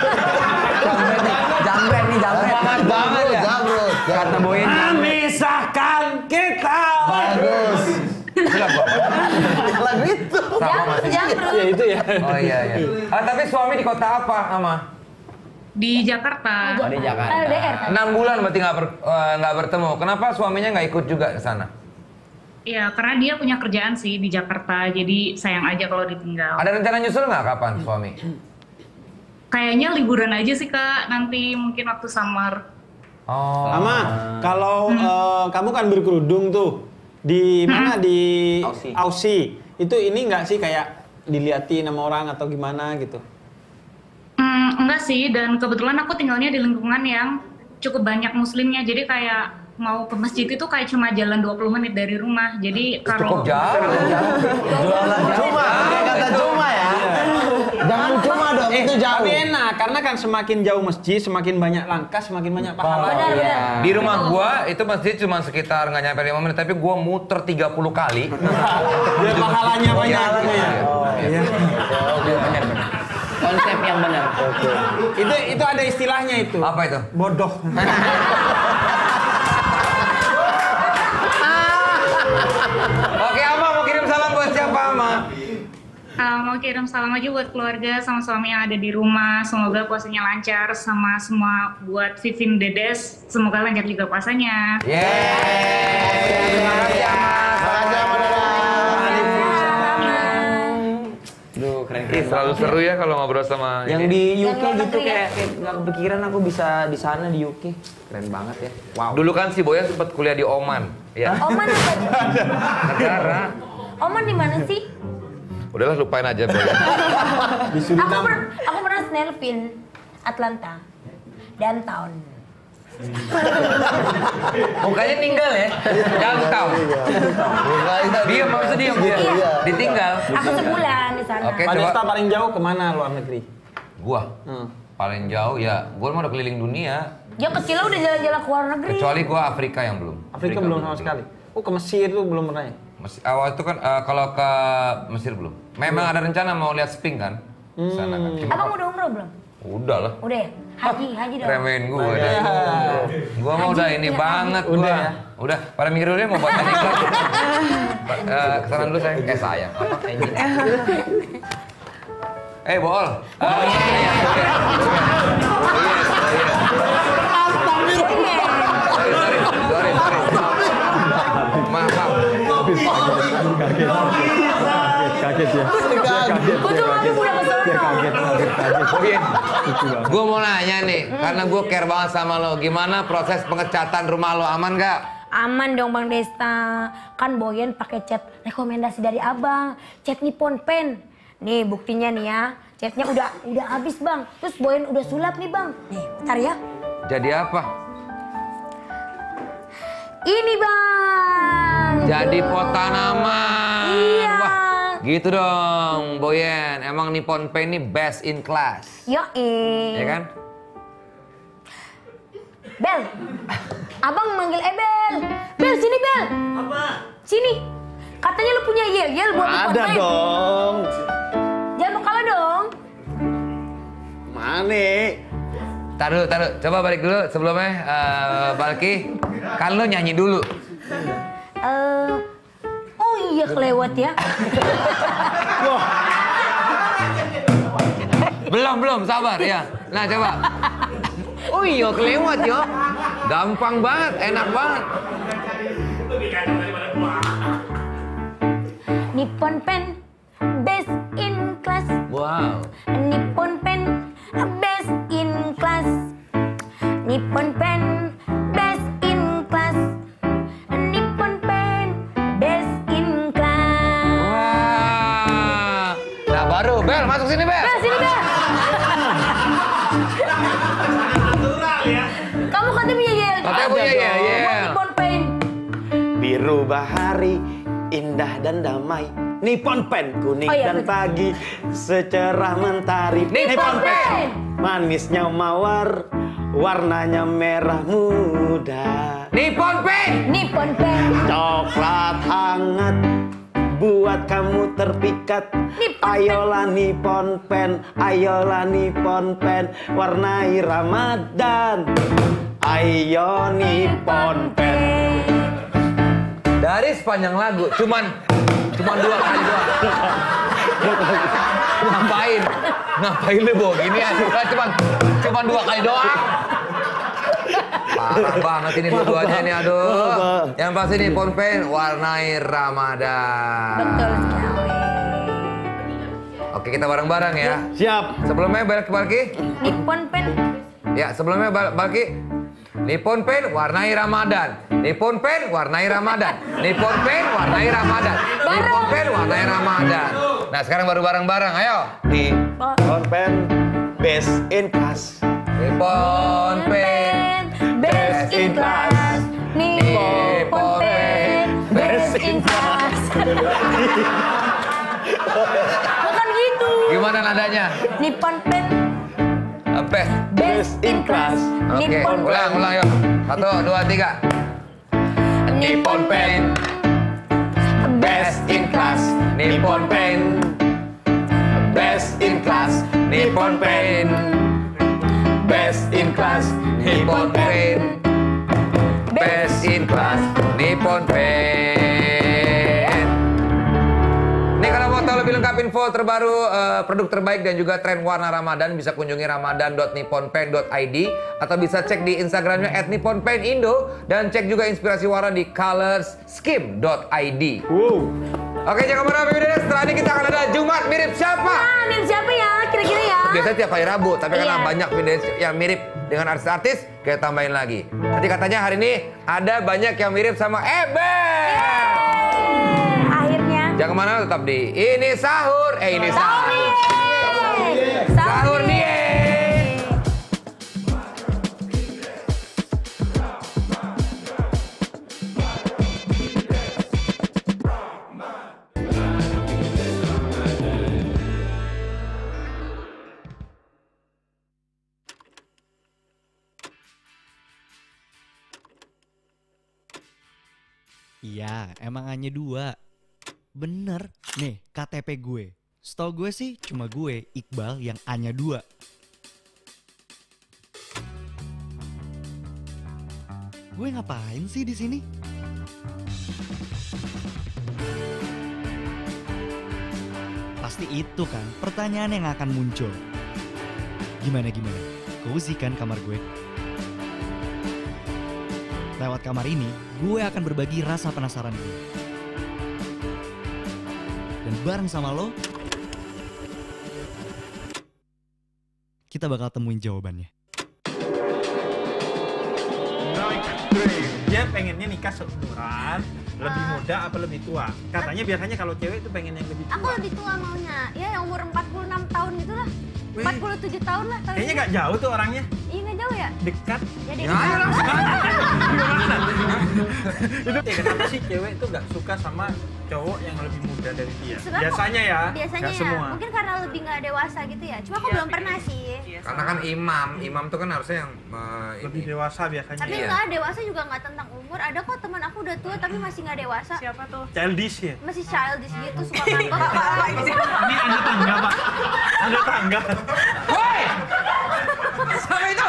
Jambret nih, jambret. Semangat banget ya. Jamrut. Kata Boyan. Memisahkan kita. Bagus. Lagu apa? Lagu itu. Sama masih. Jamret. Ya itu ya. Oh iya iya. Ah, tapi suami di kota apa, Ama? Di Jakarta. Oh, di Jakarta. L D R kan? Enam bulan berarti nggak ber- eh, nggak bertemu. Kenapa suaminya nggak ikut juga ke sana? Iya, karena dia punya kerjaan sih di Jakarta, jadi sayang aja kalau ditinggal. Ada rencana nyusul nggak kapan suami? Kayaknya liburan aja sih Kak, nanti mungkin waktu summer. Oh. Ama, kalau eh, kamu kan berkerudung tuh di mana di Aussie. Aussie. Itu ini nggak sih kayak diliatin sama orang atau gimana gitu? Hmm, enggak sih, dan kebetulan aku tinggalnya di lingkungan yang cukup banyak muslimnya, jadi kayak mau ke masjid itu kayak cuma jalan dua puluh menit dari rumah. Jadi kalau Cukup jauh. Jualan cuma. Kayak kata cuma ya. Jangan cuma dong. eh, itu jauh. Tapi enak, karena kan semakin jauh masjid, semakin banyak langkah, semakin banyak pahala. Benar, benar. Di rumah gua itu masjid cuma sekitar nggak nyampe lima menit, tapi gua muter tiga puluh kali. Biar pahalanya banyak. Oh, iya. Benar-benar. Konsep yang benar. Itu itu ada istilahnya itu. Apa itu? Bodoh. Oke, Ama mau kirim salam buat siapa, Ama? Uh, mau kirim salam aja buat keluarga sama suami yang ada di rumah. Semoga puasanya lancar, sama semua buat Vivin Dedes. Semoga lancar juga puasanya. Yeay. Terima kasih, Ama. Duh, keren Ih, selalu seru ya kalau ngobrol sama yang ini. di U K Yang luar gitu negeri kayak kayak nggak kepikiran aku bisa di sana di U K. Keren banget ya. Wow. Dulu kan si Boyan sempat kuliah di Oman. Ya. Oman apa? Negara. Oman di mana sih? Udahlah lupain aja Boyan. Aku, per aku pernah snelpin Atlanta, downtown. Mukanya ninggal ya, downtown. Diam, maksudnya diam dia. Ditinggal. Aku sebulan di sana. Oke, Pak Desta coba. paling jauh kemana luar negeri? Gua Hmm. paling jauh ya, gua mah udah keliling dunia. Ya kecil udah jalan-jalan ke luar negeri. Kecuali gua Afrika yang belum. Afrika, belum sama sekali. Oh, ke Mesir tuh belum pernah ya? Mesir, awal itu kan uh, kalau ke Mesir belum. Memang ada rencana mau lihat Sphinx kan? Sana kan. Cuma- Abang udah umroh belum? Udah lah. Udah ya? Haji, haji dong. Remehin gua deh. Gua mah udah ini banget gua. Udah ya? Udah, pada mikir dulu deh mau buat nikah. Eh, kesana dulu sayang. Eh sayang. Apa anjing? Eh, Bool. Eh, iya, iya. Sorry, sorry, sorry, sorry. Maaf, maaf. Kaget ya. Kaget. Gue mau nanya nih, karena gue care banget sama lo. Gimana proses pengecatan rumah lo, aman gak? Aman dong Bang Desta. Kan Boyan pakai cat rekomendasi dari Abang. Cat Nippon Pen. Nih buktinya nih ya. Catnya udah udah habis Bang. Terus Boyan udah sulap nih Bang. Nih, bentar ya. Jadi apa? Ini Bang. Jadi pot tanaman. Iya. Wah, gitu dong, Boyan. Emang Nippon Pen ini best in class. Yoi. Ya kan? Bel. Abang manggil Ebel. Bel sini Bel. Apa? Sini. Katanya lu punya yel-yel buat Nippon Ada Pen. dong. Jangan mau kalah dong. Mana? Taruh, taruh. Coba balik dulu sebelumnya, uh, Balki. Kan lo nyanyi dulu. Eh, oh iya kelewat ya. Belum, belum, sabar ya. Nah, coba. Oh iya, kelewat yo. Gampang banget, enak banget. Nippon Pen, best in class. Wow. Nippon Pen, best in class. Nippon Pen, best in class. Nippon Pen, best in class. Wah. Nah, baru Bel, masuk sini Bel. Bel, sini Bel. Kamu katanya punya yel. Katanya punya Ada yel, dong. yel. Nippon Pen. Biru bahari, indah dan damai. Nippon Pen, kuning Oh, iya, dan betul. pagi, secerah mentari. Nippon Pen. Manisnya mawar, warnanya merah muda. Nippon Pen. Nippon Pen. Coklat hangat, buat kamu terpikat. Ayolah Nippon Pen, ayolah Nippon Pen, warnai Ramadan. Ayo Nippon Pen. Dari sepanjang lagu, cuman cuman dua kali doang. Ngapain? Ngapain lu bawa gini aja? Cuman cuman dua kali doang. Parah banget ini dua-duanya nih, aduh. Yang pasti Nippon Pen warnai Ramadan. Betul sekali. Oke, kita bareng-bareng ya. Siap. Sebelumnya balik ke Balki. Nippon Pen. Ya, sebelumnya Bal- Balki. Nippon Pen warnai Ramadan. Nippon Pen warnai Ramadan. Nippon Pen warnai Ramadan. Nippon Pen warnai Ramadan. Nah, sekarang baru bareng-bareng. Ayo. Nippon Pen, best in class. Nippon Pen Best in class. Nippon Pen, best in class. Bukan gitu. Gimana nadanya? Nippon Pen. Best. Best in class. Oke, Nippon ulang, Pen. ulang yuk. Satu, dua, tiga. Nippon Pen. Best in class. Nippon Pen. Best in class. Nippon Pen. Best in class. Nippon Pen. Best in class. Nippon Pen. Nih kalau mau tahu lebih lengkap info terbaru, uh, produk terbaik dan juga tren warna Ramadan, bisa kunjungi ramadan dot nippon pen dot i d atau bisa cek di Instagramnya at nippon pen indo dan cek juga inspirasi warna di colors scheme dot i d. Wow. Oke, jangan kemana-mana, Baby Dedes. Setelah ini kita akan ada Jumat mirip siapa? Ah, mirip siapa ya? Kira-kira ya? Biasanya tiap hari Rabu, tapi karena Iya. banyak video yang mirip dengan artis-artis, kita tambahin lagi. Nanti katanya hari ini ada banyak yang mirip sama Ebel. Akhirnya. Jangan kemana, tetap di Ini Sahur. Eh, ini Sahur. Sahur Sahur nih. Iya, emang hanya dua. Bener. Nih, K T P gue. Setahu gue sih cuma gue, Iqbal, yang hanya dua. Gue ngapain sih di sini? Pasti itu kan pertanyaan yang akan muncul. Gimana gimana? Cozy kan kamar gue? Lewat kamar ini, gue akan berbagi rasa penasaran gue. Dan bareng sama lo, kita bakal temuin jawabannya. Dia pengennya nikah seumuran, lebih muda apa lebih tua? Katanya biasanya kalau cewek itu pengen yang lebih tua. Aku lebih tua maunya, ya yang umur empat puluh enam tahun gitu lah. Wih. empat puluh tujuh tahun lah. tahun Kayaknya ini. nggak jauh tuh orangnya. Iya nggak jauh ya? Dekat. Ya, Ya, dekat. ayo langsung. Itu ya, kenapa sih cewek tuh nggak suka sama cowok yang lebih muda dari dia? Sebenarnya Biasanya kok- ya. Biasanya nggak ya. semua. Mungkin karena lebih nggak dewasa gitu ya. Cuma aku belum pernah sih. Karena kan imam, imam tuh kan harusnya yang uh, Lebih dewasa biasanya. Tapi Iya. nggak dewasa juga nggak tentang umur. Ada kok teman aku udah tua tapi masih nggak dewasa. Siapa tuh? Childish ya. Masih childish gitu, suka ngambek. Ini anda tangga pak. Anda tangga. Woi! Sama itu!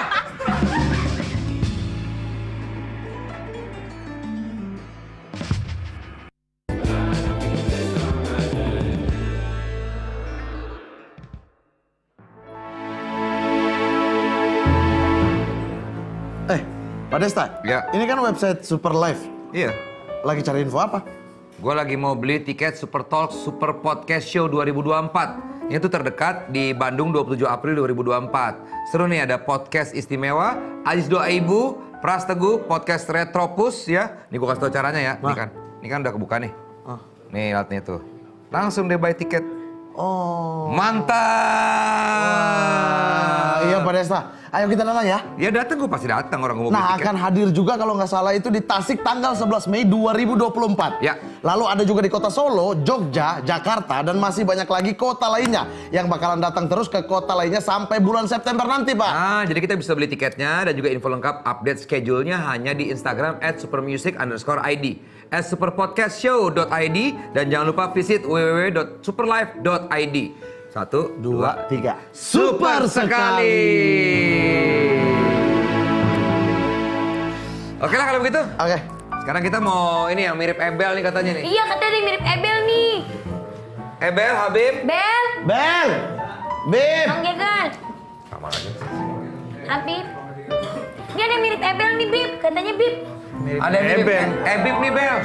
Eh, Pak Desta. Ya. Ini kan website Super Live. Iya. Lagi cari info apa? Gue lagi mau beli tiket Super Talk Super Podcast Show dua ribu dua puluh empat. Ini tuh terdekat di Bandung dua puluh tujuh April dua ribu dua puluh empat. Seru nih, ada podcast istimewa, Ajis Doa Ibu, Pras Teguh, podcast Retropus ya. Nih gue kasih tau caranya ya. Ini kan, ini kan udah kebuka nih. Nih alatnya tuh. Langsung deh buy tiket. Oh. Mantap. Ah, iya Pak Desta. Ayo kita datang ya. Ya datang, gue pasti datang, orang gue mau Nah, beli tiket. akan hadir juga kalau nggak salah itu di Tasik tanggal sebelas Mei dua ribu dua puluh empat. Ya. Lalu ada juga di kota Solo, Jogja, Jakarta, dan masih banyak lagi kota lainnya yang bakalan datang terus ke kota lainnya sampai bulan September nanti, Pak. Nah, jadi kita bisa beli tiketnya dan juga info lengkap update schedule-nya hanya di Instagram at supermusic underscore id, at superpodcastshow dot i d, dan jangan lupa visit w w w dot superlife dot i d. Satu, dua, tiga. Super sekali. Oke lah kalau begitu. Oke. Sekarang kita mau ini yang mirip Ebel nih katanya nih. Iya, katanya dia mirip Ebel nih. Ebel, Habib. Bel. Bel. Bib. Bang Gegal. Sama aja. Habib. Dia ada yang mirip Ebel nih, Bib. Katanya Bib. Ada yang mirip Ebel. Ebib nih, Bel.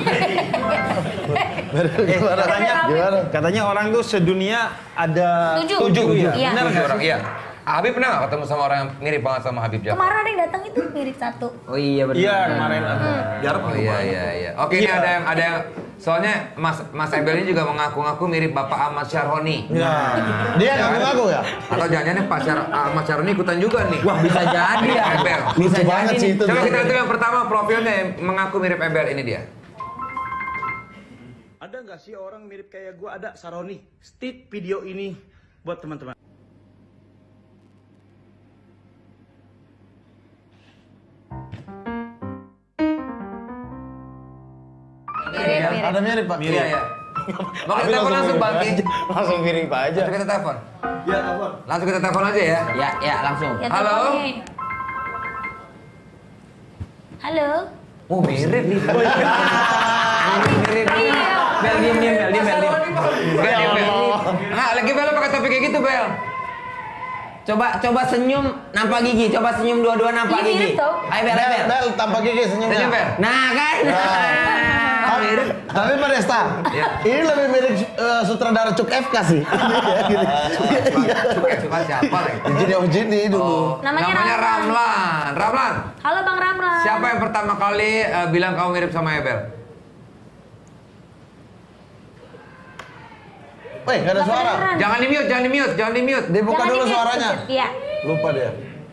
Eh, katanya, katanya orang tuh sedunia ada Tujuh. tujuh ya. Iya. Benar Tujuh nggak orang, sih? iya. Habib pernah nggak ketemu sama orang yang mirip banget sama Habib Jafar? Kemarin ada yang datang itu mirip satu. Oh iya benar. Iya kemarin ada. Jarap Oh iya iya iya. Oke ini Iya. ada yang ada yang soalnya Mas Mas Ebel ini juga mengaku-ngaku mirip Bapak Ahmad Syarhoni. Nah, dia ngaku-ngaku ya? Atau jangan-jangan Pak Syar Ahmad Syarhoni ikutan juga nih. Wah bisa jadi ya. Ebel. Lucu banget sih itu. Coba kita lihat dulu yang pertama profilnya yang mengaku mirip Ebel, ini dia. Ada nggak sih orang mirip kayak gue? Ada Saroni. Steve video ini buat teman-teman. Mirip, mirip. Ada mirip Pak. Mirip ya. Mau kita telepon langsung Bang Ki? Langsung mirip aja. Langsung kita telepon. Ya, telepon. Langsung kita telepon aja ya. Ya, ya langsung. Ya, Halo. teleponnya. Halo. Oh mirip nih. Mirip. Bel diem diem Bel diem Bel diem. Bel diem Bel. Nah lagi Bel pakai topi kayak gitu Bel. Coba coba senyum nampak gigi, coba senyum dua-dua nampak Iya, mirip gigi. tau. Ayo Bel, Bel, Bel. Bel, tanpa gigi senyumnya. Senyum Bel. Nah kan. Nah, mirip. Tapi Pak Desta, ini lebih mirip eh, sutradara Cuk F K sih. Cuk F K siapa lagi? Jini Ojini dulu. Namanya Namanya Ramlan. Ramlan. Ramlan. Halo Bang Ramlan. Siapa yang pertama kali eh, bilang kamu mirip sama Ebel? Weh, nggak ada suara. Jangan di mute, jangan di mute, jangan di mute. Dibuka Jangan dulu di-mute, suaranya. pencet. Iya. Lupa dia.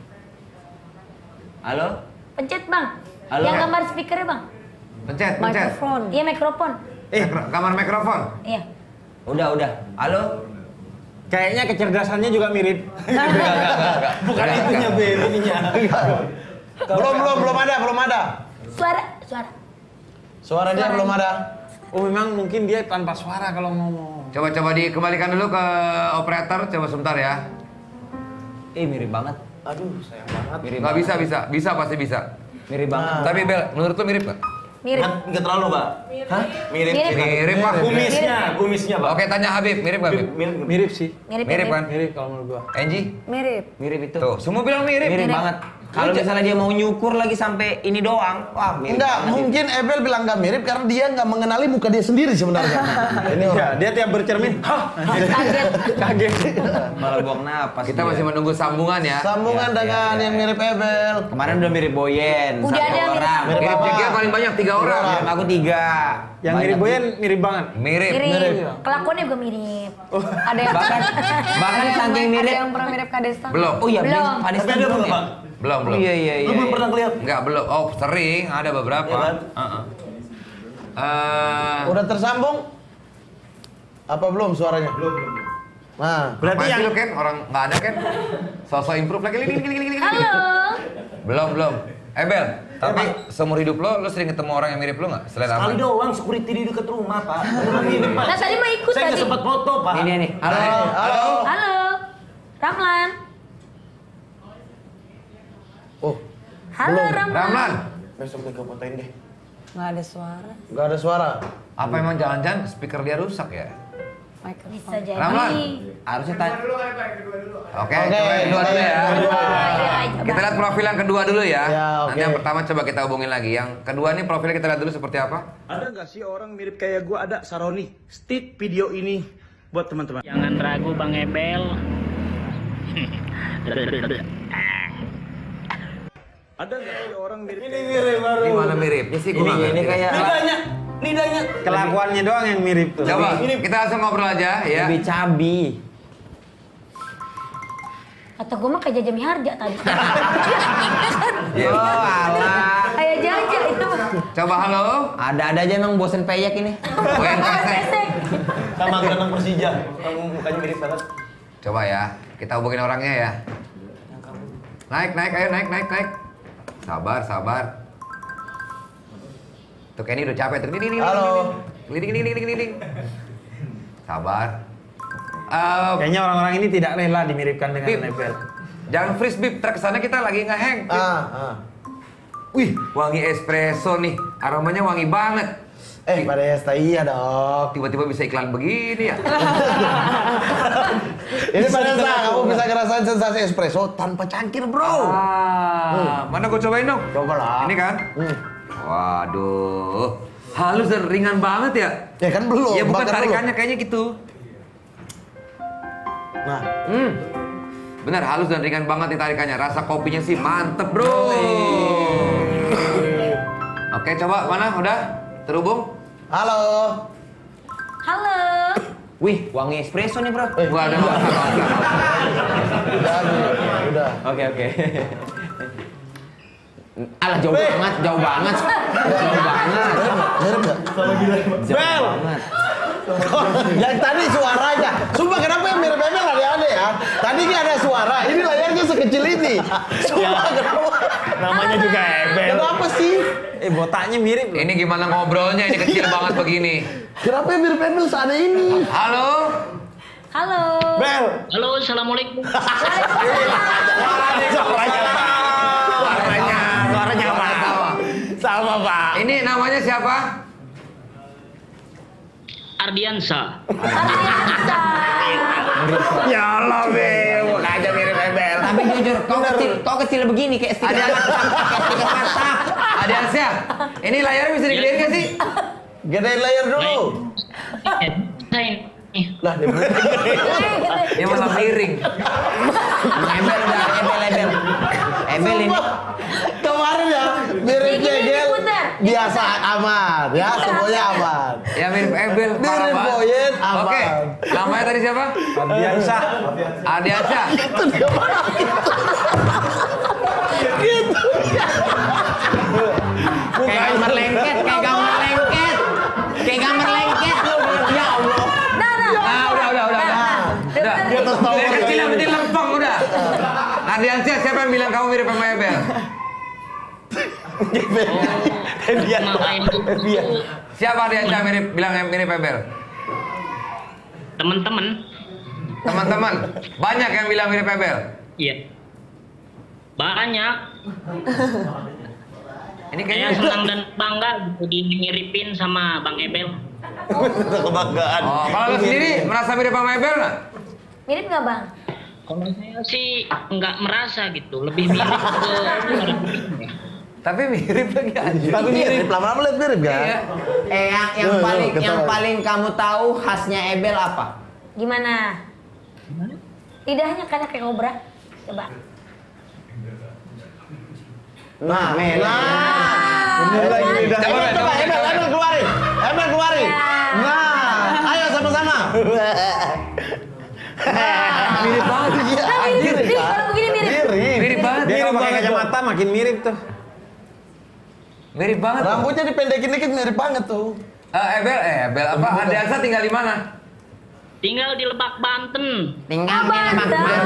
Halo? Pencet Bang. Halo. Yang gambar speakernya Bang. Pencet, pencet. Mikrofon. Iya mikrofon. Eh, kamar mikrofon. Iya. Udah, udah. Halo? Kayaknya kecerdasannya juga mirip. Bukan Enggak, itunya, enggak. Bel, ininya. Belum, belum, belum ada, belum ada. Suara, suara. Suara dia belum ada. Oh memang mungkin dia tanpa suara kalau ngomong. Coba-coba dikembalikan dulu ke operator, coba sebentar ya. Eh mirip banget. Aduh, sayang banget. Mirip Nggak banget. bisa, bisa, bisa pasti bisa. Mirip banget. Tapi Bel, menurut lu mirip nggak? Mirip. Nggak nggak terlalu, Pak. Hah? Mirip. Mirip. Mirip Pak. Kumisnya, kumisnya, Pak. Oke, tanya Habib, mirip nggak Habib? Mirip. Mirip sih. Mirip. Mirip kan? Mirip kalau menurut gua. Angie? Mirip. Mirip itu. Tuh, semua bilang mirip. Mirip banget. Kalau misalnya dia mau nyukur lagi sampai ini doang, wah mirip Enggak, banget. mungkin Ebel bilang nggak mirip karena dia nggak mengenali muka dia sendiri sebenarnya. Ini Ya, orang. dia tiap bercermin, hah, Kaget. kaget. Malah buang napas. Kita dia. masih menunggu sambungan ya. Sambungan dengan yang mirip Ebel. Kemarin udah mirip Boyen. Udah satu ada mirip orang. Mirip Mirip apa? tiga paling banyak tiga orang. Mirip aku tiga. Yang mirip Boyen mirip banget. Mirip. Mirip. Kelakuannya juga mirip. Ada yang Bahkan bahkan saking mirip. Ada yang pernah mirip Kadesta. Belum. Oh iya, Belum. Pak Desta Tapi ada belum belum, ya? Pak? Belum, Oh belum. iya iya Lu iya. belum pernah lihat? Enggak, belum. Oh, sering ada beberapa. Iya kan? Heeh. Eh, Udah tersambung? Apa belum suaranya? Belum, belum. Nah, berarti yang- yang Ken orang nggak ada Ken. Sosok improve lagi. Lili, lili, lili, lili. Halo. Belum, belum. Eh Bel, tapi seumur hidup lo, lo sering ketemu orang yang mirip lo nggak? Selain Sekali Aman? doang security di dekat rumah, Pak. Beneran mirip, Pak. Nah, tadi mau ikut Saya nggak tadi. sempat foto, Pak. Ini nih. Halo. Halo. Halo. Halo. Ramlan. oh, Halo Belum. Ramlan. Ramlan, Besok gue fotoin deh. Nggak ada suara. nggak ada suara. apa emang jangan-jangan speaker dia rusak ya? Mikrofon. Bisa jadi. Ramlan. Harusnya tanya. Oke, Oke, coba yang kedua kita dulu ya. yang kedua. Iya, coba. Kita lihat profil yang kedua dulu ya. Ya, oke. Nanti yang pertama coba kita hubungin lagi. Yang kedua nih profilnya kita lihat dulu seperti apa. Ada nggak sih orang mirip kayak gua? Ada, Saroni. Stit video ini buat teman-teman. Jangan ragu Bang Ebel. Ada nggak sih orang mirip? Ini mirip baru. Gimana miripnya sih? Gua Ini nggak ini ngerti. kayak Lidahnya, lidahnya. Kelakuannya doang yang mirip tuh. Coba, Ini kita langsung ngobrol aja ya. lebih cabi. Kata gue mah kayak Jaja Miharja tadi. Iya. Oh alah. Kayak Jaja itu. Coba halo. Ada-ada aja emang bosen peyek ini. W N K S. Pesek. Sama gelandang Persija. Kamu mukanya mirip banget. Coba ya, kita hubungin orangnya ya. Naik, naik, ayo naik, naik, naik. Sabar, sabar. Tuh Kenny udah capek tuh. Ding, ding, Halo. ding, ding, ding, ding, ding, ding. Sabar. Eh, Kayaknya orang-orang ini tidak rela dimiripkan dengan Bib, Ebel. jangan freeze Bib, terkesannya kita lagi ngeheng. Bib. Ah, ah. Wih, wangi espresso nih, aromanya wangi banget. Eh, Pak Desta, iya dong. Tiba-tiba bisa iklan begini ya. Ini Pak Desta, kamu bisa ngerasain sensasi espresso tanpa cangkir, bro. Ah, mana gue cobain dong? Coba lah. Ini kan? Hmm. Waduh, halus dan ringan banget ya. Ya kan belum. Ya bukan bakar dulu. tarikannya kayaknya gitu. Nah, Hmm. Benar halus dan ringan banget nih tarikannya. Rasa kopinya sih mantep, bro. Oke, coba mana? Udah terhubung? halo. Halo. Wih, wangi espresso nih bro. Eh, Gua ada nggak usah, nggak usah, nggak usah. Udah, udah. Oke oke. Alah jauh banget, jauh banget, jauh banget, Mirip nggak? jauh Bel! banget. Yang tadi suaranya. Sumpah kenapa yang mirip Ebel aneh-aneh ya? Tadi nggak ada suara, ini layarnya sekecil ini. Sumpah kenapa? Namanya juga Ebel. Kenapa sih? Eh botaknya mirip. Ini gimana ngobrolnya? Ini kecil banget begini. Kenapa yang mirip Ebel seaneh ini? Halo? Halo. Bel. Halo, assalamualaikum. Suaranya, suaranya, suaranya apa? Sama Pak. Ini namanya siapa? Ardiansa. Ya Allah, Bel. Aja mirip Ebel. Tapi jujur, kau kecil, kau kecil begini kayak stiker WhatsApp. Adiansa, ini layarnya bisa digedein nggak sih? Gedein layar dulu. Lah, dia Dia malah miring. Ebel udah, Ebel, Ebel. Ebel ini. Kemarin ya, mirip Jegel. Biasa aman, ya semuanya aman. Ya mirip Ebel. Mirip Boyen, aman. Oke, namanya tadi siapa? Ardiansa. Ardiansa. Itu dia mana gitu. Gitu. Kayak gambar lengket, kayak gambar lengket. Kayak gambar lengket lu. Ya Allah. Nah, udah, udah, udah. Udah. Dari kecil yang penting lempeng udah. Ardiansa, siapa yang bilang kamu mirip sama Ebel? Biar, biar. Siapa Ardiansa mirip bilang yang mirip Ebel? Teman-teman. Teman-teman, banyak yang bilang mirip Ebel. Iya. Banyak. Ini Saya kayaknya senang dan bangga gitu dimiripin sama Bang Ebel. Kebanggaan. Oh, kalau lu sendiri merasa mirip sama Ebel nggak? Mirip nggak bang? Kalau saya sih nggak merasa gitu, lebih mirip ke Tapi mirip lagi aja. Tapi mirip, lama-lama lihat mirip kan? Iya. Eh yang, yang Yo, yo, paling ketawa. yang paling kamu tahu khasnya Ebel apa? Gimana? Lidahnya kayak kayak kobra. Coba. Nah, Mel. nah. Bener lagi lidah. Coba, Ebel, coba, coba, coba. Ebel, Ebel keluarin. Ebel keluarin. Nah, ayo sama-sama. Mirip banget. Iya, Nah, mirip, anjir, mirip, kan? kalau begini mirip. Mirip. Mirip banget. Dia kalau pakai banget, kacamata makin mirip tuh. Mirip banget. Rambutnya dipendekin dikit mirip banget tuh. Eh, Ebel, eh, Ebel apa? Ardiansa tinggal di mana? tinggal di Lebak, Banten. Tinggal di Lebak Banten.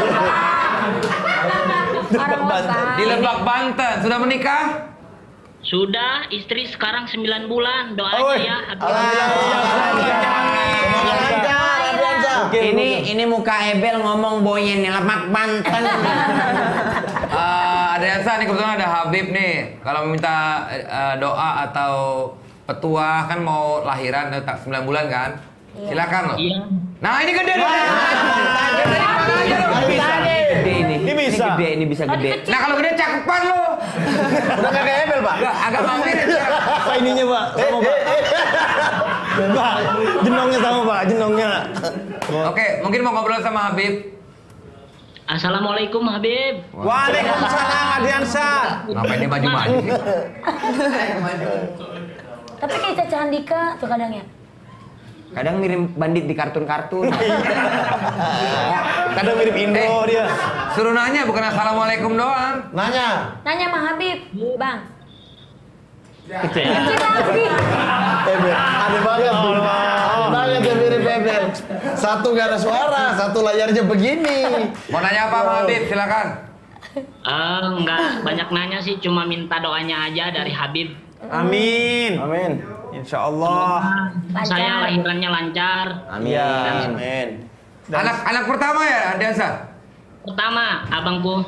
Orang Lebak. Di Lebak Banten. Sudah menikah? Sudah, istri sekarang sembilan bulan. Doain Oh, ya. Ini ini muka Ebel ngomong Boyen di Lebak Banten. Uh, Ardiansa, nih kebetulan ada Habib nih. Kalau minta uh, doa atau petua kan mau lahiran tak sembilan bulan kan? Silakan loh. Iya. Nah, ini gede nih. Gede ini. Ini bisa. Ini gede, ini bisa gede. Nah, kalau gede cakepan lo. Udah gak kayak Ebel, Pak? Enggak, agak mau mirip. Apa ininya, Pak? Sama, Pak. Pak, jenongnya sama, Pak. Jenongnya. Oke, mungkin mau ngobrol sama Habib. Assalamualaikum Habib. Waalaikumsalam Ardiansa. Ngapain dia maju-maju sih? Tapi kayak Caca Handika tuh kadang ya. Kadang mirip bandit di kartun-kartun. Kadang mirip Indo dia. Suruh nanya, bukan assalamualaikum doang. Nanya. Nanya sama Habib, bang. Kecil. Kecil lagi. Ebel, aneh banget tuh. Aneh banget ya mirip Ebel. Satu gak ada suara, satu layarnya begini. Mau nanya apa sama Habib? Silakan. Eh, enggak banyak nanya sih, cuma minta doanya aja dari Habib. Amin. Amin. Insya Allah. Saya lahirannya lancar. Amin. Amin. Anak anak pertama ya, Ardiansa? Pertama, abangku.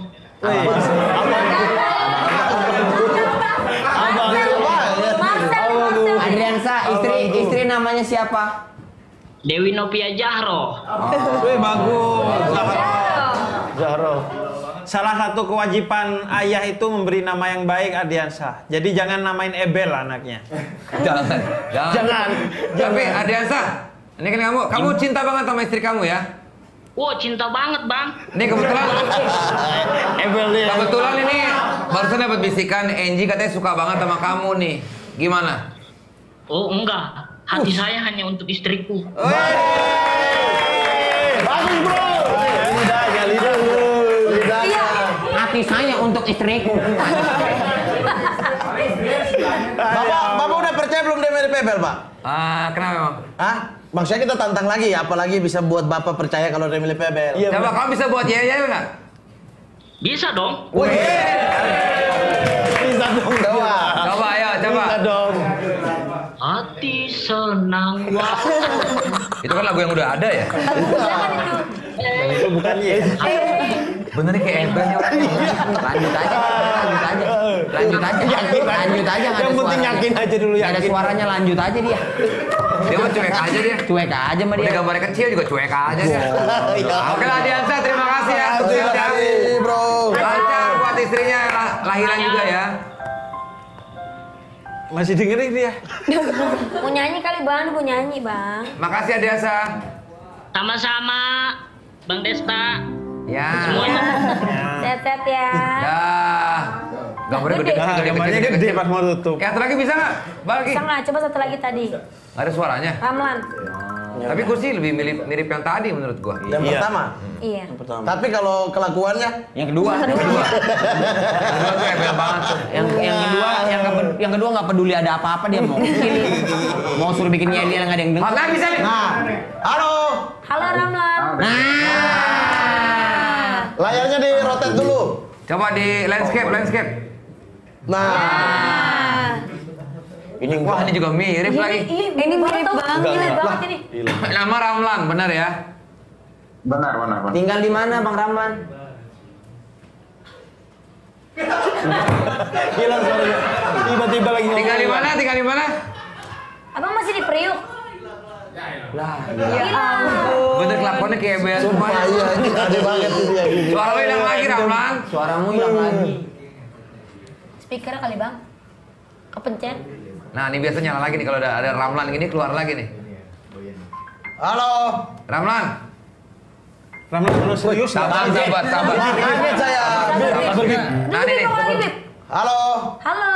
Ardiansa, istri istri namanya siapa? Dewi Novia Jahro. Wih, bagus. Zahro. Salah satu kewajiban ayah itu memberi nama yang baik Ardiansa. Jadi jangan namain Ebel anaknya. Jangan. Jangan. Jangan. Tapi Ardiansa, ini kan kamu, kamu cinta banget sama istri kamu ya? Wow, cinta banget bang. Ini kebetulan, Ebel dia. kebetulan ini barusan dapat bisikan Angie katanya suka banget sama kamu nih. Gimana? Oh enggak, hati saya hanya untuk istriku. Bagus bro. Lidahnya, lidah lu. Lidahnya. Hati saya untuk istriku. Bapak, bapak udah percaya belum dia mirip Ebel, Pak? Ah, kenapa emang? Hah? Maksudnya kita tantang lagi, apalagi bisa buat Bapak percaya kalau dia milih Pebel. Iya, coba kamu bisa buat ya ya nggak? Bisa dong. Wih. Bisa dong, coba. Coba ayo, coba. Bisa dong. Hati senang. Itu kan lagu yang udah ada ya? Itu bukan ya. Bener nih kayak Ebel nih orang. Lanjut aja, lanjut aja. Lanjut aja, Yakin, lanjut aja. nggak ada yang penting suaranya. yakin aja dulu, Nggak ada yakin. suaranya, lanjut aja dia. Dia mah cuek aja dia. Cuek aja sama dia. Udah gambarnya kecil juga cuek aja dia. Oke lah Diansa, terima kasih ya. Terima kasih, bro. Lancar buat istrinya lah- lahiran juga ya. Masih dengerin dia. Mau nyanyi kali bang, mau nyanyi bang. Makasih ya Diansa. Sama-sama, Bang Desta. Ya. Semuanya. Sehat-sehat ya. Dah. Gambarnya gede, Nah, gede, gambarnya gede, gede pas mau tutup. Ya, satu lagi bisa nggak? Balik. Bisa nggak? Coba satu lagi tadi. Nggak ada suaranya. Ramlan. Tapi gue sih lebih mirip, mirip yang tadi menurut gua. Yang pertama. Iya. Tapi kalau kelakuannya Yang kedua, yang kedua. Yang kedua tuh Ebel banget tuh. Yang yang kedua, yang ke, yang kedua nggak peduli ada apa-apa dia mau. Mau suruh bikin nyeli nggak ada yang denger. Nah, bisa nih. Nah, halo. Halo Ramlan. Nah, Layarnya di rotate dulu. Coba di landscape, landscape. Nah. Ini wah ini juga mirip lagi. Ini mirip banget. Mirip banget ini. Nama Ramlan, benar ya? Benar, benar, benar. tinggal di mana Bang Ramlan? Hilang suaranya. Tiba-tiba lagi ngomong. Tinggal di mana? Tinggal di mana? Abang masih di Priuk. Lah, Ya ampun. Bener kelakuannya kayak Ebel. Sumpah iya, ini ada banget ini ya. Ini. Suara lo hilang lagi Ramlan. suaramu hilang lagi. Speaker kali bang. Kepencet. Nah ini biasa nyala lagi nih kalau ada, ada Ramlan gini keluar lagi nih. Halo. Ramlan. Ramlan lu serius nggak? Sabar, sabar, sabar. Kaget saya. Nah ini nih. Halo. Halo.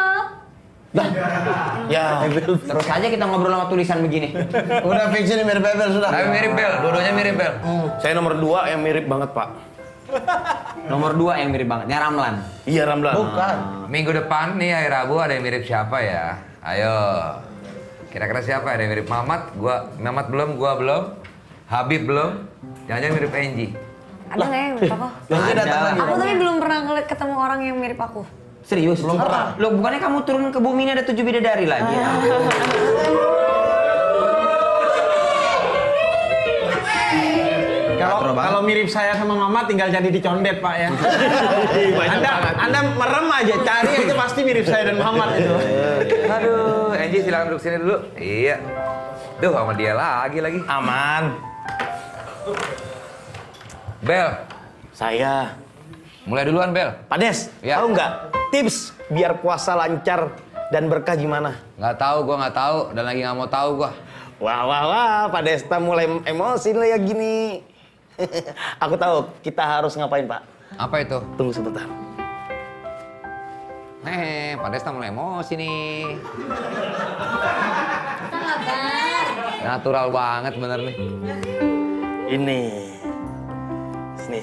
Ya, terus aja kita ngobrol sama tulisan begini. Udah fix ini mirip Pebel sudah. Tapi mirip Bel, dua-duanya mirip Bel. Saya nomor dua yang mirip banget, Pak. Nomor dua yang mirip banget, ya Ramlan. Iya, Ramlan. Bukan. Minggu depan nih hari Rabu ada yang mirip siapa ya? Ayo. Kira-kira siapa? Ada yang mirip Mamat? Gua Mamat belum, gua belum. Habib belum. Jangan-jangan mirip Enji. Ada nggak yang mirip aku? Nanti datang lagi. Aku tapi belum pernah ngeliat ketemu orang yang mirip aku. Serius? Belum pernah. Loh, bukannya kamu turun ke bumi ini ada tujuh bidadari lagi? Kalau kalau mirip saya sama Mama tinggal jadi dicondet Pak ya. Anda Anda merem aja cari aja pasti mirip saya dan Muhammad itu. Aduh, Enji silakan duduk sini dulu. Iya. Duh, sama dia lagi lagi. Aman. Bel, Saya. mulai duluan Bel. Pak Des, Ya. tahu nggak tips biar puasa lancar dan berkah gimana? Nggak tahu, gua nggak tahu dan lagi nggak mau tahu gua. Wah, wah, wah, Pak Desta mulai emosi nih ya gini. Aku tahu kita harus ngapain, Pak. Apa itu? Tunggu sebentar. Eh, Pak Desta mulai emosi nih. Natural banget bener nih. Ini. Sini.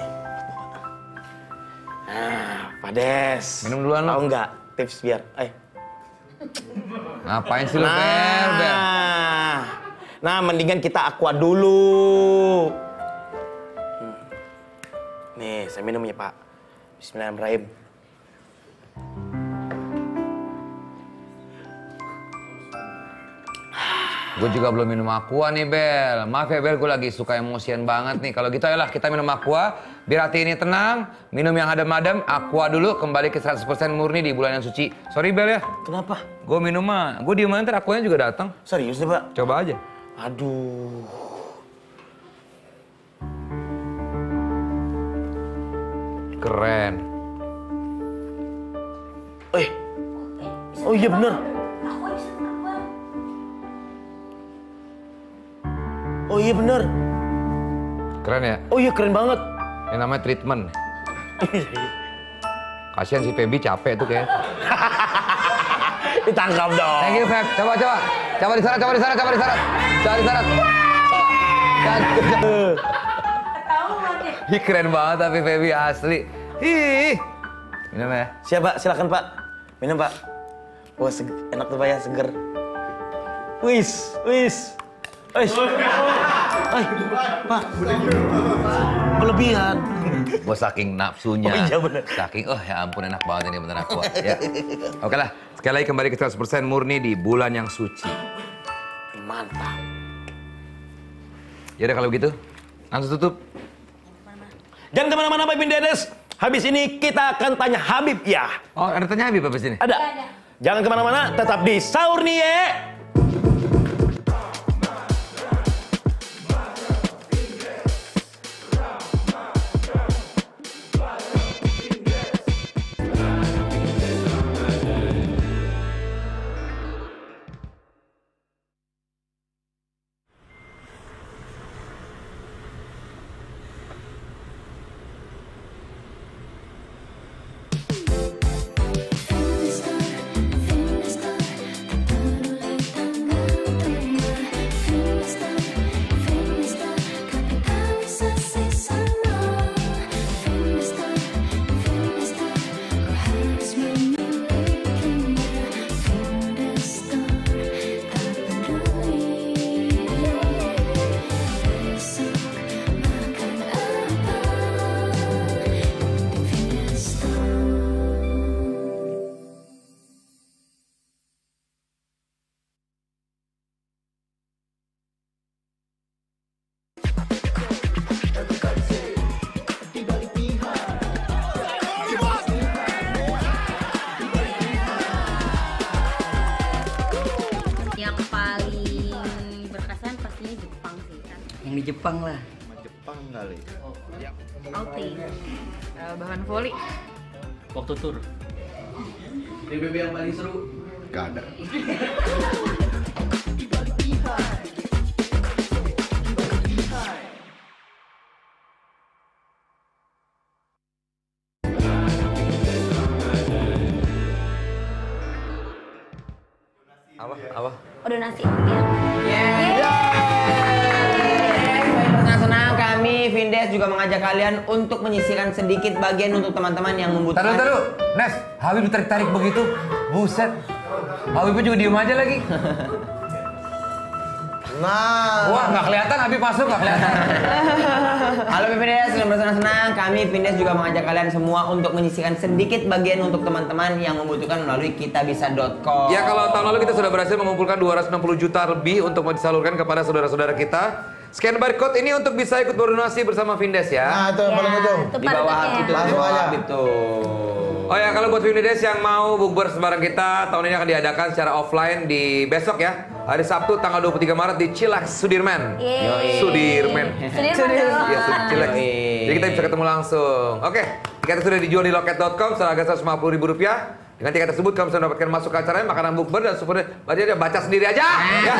Nah, Pak Des. Minum duluan lo. Tahu nggak tips biar? Eh. Ngapain sih lu Bel, Bel? Nah, nah mendingan kita aqua dulu. Hmm. Nih, saya minum ya Pak. Bismillahirrahmanirrahim. Gue juga belum minum aqua nih Bel. Maaf ya Bel, gue lagi suka emosian banget nih. Kalau gitu ayolah kita minum aqua, biar hati ini tenang. Minum yang adem-adem, aqua dulu, kembali ke seratus persen murni di bulan yang suci. Sorry Bel ya. Kenapa? Gue minum mah, gue diem aja ntar aquanya juga datang. Serius nih Pak? Coba aja. Aduh. Keren. Eh. Oh iya bener. Oh iya bener. Keren ya? Oh iya keren banget. Ini namanya treatment. Kasihan si Feby capek tuh kayak. Ditangkap dong. Thank you Feb. Coba coba. Coba disarat, coba disarat, coba disarat. Coba disarat. Ih keren banget tapi Feby asli. Ih. Minum ya. Siap Pak, silakan Pak. Minum Pak. Wah, seg- enak tuh Pak ya, seger. Wis, wis. Eh, eh, Pak, berlebihan. Gue saking nafsunya, Oh, iya bener. saking, oh ya ampun enak banget ini bener aku. Ya. Oke lah, sekali lagi kembali ke seratus persen murni di bulan yang suci. Mantap. Ya udah kalau gitu, langsung tutup. Jangan kemana-mana Pak Ipin Dedes. Habis ini kita akan tanya Habib ya. Oh ada tanya Habib habis ini? Ada. Jangan kemana-mana, tetap di Sahur nih ya. Yang di Jepang lah. Jepang kali. Oh, ya. Outing. Uh, bahan voli. Waktu tur. B B B yang paling seru. Gak ada. Apa? Apa? Udah nasi. Ya. Senang-senang kami Vindes juga mengajak kalian untuk menyisihkan sedikit bagian untuk teman-teman yang membutuhkan. Taruh, taruh. Nes, Habib tarik-tarik begitu. Buset. Habib juga diem aja lagi. Nah. Wah, nggak kelihatan Habib masuk, nggak kelihatan. Halo Vindes, selamat bersenang-senang. Kami Vindes juga mengajak kalian semua untuk menyisihkan sedikit bagian untuk teman-teman yang membutuhkan melalui kitabisa dot com. Ya, kalau tahun lalu kita sudah berhasil mengumpulkan dua ratus enam puluh juta lebih untuk disalurkan kepada saudara-saudara kita. Scan barcode ini untuk bisa ikut berdonasi bersama Vindes ya. Nah, itu yang paling ujung. Di bawah itu, di bawah itu. Oh ya, kalau buat Vindes yang mau bukber bareng kita, tahun ini akan diadakan secara offline di besok ya. Hari Sabtu tanggal dua puluh tiga Maret di Chillax Sudirman. Yeay. Sudirman. Sudirman. Iya, Chillax. Jadi kita bisa ketemu langsung. Oke, tiket sudah dijual di loket dot com seharga seratus lima puluh ribu rupiah. Dengan tiket tersebut kamu bisa mendapatkan masuk ke acaranya, makanan bukber dan souvenir. Baca aja, baca sendiri aja. Ya.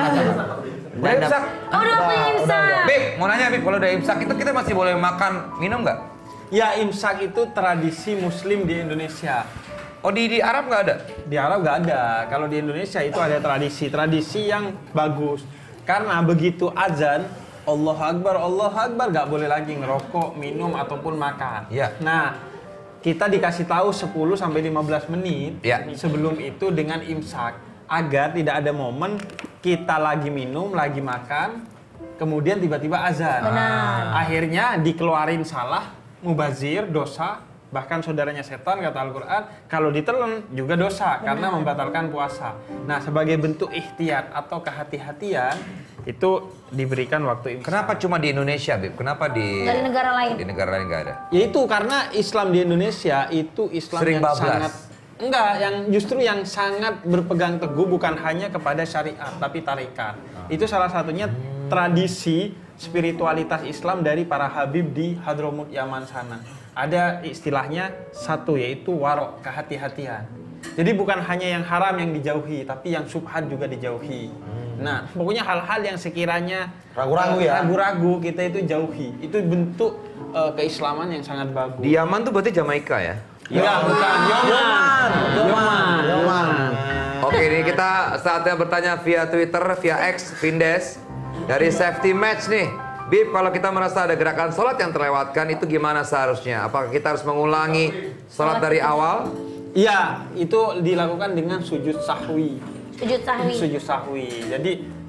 Udah imsak? Oh, udah punya imsak. Bib, mau nanya Bib, kalau udah imsak itu kita masih boleh makan, minum nggak? Ya, imsak itu tradisi muslim di Indonesia. Oh, di, di Arab nggak ada? Di Arab nggak ada. Kalau di Indonesia itu ada tradisi-tradisi yang bagus. Karena begitu azan, Allahu Akbar, Allahu Akbar, nggak boleh lagi ngerokok, minum, ataupun makan. Iya. Nah, kita dikasih tahu sepuluh sampai lima belas menit ya. sebelum itu dengan imsak. Agar tidak ada momen kita lagi minum, lagi makan, kemudian tiba-tiba azan. Benar. Akhirnya dikeluarin salah, mubazir, dosa, bahkan saudaranya setan kata Al-Quran, kalau ditelan juga dosa. Benar. Karena membatalkan puasa. Nah, sebagai bentuk ikhtiar atau kehati-hatian, itu diberikan waktu imsak. Kenapa cuma di Indonesia, Bib? Kenapa di... Dari negara lain? Di negara lain nggak ada? Yaitu karena Islam di Indonesia itu Islam Sering yang bablas. sangat... Enggak, yang justru yang sangat berpegang teguh bukan hanya kepada syariat, tapi tarekat. Itu salah satunya tradisi spiritualitas Islam dari para habib di Hadramut Yaman sana. Ada istilahnya satu, yaitu warok, kehati-hatian. Jadi bukan hanya yang haram yang dijauhi, tapi yang subhat juga dijauhi. Nah, pokoknya hal-hal yang sekiranya ragu-ragu ya. Ragu-ragu kita itu jauhi. Itu bentuk uh, keislaman yang sangat bagus. Di Yaman tuh berarti Jamaika ya? Ya, bukan Yoman. Yoman. Yoman. Oke, ini kita saatnya bertanya via Twitter, via X, Vindes. Dari Safety Match nih. Bib, kalau kita merasa ada gerakan sholat yang terlewatkan, itu gimana seharusnya? Apakah kita harus mengulangi sholat dari awal? Iya, itu dilakukan dengan sujud sahwi. Sujud sahwi. Sujud sahwi. Jadi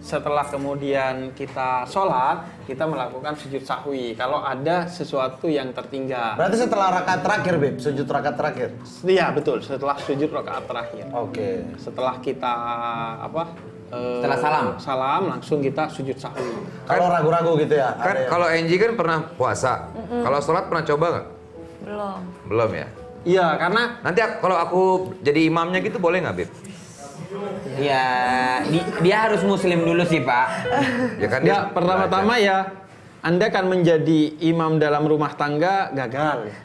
setelah kemudian kita sholat, kita melakukan sujud sahwi. Kalau ada sesuatu yang tertinggal. Berarti setelah rakaat terakhir, Beb, sujud rakaat terakhir. Iya betul, setelah sujud rakaat terakhir. Oke. Setelah kita apa? eh, Setelah salam. Salam langsung kita sujud sahwi. Kalau ragu-ragu gitu ya. Kan ada ya? kalau Angie kan pernah puasa. Mm-mm. Kalau sholat pernah coba nggak? Belum. Belum ya? Iya, karena nanti aku- kalau aku jadi imamnya gitu boleh nggak, Beb? Ya, di- dia harus muslim dulu sih, Pak. Ya kan ya, dia pertama-tama ya Anda kan menjadi imam dalam rumah tangga gagal.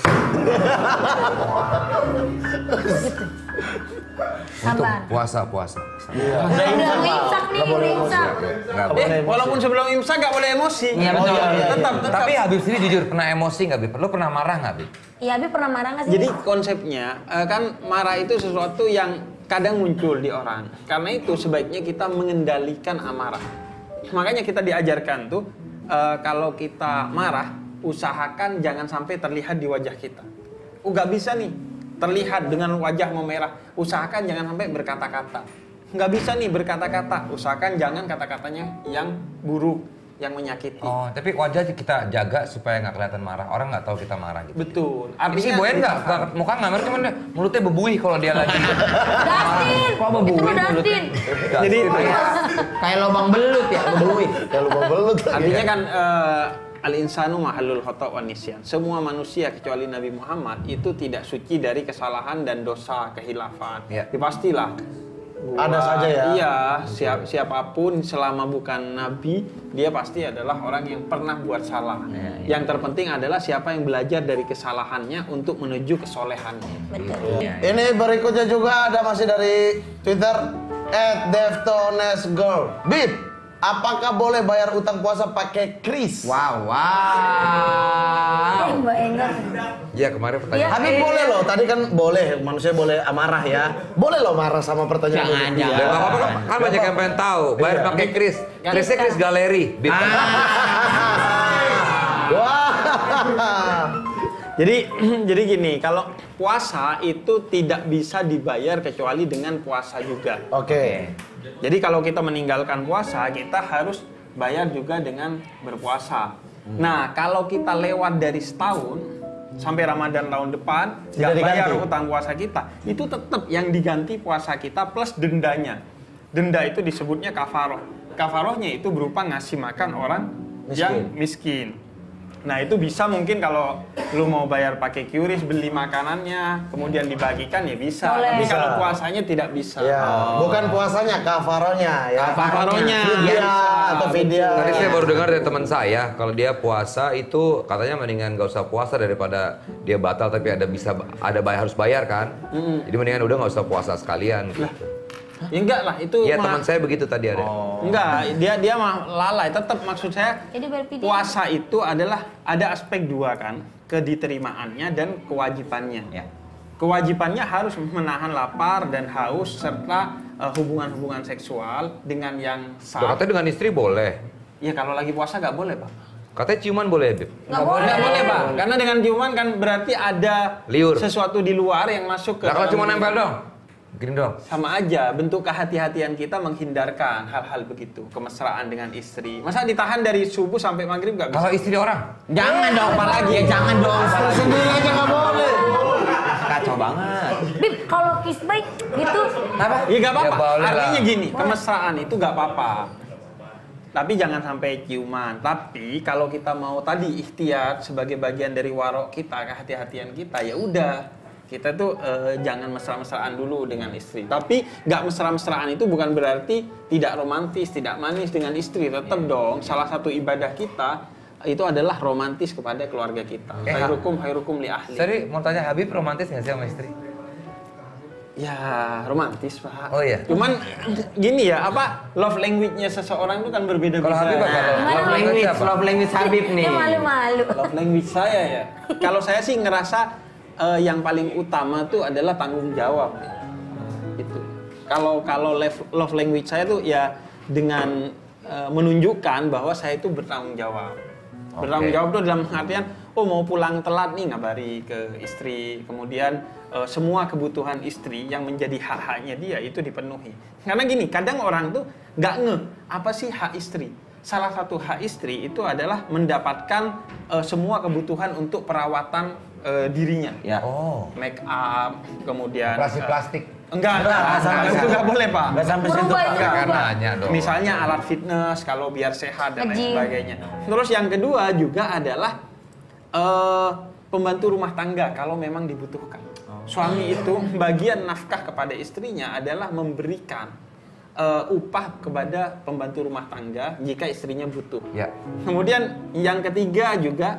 Untuk puasa puasa. Iya. Udah mau imsak nih, udah imsak. Nggak Eh, boleh. walaupun sebelum imsak nggak boleh emosi. Iya betul. Oh, iya, tetap, tetap. Tapi Habib sendiri jujur pernah emosi nggak, Beb? Lo pernah marah nggak, Beb? Iya, Abi pernah marah nggak sih? Jadi konsepnya eh, kan marah itu sesuatu yang kadang muncul di orang. Karena itu sebaiknya kita mengendalikan amarah. Makanya kita diajarkan tuh eh, kalau kita marah, usahakan jangan sampai terlihat di wajah kita. Oh, nggak bisa nih terlihat dengan wajah memerah. Usahakan jangan sampai berkata-kata. Nggak bisa nih berkata-kata. Usahakan jangan kata-katanya yang buruk, yang menyakiti. Oh, tapi wajah kita jaga supaya nggak kelihatan marah. Orang nggak tahu kita marah gitu. Betul. Artinya si Boyan nggak, nggak- muka nggak merah, cuman dia- mulutnya bebuih kalau dia lagi. Dustin! Kok bebuih Itu mah mulutnya? Dustin! Jadi Kayak lubang belut ya, bebuih. Kayak lubang belut. Artinya kan eh, al-insanu mahallul khata' wan nisyan. Semua manusia kecuali Nabi Muhammad itu tidak suci dari kesalahan dan dosa, kehilafan. Ya. Ya, pastilah. Ada saja ya? Iya, siap, siapapun selama bukan Nabi, dia pasti adalah orang yang pernah buat salah. Yang terpenting adalah siapa yang belajar dari kesalahannya untuk menuju kesolehannya. Betul. Ini berikutnya juga ada masih dari Twitter at deftonesgirl. Bib, apakah boleh bayar utang puasa pakai kris? Wow, wow. Eh, Mbak Enggar. Iya kemarin Iya. pertanyaan. Habib boleh loh, tadi kan boleh, manusia boleh amarah ya. Boleh loh marah sama pertanyaan Jangan, ini. jangan. Ya nggak apa-apa kan, kan banyak yang pengen tahu. Bayar Iya. pakai kris. Krisnya kris galeri. Bib. Wah. Jadi jadi gini, kalau puasa itu tidak bisa dibayar kecuali dengan puasa juga. Oke. Jadi kalau kita meninggalkan puasa, kita harus bayar juga dengan berpuasa. Nah, kalau kita lewat dari setahun sampai Ramadan tahun depan, Tidak nggak bayar diganti. hutang puasa kita, itu tetap yang diganti puasa kita plus dendanya. Denda itu disebutnya kafaroh. Kafarohnya itu berupa ngasih makan orang yang miskin. Nah, itu bisa mungkin kalau lu mau bayar pakai Q R I S, beli makanannya, kemudian dibagikan ya bisa. Boleh. Tapi Bisa. kalau puasanya tidak bisa. Ya, bukan puasanya, kafaronya ya. Kafarohnya. Vidya Bisa. atau vidya. Tadi saya baru dengar dari teman saya, kalau dia puasa itu katanya mendingan gak usah puasa daripada dia batal tapi ada bisa ada bayar harus bayar kan. Mm. Jadi mendingan udah gak usah puasa sekalian. Gitu. Ya enggak lah, itu Iya mah- teman saya begitu tadi ada. Enggak, dia dia mah lalai. Tetap maksud saya Jadi berpidya. puasa itu adalah ada aspek dua kan, kediteraimaannya dan kewajibannya. Ya. Kewajibannya harus menahan lapar dan haus serta eh, hubungan-hubungan seksual dengan yang Loh, sah. katanya dengan istri boleh. Ya kalau lagi puasa nggak boleh, Pak. Katanya ciuman boleh, Bib. Nggak boleh. Nggak boleh, Pak. Karena dengan ciuman kan berarti ada Liur. sesuatu di luar yang masuk ke Nah kalau dalam cuma diri. nempel dong. Gini dong. Sama aja, bentuk kehati-hatian kita menghindarkan hal-hal begitu. Kemesraan dengan istri. Masa ditahan dari subuh sampai maghrib nggak bisa? Kalau istri orang. Jangan dong, apalagi ya jangan dong. Sendiri aja nggak boleh. Kacau banget. Bib, kalau kiss baik gitu. Apa? Ya nggak apa-apa. Ya boleh Artinya lah. gini, kemesraan itu nggak apa-apa. Tapi jangan sampai ciuman. Tapi kalau kita mau tadi ikhtiar sebagai bagian dari warok kita, kehati-hatian kita, ya udah. Kita tuh eh, jangan mesra-mesraan dulu dengan istri. Tapi nggak mesra-mesraan itu bukan berarti tidak romantis, tidak manis dengan istri. Tetap dong, salah satu ibadah kita itu adalah romantis kepada keluarga kita. Eh, Khairukum khairukum li ahli. Sorry, mau tanya Habib romantis nggak sih sama istri? Ya romantis Pak. Oh iya. Cuman gini ya, apa love language-nya seseorang itu kan berbeda-beda. Kalau Habib apa? Kalau Gimana, love Bang? language apa? Love language Habib nih. Dia malu-malu. Love language saya ya. Kalau saya sih ngerasa eh, yang paling utama tuh adalah tanggung jawab. Itu. Kalau kalau love, love language saya tuh ya dengan eh, menunjukkan bahwa saya itu bertanggung jawab. Bertanggung jawab tuh dalam artian, oh mau pulang telat nih ngabari ke istri, kemudian uh, semua kebutuhan istri yang menjadi hak-haknya dia itu dipenuhi. Karena gini, kadang orang tuh nggak ngeh apa sih hak istri. Salah satu hak istri itu adalah mendapatkan uh, semua kebutuhan untuk perawatan uh, dirinya. Ya. Oh. Make up, kemudian Plastik-plastik. Uh, enggak, enggak, enggak, enggak, itu enggak boleh, Pak. Enggak sampai situ, Pak. Enggak, Kan enggak. nanya dong. Misalnya alat fitness kalau biar sehat dan lain Nge-gym. sebagainya. Terus yang kedua juga adalah uh, pembantu rumah tangga kalau memang dibutuhkan. Suami itu bagian nafkah kepada istrinya adalah memberikan uh, upah kepada pembantu rumah tangga jika istrinya butuh. Ya. Kemudian yang ketiga juga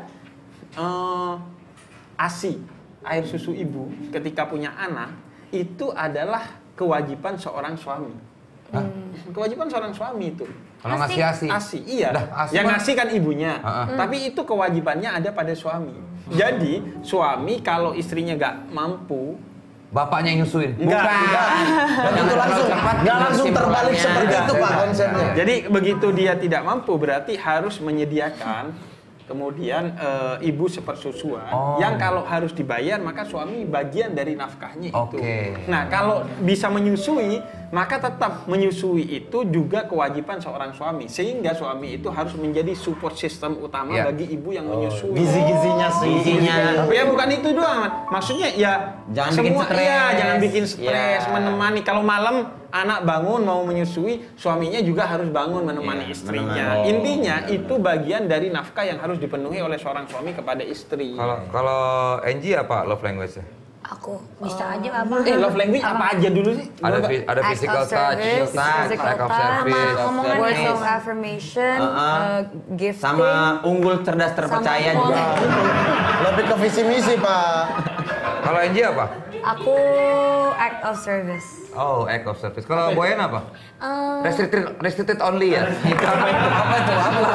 uh, ASI, air susu ibu ketika punya anak itu adalah kewajiban seorang suami. Kewajiban seorang suami itu. Kalau ngasih ASI? ASI, iya. Dah, ASI yang mah- ngasih kan ibunya. Ha-ha. Tapi itu kewajibannya ada pada suami. Jadi suami kalau istrinya nggak mampu, bapaknya yang nyusuin. Enggak, enggak. Dan itu langsung, nggak langsung terbalik seperti itu Pak konsepnya. Jadi begitu dia tidak mampu berarti harus menyediakan kemudian e, ibu sepersusuan Oh. yang kalau harus dibayar maka suami bagian dari nafkahnya itu. Oke. Nah, kalau bisa menyusui maka tetap menyusui itu juga kewajiban seorang suami sehingga suami itu harus menjadi support system utama Ya. bagi ibu yang menyusui. Gizi-gizinya sih. Gizinya. Tapi ya bukan itu doang. Maksudnya ya Jangan semua, bikin stres. iya, jangan bikin stres, Ya. menemani. Kalau malam anak bangun mau menyusui, suaminya juga harus bangun menemani Iya, istrinya. menemani. Intinya itu bagian dari nafkah yang harus dipenuhi oleh seorang suami kepada istri. Kalau kalau Angie apa love language-nya? Aku bisa aja abang. Eh, love language apa aja dulu sih? Ada Coba. fi- ada Act physical of touch, service, physical act of touch, service, sama omongan words of service. affirmation, Uh-uh. uh, gifting, Sama unggul cerdas terpercaya sama juga. Lebih ke visi misi Pak. Kalau Angie apa? Aku act of service. Oh, act of service. Kalau Boyan apa? Eh, Restricted, restricted only ya? Itu apa itu? Apa itu? Apa?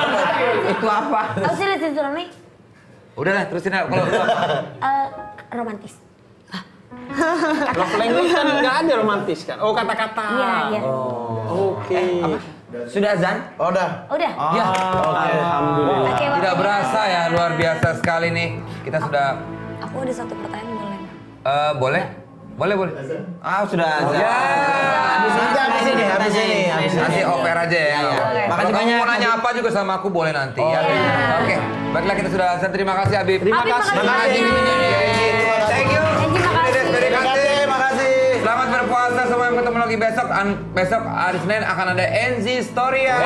Itu apa? Aku sih lihat itu nih. Udah lah, terusin aja. Kalau lu apa? eh, romantis. Love language kan nggak ada romantis kan? Oh, kata-kata. Iya, iya. Oke. Sudah azan? Oh, udah. Udah. Ya, Alhamdulillah. Oke, tidak waktunya. berasa ya, luar biasa sekali nih. Kita sudah, Aku ada satu pertanyaan boleh? eh boleh? Boleh, boleh. Ah, sudah azan. Ya. Nanti habis ini, habis ini, habis ini. Nanti offer aja ya. Oke. Makasih Makasih banyak. banyak. Mau nanya apa juga sama aku boleh nanti ya. Oke, baiklah kita sudah azan. Terima kasih Habib. Terima Habib, kasih. makasih. Thank you. Angie, makasih. Terima kasih. Makasih. Selamat berpuasa semua, yang ketemu lagi besok. An- besok hari Senin akan ada N Z Storia.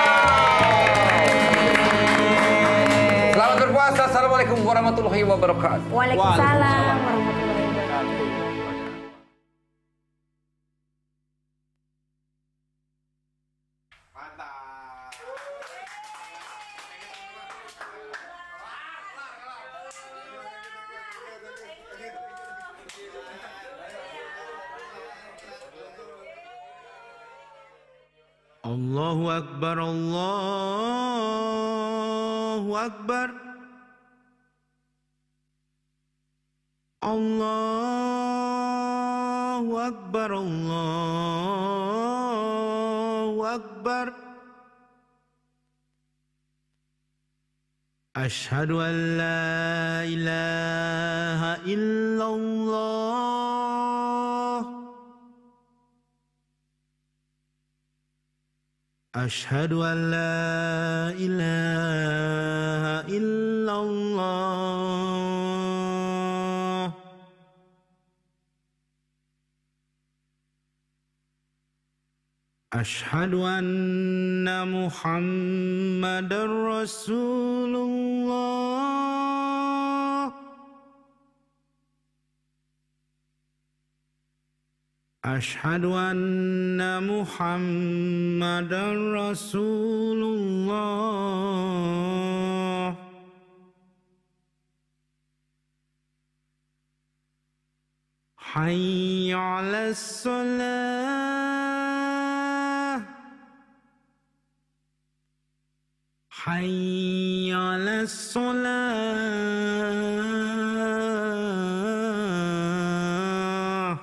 Selamat berpuasa. Assalamualaikum warahmatullahi wabarakatuh. Waalaikumsalam warahmatullahi wabarakatuh. Allahu Akbar, Allahu Akbar. Allahu Akbar, Allahu Akbar. Ashhadu an la ilaha illallah. Ashhadu an la ilaha illallah. Ashhadu anna Muhammadar Rasulullah. Ashhadu anna Muhammadar Rasulullah. Hayya 'alas salah. Hayya 'alas salah.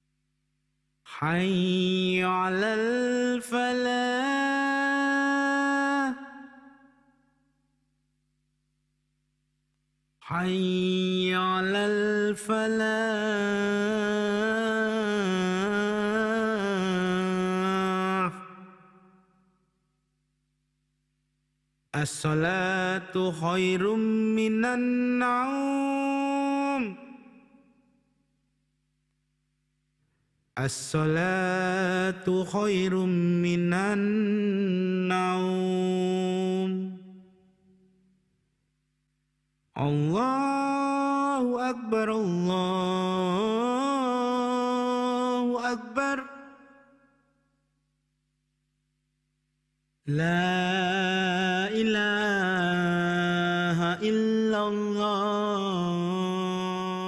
Hayya 'alal falah. حي على الفلاح الصلاة خير من النوم الصلاة خير من النوم الله أكبر الله أكبر لا إله إلا الله